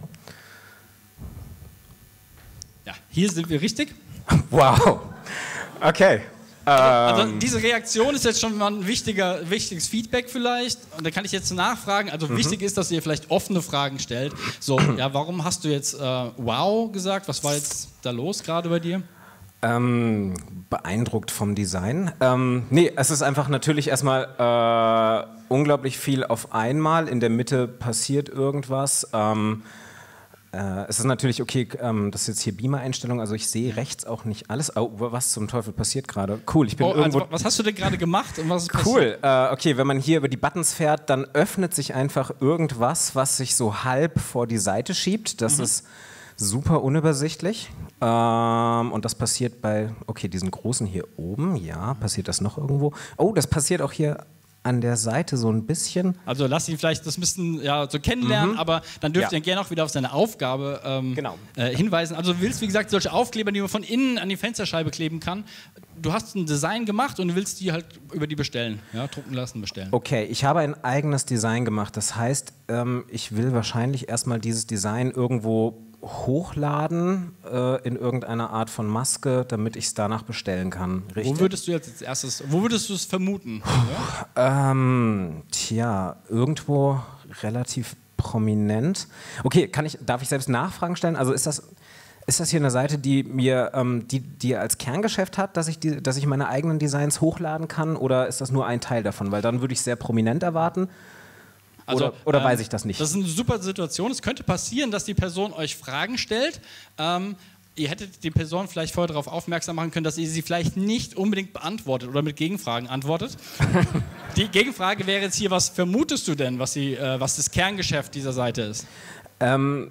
Ja, hier sind wir richtig. Wow, okay. Also, also diese Reaktion ist jetzt schon mal ein wichtiger, wichtiges Feedback vielleicht. Und da kann ich jetzt nachfragen. Also mhm. wichtig ist, dass ihr vielleicht offene Fragen stellt. So, ja, warum hast du jetzt äh, wow gesagt? Was war jetzt da los gerade bei dir? Ähm, beeindruckt vom Design. Ähm, nee, es ist einfach natürlich erstmal äh, unglaublich viel auf einmal. In der Mitte passiert irgendwas. Ähm, äh, es ist natürlich okay, ähm, das ist jetzt hier Beamer-Einstellung, also ich sehe rechts auch nicht alles. Oh, was zum Teufel passiert gerade? Cool, ich bin oh, irgendwo... Also, was hast du denn gerade gemacht und was ist Cool, passiert? äh, okay, wenn man hier über die Buttons fährt, dann öffnet sich einfach irgendwas, was sich so halb vor die Seite schiebt. Das mhm. ist super unübersichtlich. Ähm, und das passiert bei, okay, diesen großen hier oben, ja, passiert das noch irgendwo? Oh, das passiert auch hier an der Seite so ein bisschen. Also lass ihn vielleicht das ein bisschen ja, so kennenlernen, Mhm. aber dann dürft Ja. ihr gerne auch wieder auf seine Aufgabe ähm, Genau. äh, hinweisen. Also du willst, wie gesagt, solche Aufkleber, die man von innen an die Fensterscheibe kleben kann. Du hast ein Design gemacht und du willst die halt über die bestellen, ja, drucken lassen, bestellen. Okay, ich habe ein eigenes Design gemacht. Das heißt, ähm, ich will wahrscheinlich erstmal dieses Design irgendwo hochladen äh, in irgendeiner Art von Maske, damit ich es danach bestellen kann. Richtig? Wo würdest du jetzt als erstes, wo würdest du es vermuten? ja? Ähm, tja, irgendwo relativ prominent. Okay, kann ich, darf ich selbst Nachfragen stellen? Also ist das, ist das hier eine Seite, die mir, ähm, die, die als Kerngeschäft hat, dass ich, die, dass ich meine eigenen Designs hochladen kann, oder ist das nur ein Teil davon? Weil dann würde ich sehr prominent erwarten. Also, oder oder ähm, weiß ich das nicht? Das ist eine super Situation. Es könnte passieren, dass die Person euch Fragen stellt. Ähm, ihr hättet die Person vielleicht vorher darauf aufmerksam machen können, dass ihr sie vielleicht nicht unbedingt beantwortet oder mit Gegenfragen antwortet. Die Gegenfrage wäre jetzt hier, was vermutest du denn, was, die, äh, was das Kerngeschäft dieser Seite ist? Ähm,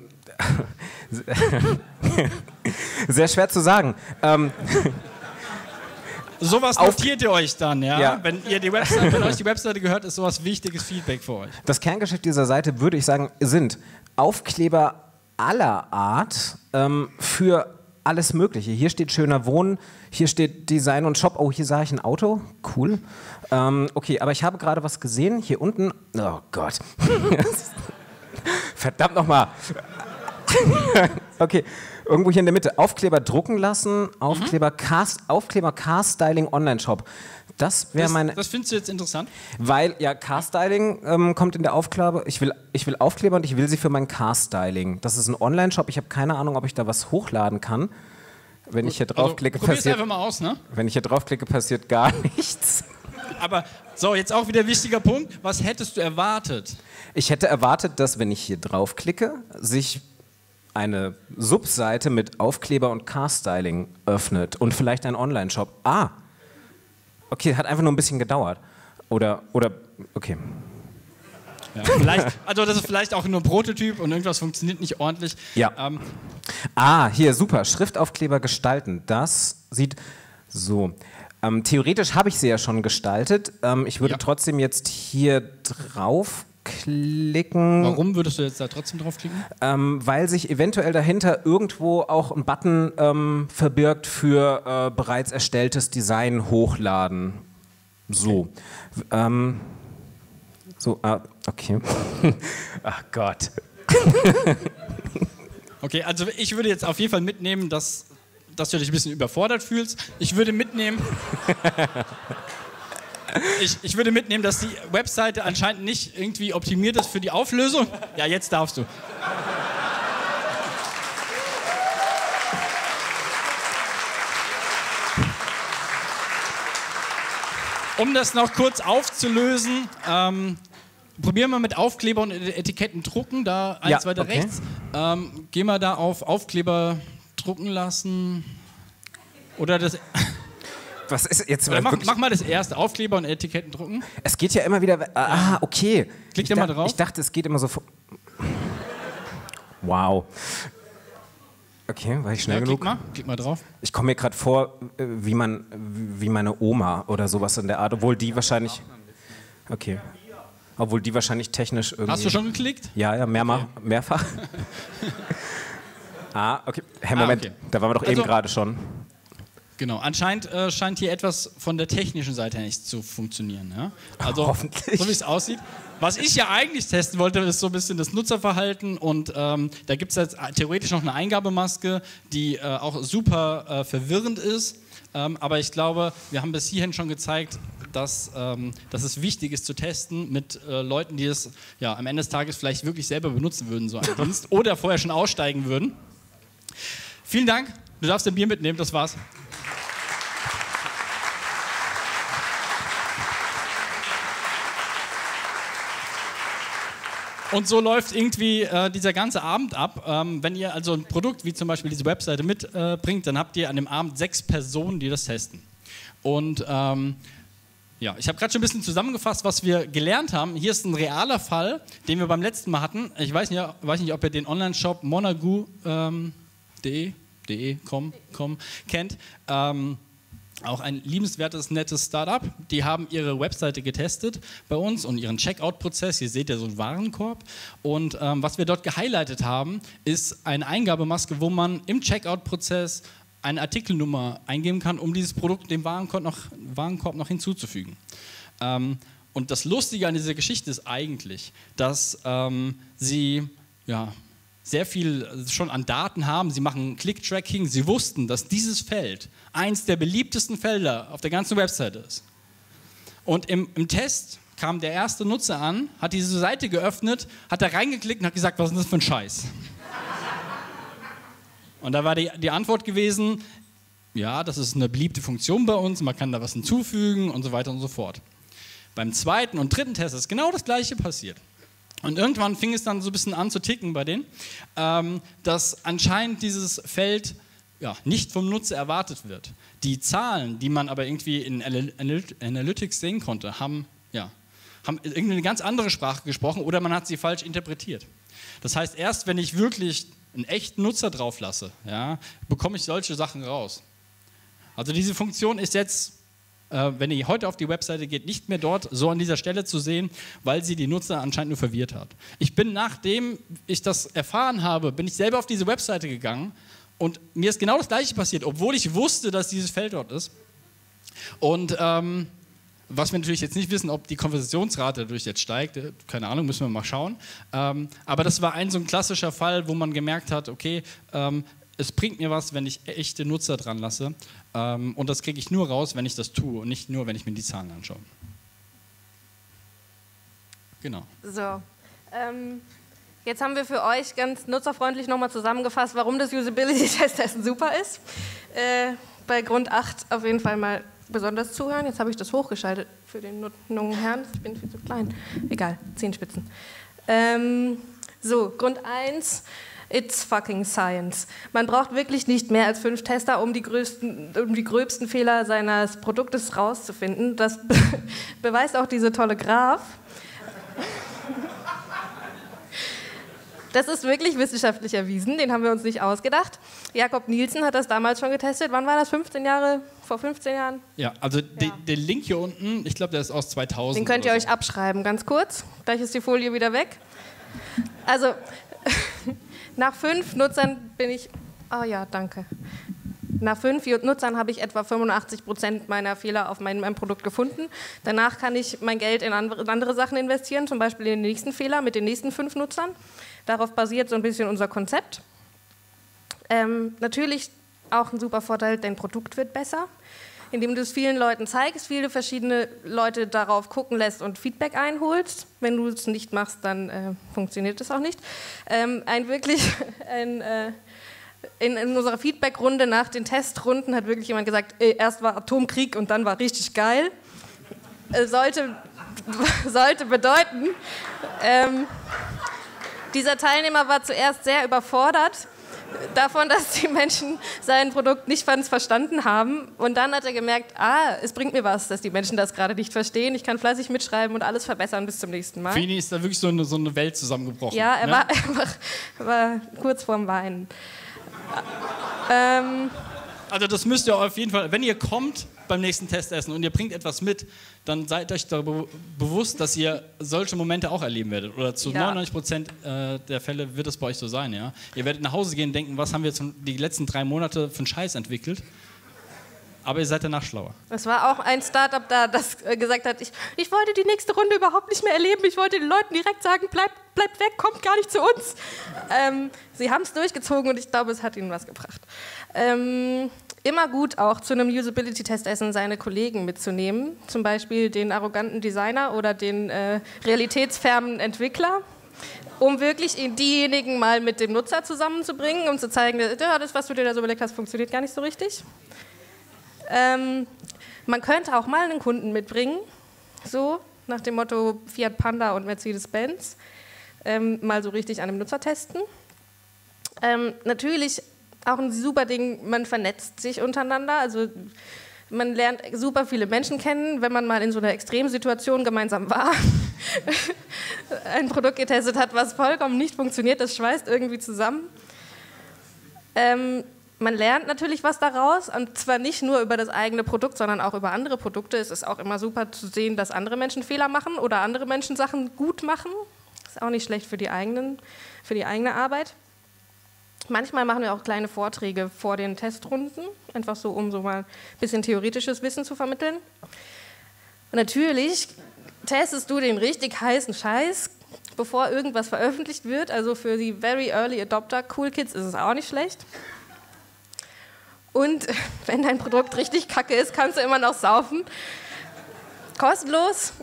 sehr schwer zu sagen. Ähm, Sowas notiert ihr euch dann, ja? Ja. Wenn, ihr die Website, wenn euch die Webseite gehört, ist sowas wichtiges Feedback für euch. Das Kerngeschäft dieser Seite, würde ich sagen, sind Aufkleber aller Art ähm, für alles Mögliche. Hier steht schöner Wohnen, hier steht Design und Shop. Oh, hier sah ich ein Auto. Cool. Ähm, okay, aber ich habe gerade was gesehen. Hier unten. Oh Gott. Verdammt nochmal. Okay, irgendwo hier in der Mitte. Aufkleber drucken lassen, Aufkleber, mhm. Cast, Aufkleber Car-Styling Online-Shop. Das wäre meine... Das findest du jetzt interessant? Weil, ja, Car-Styling ähm, kommt in der Aufgabe. Ich will, ich will Aufkleber und ich will sie für mein Car-Styling. Das ist ein Online-Shop. Ich habe keine Ahnung, ob ich da was hochladen kann. Wenn Gut, ich hier draufklicke, also, passiert... einfach mal aus, ne? Wenn ich hier draufklicke, passiert gar nichts. Aber so, jetzt auch wieder ein wichtiger Punkt. Was hättest du erwartet? Ich hätte erwartet, dass, wenn ich hier draufklicke, sich eine Subseite mit Aufkleber und Car-Styling öffnet und vielleicht ein Online-Shop. Ah, okay, hat einfach nur ein bisschen gedauert. Oder, oder, okay. Ja, vielleicht, also das ist vielleicht auch nur ein Prototyp und irgendwas funktioniert nicht ordentlich. Ja. Ähm, ah, hier, super, Schriftaufkleber gestalten. Das sieht so... Ähm, theoretisch habe ich sie ja schon gestaltet. Ähm, ich würde ja. trotzdem jetzt hier draufklicken. Warum würdest du jetzt da trotzdem draufklicken? Ähm, weil sich eventuell dahinter irgendwo auch ein Button ähm, verbirgt für äh, bereits erstelltes Design hochladen. So. Okay. Ähm, so, ah, okay. Ach Gott. Okay, also ich würde jetzt auf jeden Fall mitnehmen, dass, dass du dich ein bisschen überfordert fühlst. Ich würde mitnehmen... Ich, ich würde mitnehmen, dass die Webseite anscheinend nicht irgendwie optimiert ist für die Auflösung. Ja, jetzt darfst du. Um das noch kurz aufzulösen, ähm, probieren wir mit Aufkleber und Etiketten drucken. Da eins Ja, weiter okay. rechts. Ähm, gehen wir da auf Aufkleber drucken lassen. Oder das... Was ist jetzt Oder mach, mach mal das erste, Aufkleber und Etiketten drucken. Es geht ja immer wieder... Ah, okay. Klickt ich mal dach, drauf. Ich dachte, es geht immer so... Wow. Okay, war ich schnell Ja, genug? klick mal, klick mal drauf. Ich komme mir gerade vor, wie, man, wie meine Oma oder sowas in der Art, obwohl die wahrscheinlich... Okay. Obwohl die wahrscheinlich technisch irgendwie... Hast du schon geklickt? Ja, ja, mehrma- Okay. mehrfach. ah, okay. Hey, Moment, Ah, okay. da waren wir doch Also- eben gerade schon. Genau, anscheinend äh, scheint hier etwas von der technischen Seite her nicht zu funktionieren. Ja? Also, Hoffentlich. so wie es aussieht. Was ich ja eigentlich testen wollte, ist so ein bisschen das Nutzerverhalten und ähm, da gibt es jetzt theoretisch noch eine Eingabemaske, die äh, auch super äh, verwirrend ist. Ähm, aber ich glaube, wir haben bis hierhin schon gezeigt, dass, ähm, dass es wichtig ist zu testen mit äh, Leuten, die es ja, am Ende des Tages vielleicht wirklich selber benutzen würden, so einen Dienst, oder vorher schon aussteigen würden. Vielen Dank, du darfst dein Bier mitnehmen, das war's. Und so läuft irgendwie äh, dieser ganze Abend ab. Ähm, wenn ihr also ein Produkt wie zum Beispiel diese Webseite mitbringt, äh, dann habt ihr an dem Abend sechs Personen, die das testen. Und ähm, ja, ich habe gerade schon ein bisschen zusammengefasst, was wir gelernt haben. Hier ist ein realer Fall, den wir beim letzten Mal hatten. Ich weiß nicht, weiß nicht ob ihr den Online-Shop monagu punkt de ähm, com, com kennt. Ähm, Auch ein liebenswertes, nettes Startup. Die haben ihre Webseite getestet bei uns und ihren Checkout-Prozess. Hier seht ihr so einen Warenkorb. Und ähm, was wir dort gehighlightet haben, ist eine Eingabemaske, wo man im Checkout-Prozess eine Artikelnummer eingeben kann, um dieses Produkt dem Warenkorb noch, Warenkorb noch hinzuzufügen. Ähm, und das Lustige an dieser Geschichte ist eigentlich, dass ähm, sie ja, sehr viel schon an Daten haben, sie machen Click-Tracking, sie wussten, dass dieses Feld eins der beliebtesten Felder auf der ganzen Webseite ist. Und im, im Test kam der erste Nutzer an, hat diese Seite geöffnet, hat da reingeklickt und hat gesagt, was ist das für ein Scheiß? Und da war die, die Antwort gewesen, ja, das ist eine beliebte Funktion bei uns, man kann da was hinzufügen und so weiter und so fort. Beim zweiten und dritten Test ist genau das Gleiche passiert. Und irgendwann fing es dann so ein bisschen an zu ticken bei denen, ähm, dass anscheinend dieses Feld ja, nicht vom Nutzer erwartet wird. Die Zahlen, die man aber irgendwie in Analytics sehen konnte, haben, ja, haben irgendwie eine ganz andere Sprache gesprochen oder man hat sie falsch interpretiert. Das heißt, erst wenn ich wirklich einen echten Nutzer drauf lasse, ja, bekomme ich solche Sachen raus. Also diese Funktion ist jetzt, äh, wenn ihr heute auf die Webseite geht, nicht mehr dort so an dieser Stelle zu sehen, weil sie die Nutzer anscheinend nur verwirrt hat. Ich bin, nachdem ich das erfahren habe, bin ich selber auf diese Webseite gegangen und mir ist genau das Gleiche passiert, obwohl ich wusste, dass dieses Feld dort ist. Und ähm, was wir natürlich jetzt nicht wissen, ob die Konversionsrate dadurch jetzt steigt, keine Ahnung, müssen wir mal schauen. Ähm, aber das war ein so ein klassischer Fall, wo man gemerkt hat, okay, ähm, es bringt mir was, wenn ich echte Nutzer dran lasse. Ähm, und das kriege ich nur raus, wenn ich das tue und nicht nur, wenn ich mir die Zahlen anschaue. Genau. So, ähm, jetzt haben wir für euch ganz nutzerfreundlich nochmal zusammengefasst, warum das Usability-Test-Testen super ist. Äh, bei Grund acht auf jeden Fall mal besonders zuhören. Jetzt habe ich das hochgeschaltet für den jungen Herrn. Ich bin viel zu klein. Egal, Zehenspitzen. Ähm, so, Grund eins. It's fucking science. Man braucht wirklich nicht mehr als fünf Tester, um die, größten, um die gröbsten Fehler seines Produktes rauszufinden. Das be beweist auch diese tolle Graph. Das ist wirklich wissenschaftlich erwiesen, den haben wir uns nicht ausgedacht. Jakob Nielsen hat das damals schon getestet. Wann war das? fünfzehn Jahre? Vor fünfzehn Jahren? Ja, also ja. Den, den Link hier unten, ich glaube, der ist aus zweitausend. Den könnt ihr so. euch abschreiben, ganz kurz. Gleich ist die Folie wieder weg. Also, nach fünf Nutzern bin ich... Ah ja, danke. Nach fünf Nutzern habe ich etwa fünfundachtzig Prozent meiner Fehler auf mein, meinem Produkt gefunden. Danach kann ich mein Geld in andere, andere Sachen investieren, zum Beispiel in den nächsten Fehler mit den nächsten fünf Nutzern. Darauf basiert so ein bisschen unser Konzept. Ähm, natürlich auch ein super Vorteil, dein Produkt wird besser, indem du es vielen Leuten zeigst, viele verschiedene Leute darauf gucken lässt und Feedback einholst. Wenn du es nicht machst, dann äh, funktioniert es auch nicht. Ähm, ein wirklich, ein, äh, in, in unserer Feedback-Runde nach den Testrunden hat wirklich jemand gesagt, ey, erst war Atomkrieg und dann war richtig geil. Äh, sollte, sollte bedeuten, ähm, dieser Teilnehmer war zuerst sehr überfordert, davon, dass die Menschen sein Produkt nicht ganz verstanden haben. Und dann hat er gemerkt, ah, es bringt mir was, dass die Menschen das gerade nicht verstehen. Ich kann fleißig mitschreiben und alles verbessern bis zum nächsten Mal. Für ihn ist da wirklich so eine, so eine Welt zusammengebrochen. Ja, er, ne? war, er war, war kurz vorm Weinen. Ähm, Also das müsst ihr auf jeden Fall, wenn ihr kommt beim nächsten Testessen und ihr bringt etwas mit, dann seid euch darüber bewusst, dass ihr solche Momente auch erleben werdet. Oder zu Ja. neunundneunzig Prozent äh, der Fälle wird es bei euch so sein. Ja? Ihr werdet nach Hause gehen und denken, was haben wir jetzt die letzten drei Monate für einen Scheiß entwickelt? Aber ihr seid danach schlauer. Es war auch ein Startup da, das äh, gesagt hat, ich, ich wollte die nächste Runde überhaupt nicht mehr erleben. Ich wollte den Leuten direkt sagen, bleibt bleibt weg, kommt gar nicht zu uns. Ähm, sie haben es durchgezogen und ich glaube, es hat ihnen was gebracht. Ähm, immer gut auch zu einem Usability-Testessen seine Kollegen mitzunehmen. Zum Beispiel den arroganten Designer oder den äh, realitätsfernen Entwickler. Um wirklich diejenigen mal mit dem Nutzer zusammenzubringen, um zu zeigen, ja, das, was du dir da so überlegt hast, funktioniert gar nicht so richtig. Ähm, man könnte auch mal einen Kunden mitbringen, so nach dem Motto Fiat Panda und Mercedes-Benz, ähm, mal so richtig an dem Nutzer testen. Ähm, natürlich auch ein super Ding, man vernetzt sich untereinander, also man lernt super viele Menschen kennen, wenn man mal in so einer Extremsituation gemeinsam war, ein Produkt getestet hat, was vollkommen nicht funktioniert, das schweißt irgendwie zusammen. Ähm, Man lernt natürlich was daraus, und zwar nicht nur über das eigene Produkt, sondern auch über andere Produkte. Es ist auch immer super zu sehen, dass andere Menschen Fehler machen oder andere Menschen Sachen gut machen. Ist auch nicht schlecht für die, eigenen, für die eigene Arbeit. Manchmal machen wir auch kleine Vorträge vor den Testrunden, einfach so, um so mal ein bisschen theoretisches Wissen zu vermitteln. Und natürlich testest du den richtig heißen Scheiß, bevor irgendwas veröffentlicht wird. Also für die Very Early Adopter Cool Kids ist es auch nicht schlecht. Und wenn dein Produkt richtig kacke ist, kannst du immer noch saufen. Kostenlos.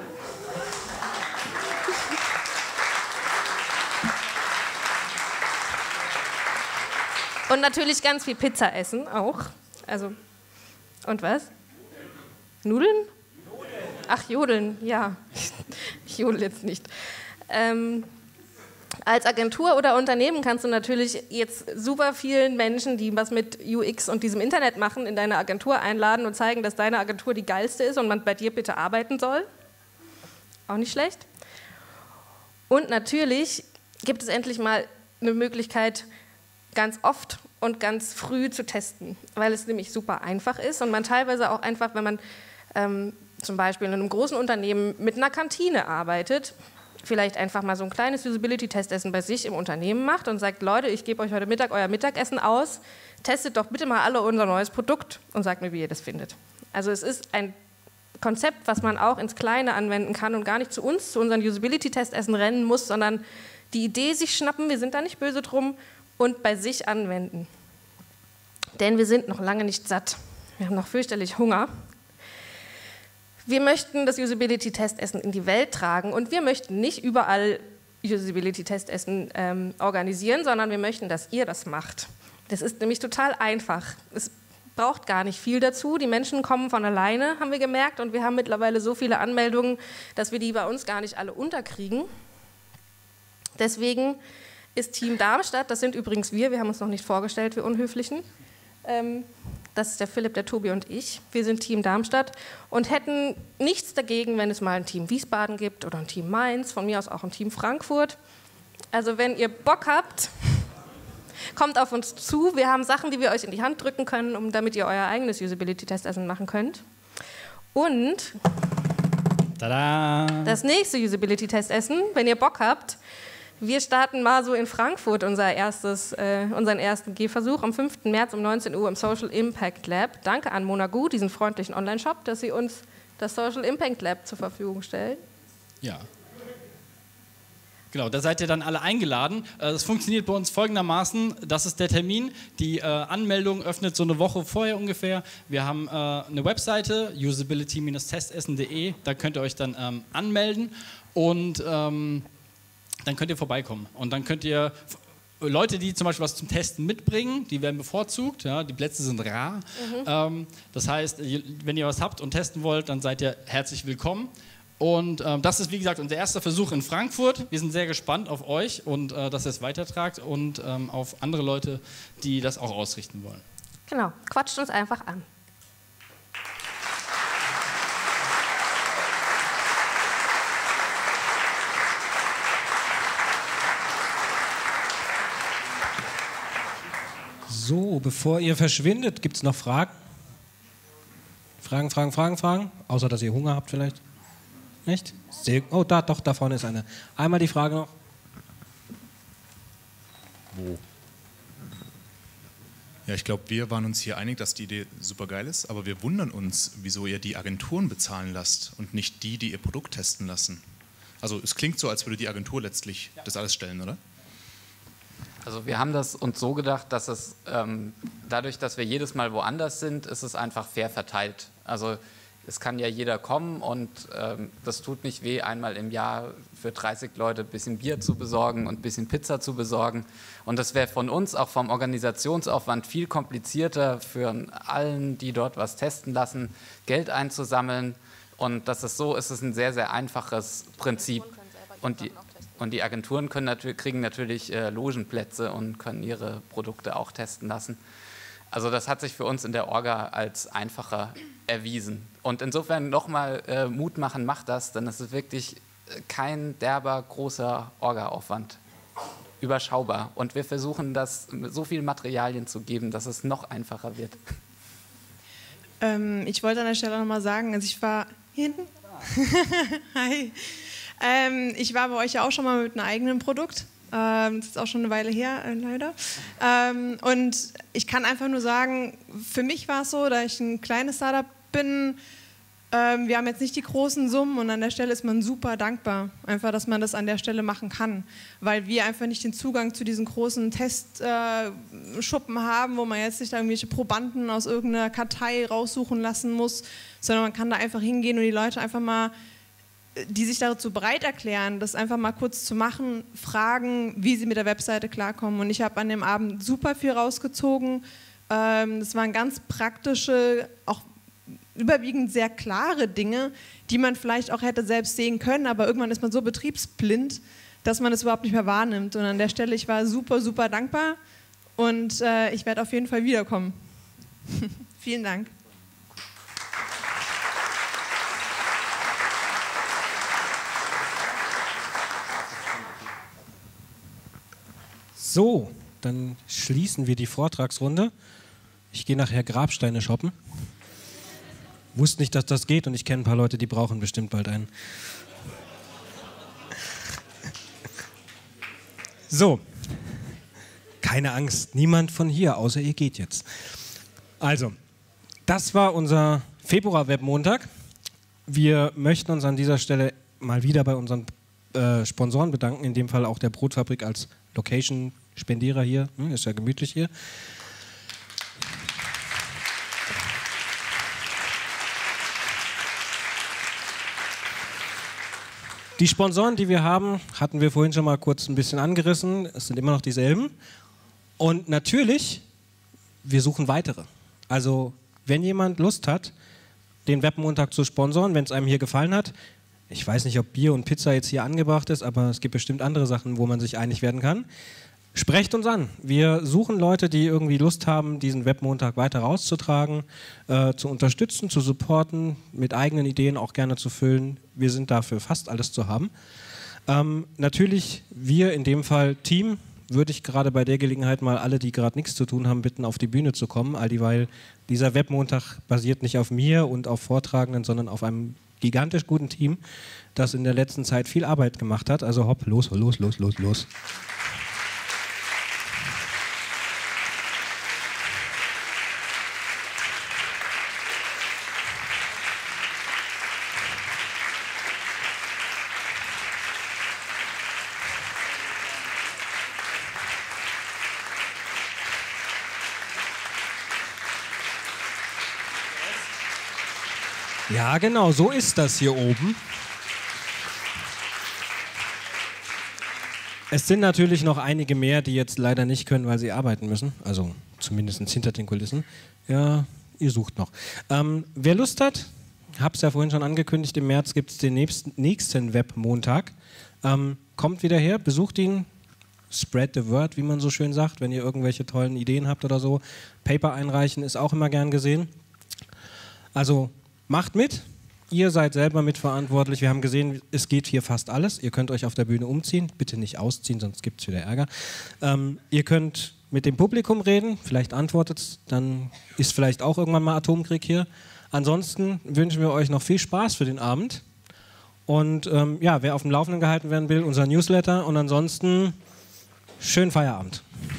Und natürlich ganz viel Pizza essen auch. Also, und was? Nudeln? Ach, jodeln, ja. Ich jodel jetzt nicht. Ähm, Als Agentur oder Unternehmen kannst du natürlich jetzt super vielen Menschen, die was mit U X und diesem Internet machen, in deine Agentur einladen und zeigen, dass deine Agentur die geilste ist und man bei dir bitte arbeiten soll. Auch nicht schlecht. Und natürlich gibt es endlich mal eine Möglichkeit, ganz oft und ganz früh zu testen, weil es nämlich super einfach ist und man teilweise auch einfach, wenn man ähm, zum Beispiel in einem großen Unternehmen mit einer Kantine arbeitet, vielleicht einfach mal so ein kleines Usability-Testessen bei sich im Unternehmen macht und sagt, Leute, ich gebe euch heute Mittag euer Mittagessen aus, testet doch bitte mal alle unser neues Produkt und sagt mir, wie ihr das findet. Also es ist ein Konzept, was man auch ins Kleine anwenden kann und gar nicht zu uns, zu unseren Usability-Testessen rennen muss, sondern die Idee sich schnappen, wir sind da nicht böse drum, und bei sich anwenden. Denn wir sind noch lange nicht satt. Wir haben noch fürchterlich Hunger. Wir möchten das Usability-Testessen in die Welt tragen und wir möchten nicht überall Usability-Testessen ähm, organisieren, sondern wir möchten, dass ihr das macht. Das ist nämlich total einfach. Es braucht gar nicht viel dazu. Die Menschen kommen von alleine, haben wir gemerkt, und wir haben mittlerweile so viele Anmeldungen, dass wir die bei uns gar nicht alle unterkriegen. Deswegen ist Team Darmstadt, das sind übrigens wir, wir haben uns noch nicht vorgestellt, wir Unhöflichen, ähm, das ist der Philipp, der Tobi und ich. Wir sind Team Darmstadt und hätten nichts dagegen, wenn es mal ein Team Wiesbaden gibt oder ein Team Mainz, von mir aus auch ein Team Frankfurt. Also wenn ihr Bock habt, kommt auf uns zu. Wir haben Sachen, die wir euch in die Hand drücken können, um, damit ihr euer eigenes Usability-Testessen machen könnt. Und Tada! Das nächste Usability-Testessen, wenn ihr Bock habt, wir starten mal so in Frankfurt unser erstes, äh, unseren ersten Gehversuch am fünften März um neunzehn Uhr im Social Impact Lab. Danke an Monagu, diesen freundlichen Online-Shop, dass sie uns das Social Impact Lab zur Verfügung stellen. Ja. Genau, da seid ihr dann alle eingeladen. Das funktioniert bei uns folgendermaßen. Das ist der Termin. Die äh, Anmeldung öffnet so eine Woche vorher ungefähr. Wir haben äh, eine Webseite, usability Bindestrich testessen Punkt de. Da könnt ihr euch dann ähm, anmelden und ähm, dann könnt ihr vorbeikommen. Und dann könnt ihr Leute, die zum Beispiel was zum Testen mitbringen, die werden bevorzugt. Ja, die Plätze sind rar. Mhm. Ähm, das heißt, wenn ihr was habt und testen wollt, dann seid ihr herzlich willkommen. Und äh, das ist, wie gesagt, unser erster Versuch in Frankfurt. Wir sind sehr gespannt auf euch und äh, dass ihr es weitertragt und ähm, auf andere Leute, die das auch ausrichten wollen. Genau, quatscht uns einfach an. So, bevor ihr verschwindet, gibt es noch Fragen? Fragen, Fragen, Fragen, Fragen? Außer, dass ihr Hunger habt vielleicht? Nicht? Sehr, oh, da, doch, da vorne ist eine. Einmal die Frage noch. Wo? Ja, ich glaube, wir waren uns hier einig, dass die Idee super geil ist, aber wir wundern uns, wieso ihr die Agenturen bezahlen lasst und nicht die, die ihr Produkt testen lassen. Also es klingt so, als würde die Agentur letztlich ja. das alles stellen, oder? Also wir haben das uns so gedacht, dass es ähm, dadurch, dass wir jedes Mal woanders sind, ist es einfach fair verteilt. Also es kann ja jeder kommen und ähm, das tut nicht weh, einmal im Jahr für dreißig Leute ein bisschen Bier zu besorgen und ein bisschen Pizza zu besorgen. Und das wäre von uns auch vom Organisationsaufwand viel komplizierter für allen, die dort was testen lassen, Geld einzusammeln. Und das ist so, ist es ein sehr, sehr einfaches Prinzip. Und die, und die Agenturen können natürlich, kriegen natürlich äh, Logenplätze und können ihre Produkte auch testen lassen. Also das hat sich für uns in der Orga als einfacher erwiesen. Und insofern nochmal äh, Mut machen, macht das, denn es ist wirklich kein derber, großer Orga-Aufwand. Überschaubar. Und wir versuchen, das mit so viel Materialien zu geben, dass es noch einfacher wird. Ähm, ich wollte an der Stelle nochmal sagen, also ich war hier hinten. Hi. Ähm, ich war bei euch ja auch schon mal mit einem eigenen Produkt. Ähm, das ist auch schon eine Weile her, äh, leider. Ähm, und ich kann einfach nur sagen, für mich war es so, da ich ein kleines Startup bin, ähm, wir haben jetzt nicht die großen Summen und an der Stelle ist man super dankbar, einfach, dass man das an der Stelle machen kann, weil wir einfach nicht den Zugang zu diesen großen Testschuppen äh, haben, wo man jetzt sich da irgendwelche Probanden aus irgendeiner Kartei raussuchen lassen muss, sondern man kann da einfach hingehen und die Leute einfach mal, die sich dazu bereit erklären, das einfach mal kurz zu machen, fragen, wie sie mit der Webseite klarkommen. Und ich habe an dem Abend super viel rausgezogen. Ähm, das waren ganz praktische, auch überwiegend sehr klare Dinge, die man vielleicht auch hätte selbst sehen können, aber irgendwann ist man so betriebsblind, dass man es überhaupt nicht mehr wahrnimmt. Und an der Stelle, ich war super, super dankbar und äh, ich werde auf jeden Fall wiederkommen. Vielen Dank. So, dann schließen wir die Vortragsrunde. Ich gehe nachher Grabsteine shoppen. Wusste nicht, dass das geht und ich kenne ein paar Leute, die brauchen bestimmt bald einen. So, keine Angst, niemand von hier, außer ihr geht jetzt. Also, das war unser Februar-Webmontag. Wir möchten uns an dieser Stelle mal wieder bei unseren äh, Sponsoren bedanken, in dem Fall auch der Brotfabrik als Location-Spendierer hier, hm, ist ja gemütlich hier. Die Sponsoren, die wir haben, hatten wir vorhin schon mal kurz ein bisschen angerissen. Es sind immer noch dieselben. Und natürlich, wir suchen weitere. Also, wenn jemand Lust hat, den Webmontag zu sponsoren, wenn es einem hier gefallen hat, ich weiß nicht, ob Bier und Pizza jetzt hier angebracht ist, aber es gibt bestimmt andere Sachen, wo man sich einig werden kann. Sprecht uns an. Wir suchen Leute, die irgendwie Lust haben, diesen Webmontag weiter rauszutragen, äh, zu unterstützen, zu supporten, mit eigenen Ideen auch gerne zu füllen. Wir sind dafür fast alles zu haben. Ähm, natürlich, wir in dem Fall Team, würde ich gerade bei der Gelegenheit mal alle, die gerade nichts zu tun haben, bitten, auf die Bühne zu kommen, all dieweil dieser Webmontag basiert nicht auf mir und auf Vortragenden, sondern auf einem gigantisch guten Team, das in der letzten Zeit viel Arbeit gemacht hat. Also hopp, los, los, los, los, los. Ja, genau, so ist das hier oben. Es sind natürlich noch einige mehr, die jetzt leider nicht können, weil sie arbeiten müssen. Also zumindest hinter den Kulissen. Ja, ihr sucht noch. Ähm, wer Lust hat, habe es ja vorhin schon angekündigt, im März gibt es den nächsten, nächsten Webmontag. Ähm, kommt wieder her, besucht ihn, spread the word, wie man so schön sagt, wenn ihr irgendwelche tollen Ideen habt oder so. Paper einreichen ist auch immer gern gesehen. Also macht mit, ihr seid selber mitverantwortlich. Wir haben gesehen, es geht hier fast alles. Ihr könnt euch auf der Bühne umziehen, bitte nicht ausziehen, sonst gibt es wieder Ärger. Ähm, ihr könnt mit dem Publikum reden, vielleicht antwortet es, dann ist vielleicht auch irgendwann mal Atomkrieg hier. Ansonsten wünschen wir euch noch viel Spaß für den Abend. Und ähm, ja, wer auf dem Laufenden gehalten werden will, unser Newsletter. Und ansonsten schönen Feierabend.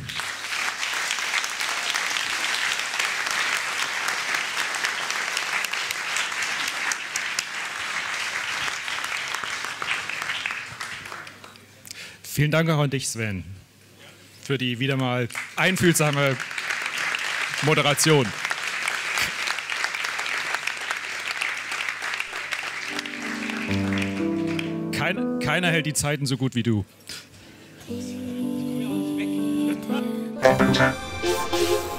Vielen Dank auch an dich, Sven, für die wieder mal einfühlsame Moderation. Kein, keiner hält die Zeiten so gut wie du. Thank you.